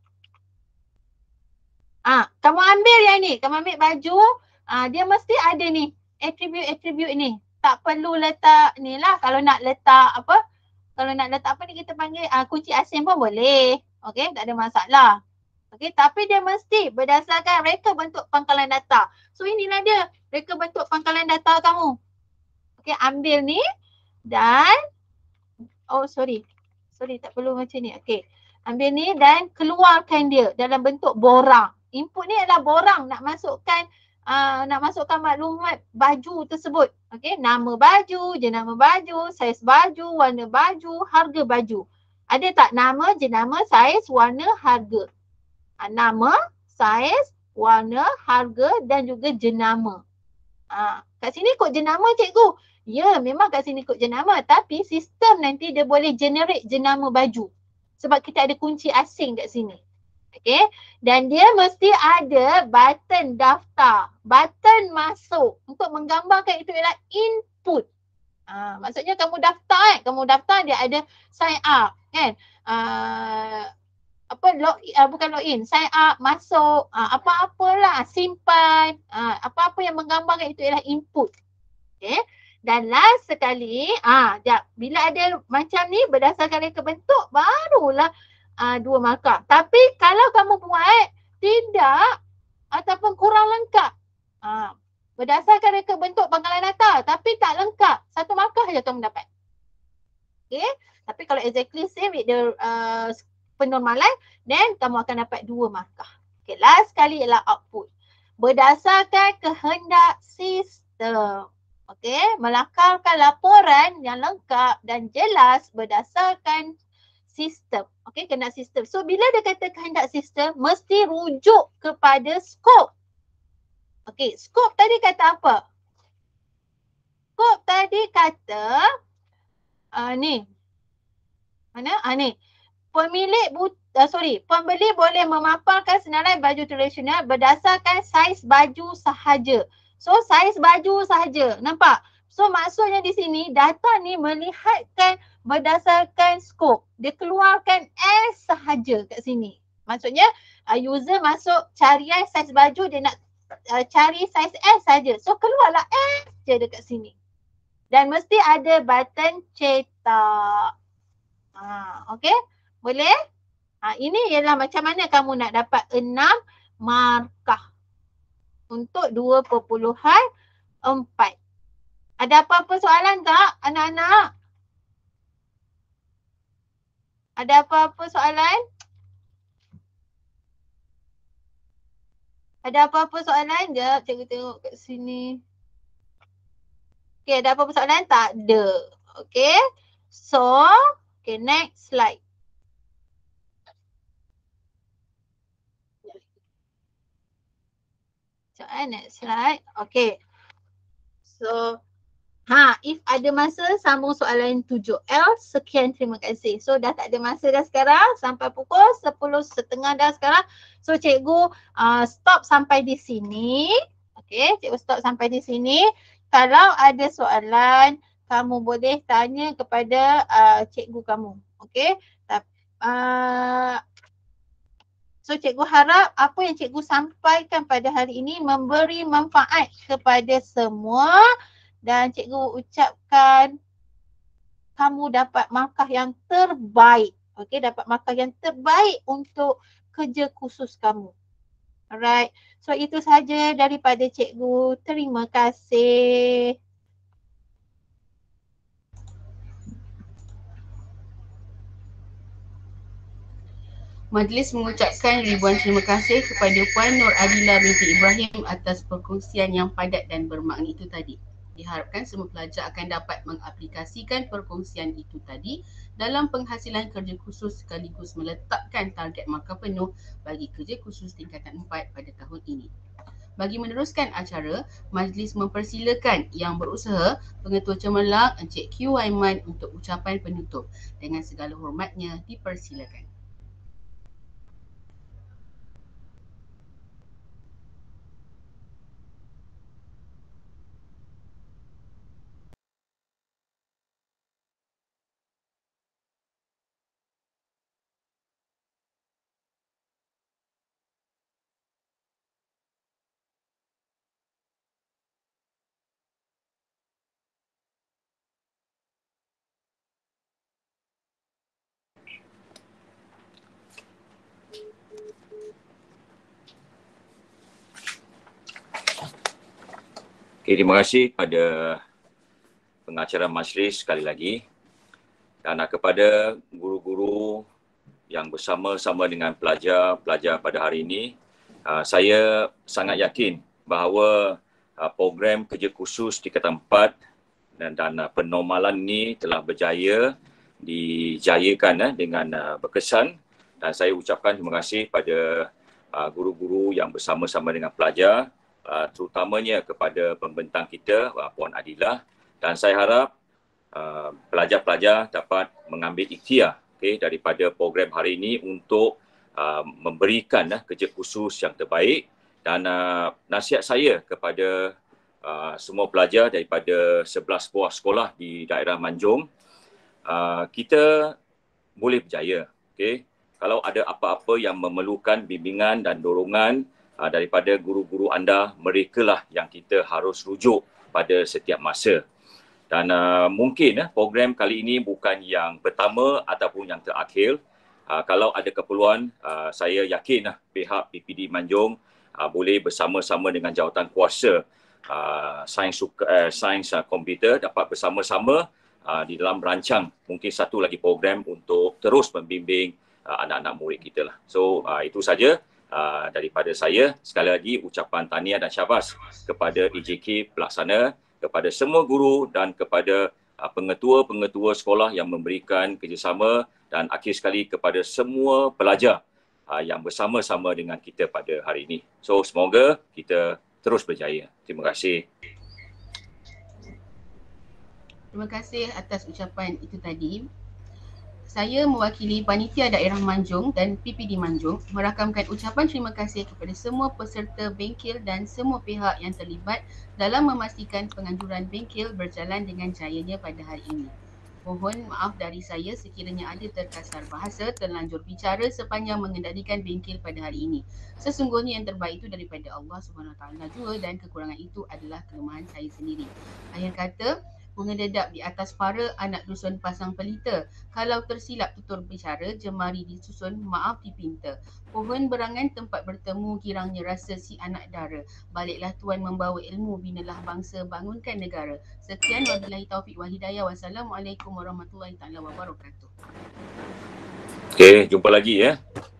ah, kamu ambil yang ni, kamu ambil baju, ah, dia mesti ada ni, attribute-attribute ni. Tak perlu letak ni lah, kalau nak letak apa, kalau nak letak apa ni kita panggil ah, kunci asing pun boleh. Okey, tak ada masalah. Okey, tapi dia mesti berdasarkan reka bentuk pangkalan data. So inilah dia, reka bentuk pangkalan data kamu. Okey, ambil ni dan, oh sorry, sorry tak perlu macam ni. Okey, ambil ni dan keluarkan dia dalam bentuk borang. Input ni adalah borang, nak masukkan uh, nak masukkan maklumat baju tersebut. Okey, nama baju, jenama baju, saiz baju, warna baju, harga baju. Ada tak nama, jenama, saiz, warna, harga? Uh, nama, saiz, warna, harga dan juga jenama. Uh, kat sini kod jenama cikgu. Ya, memang kat sini kod jenama, tapi sistem nanti dia boleh generate jenama baju. Sebab kita ada kunci asing kat sini. Okey, dan dia mesti ada button daftar, button masuk untuk menggambarkan itu ialah input. Ha, maksudnya kamu daftar kan, kamu daftar dia ada sign up kan. Uh, apa log uh, bukan login, sign up, masuk, uh, apa-apalah, simpan, uh, apa-apa yang menggambarkan itu ialah input. Okey. Dan last sekali, ah, jap, bila ada macam ni berdasarkan reka bentuk barulah Uh, dua markah. Tapi kalau kamu buat tidak ataupun kurang lengkap, uh, berdasarkan reka bentuk pangkalan data tapi tak lengkap, satu markah saja kamu dapat. Okay. Tapi kalau exactly same with the uh, penormalan, then kamu akan dapat dua markah. Okay. Last sekali ialah output. Berdasarkan kehendak sistem. Okay. Melakarkan laporan yang lengkap dan jelas berdasarkan sistem. Okey, kena sistem. So bila dia kata kehendak sistem, mesti rujuk kepada skop. Okey, skop tadi kata apa? Skop tadi kata uh, ni. Mana? Ah ni. Pemilik but, uh, sorry, pembeli boleh memaparkan senarai baju tradisional berdasarkan saiz baju sahaja. So saiz baju sahaja. Nampak? So maksudnya di sini data ni melihatkan berdasarkan skop. Dia keluarkan S sahaja kat sini. Maksudnya uh, user masuk carian saiz baju, dia nak uh, cari saiz S saja. So keluarlah S je dekat sini. Dan mesti ada button cetak. Ha, okay? Boleh? Ha, ini ialah macam mana kamu nak dapat enam markah untuk dua perpuluhan empat. Ada apa-apa soalan tak anak-anak? Ada apa-apa soalan? Ada apa-apa soalan? Sekejap, cikgu tengok kat sini. Okay, ada apa-apa soalan? Tak ada. Okay. So, okay, next slide. Sekejap, next slide. Okay. So, ha, if ada masa sambung soalan tujuh L. Sekian, terima kasih. So dah tak ada masa dah sekarang sampai pukul sepuluh setengah dah sekarang. So cikgu uh, stop sampai di sini. Okey, cikgu stop sampai di sini. Kalau ada soalan, kamu boleh tanya kepada uh, cikgu kamu. Okey. Uh, so cikgu harap apa yang cikgu sampaikan pada hari ini memberi manfaat kepada semua. Dan cikgu ucapkan kamu dapat markah yang terbaik. Okey, dapat markah yang terbaik untuk kerja khusus kamu. Alright. So itu sahaja daripada cikgu. Terima kasih. Majlis mengucapkan ribuan terima kasih kepada Puan Nur Adila binti Ibrahim atas perkongsian yang padat dan bermakna itu tadi. Diharapkan semua pelajar akan dapat mengaplikasikan perkongsian itu tadi dalam penghasilan kerja khusus sekaligus meletakkan target markah penuh bagi kerja khusus tingkatan empat pada tahun ini. Bagi meneruskan acara, majlis mempersilakan yang berusaha Pengetua Cemerlang Encik Q Waiman untuk ucapan penutup. Dengan segala hormatnya dipersilakan. Okay, terima kasih kepada pengacara majlis sekali lagi dan kepada guru-guru yang bersama-sama dengan pelajar-pelajar pada hari ini. Uh, saya sangat yakin bahawa uh, program kerja khusus tingkatan empat dan, dan uh, penormalan ini telah berjaya dijayakan uh, dengan uh, berkesan, dan saya ucapkan terima kasih pada uh, guru-guru yang bersama-sama dengan pelajar, uh, terutamanya kepada pembentang kita, uh, Puan Adilah, dan saya harap uh, pelajar-pelajar dapat mengambil ikhtiar okay, daripada program hari ini untuk uh, memberikan uh, kerja khusus yang terbaik. Dan uh, nasihat saya kepada uh, semua pelajar daripada sebelas buah sekolah di daerah Manjung, uh, kita boleh berjaya. Okay? Kalau ada apa-apa yang memerlukan bimbingan dan dorongan uh, daripada guru-guru anda, merekalah yang kita harus rujuk pada setiap masa. Dan uh, mungkin uh, program kali ini bukan yang pertama ataupun yang terakhir. Uh, kalau ada keperluan, uh, saya yakin uh, pihak P P D Manjung uh, boleh bersama-sama dengan jawatan kuasa uh, sains, uh, sains uh, komputer dapat bersama-sama uh, di dalam rancang mungkin satu lagi program untuk terus membimbing uh, anak-anak murid kita lah. So uh, itu saja uh, daripada saya. Sekali lagi ucapan tahniah dan syabas kepada E J K pelaksana, kepada semua guru dan kepada uh, pengetua-pengetua sekolah yang memberikan kerjasama, dan akhir sekali kepada semua pelajar uh, yang bersama-sama dengan kita pada hari ini. So semoga kita terus berjaya. Terima kasih. Terima kasih atas ucapan itu tadi. Saya mewakili Panitia Daerah Manjung dan P P D Manjung merakamkan ucapan terima kasih kepada semua peserta bengkel dan semua pihak yang terlibat dalam memastikan penganjuran bengkel berjalan dengan jayanya pada hari ini. Mohon maaf dari saya sekiranya ada terkasar bahasa, terlanjur bicara sepanjang mengendalikan bengkel pada hari ini. Sesungguhnya yang terbaik itu daripada Allah subhanahu wa taala jua, dan kekurangan itu adalah kelemahan saya sendiri. Akhir kata, bunga dedap di atas para anak dusun pasang pelita. Kalau tersilap tutur bicara, jemari disusun, maaf dipinta. Pohon berangan tempat bertemu, girangnya rasa si anak dara. Baliklah tuan membawa ilmu, binalah bangsa, bangunkan negara. Sekian, wabillahi taufiq wal hidayah. Wassalamualaikum warahmatullahi taala wabarakatuh. Okey, jumpa lagi ya.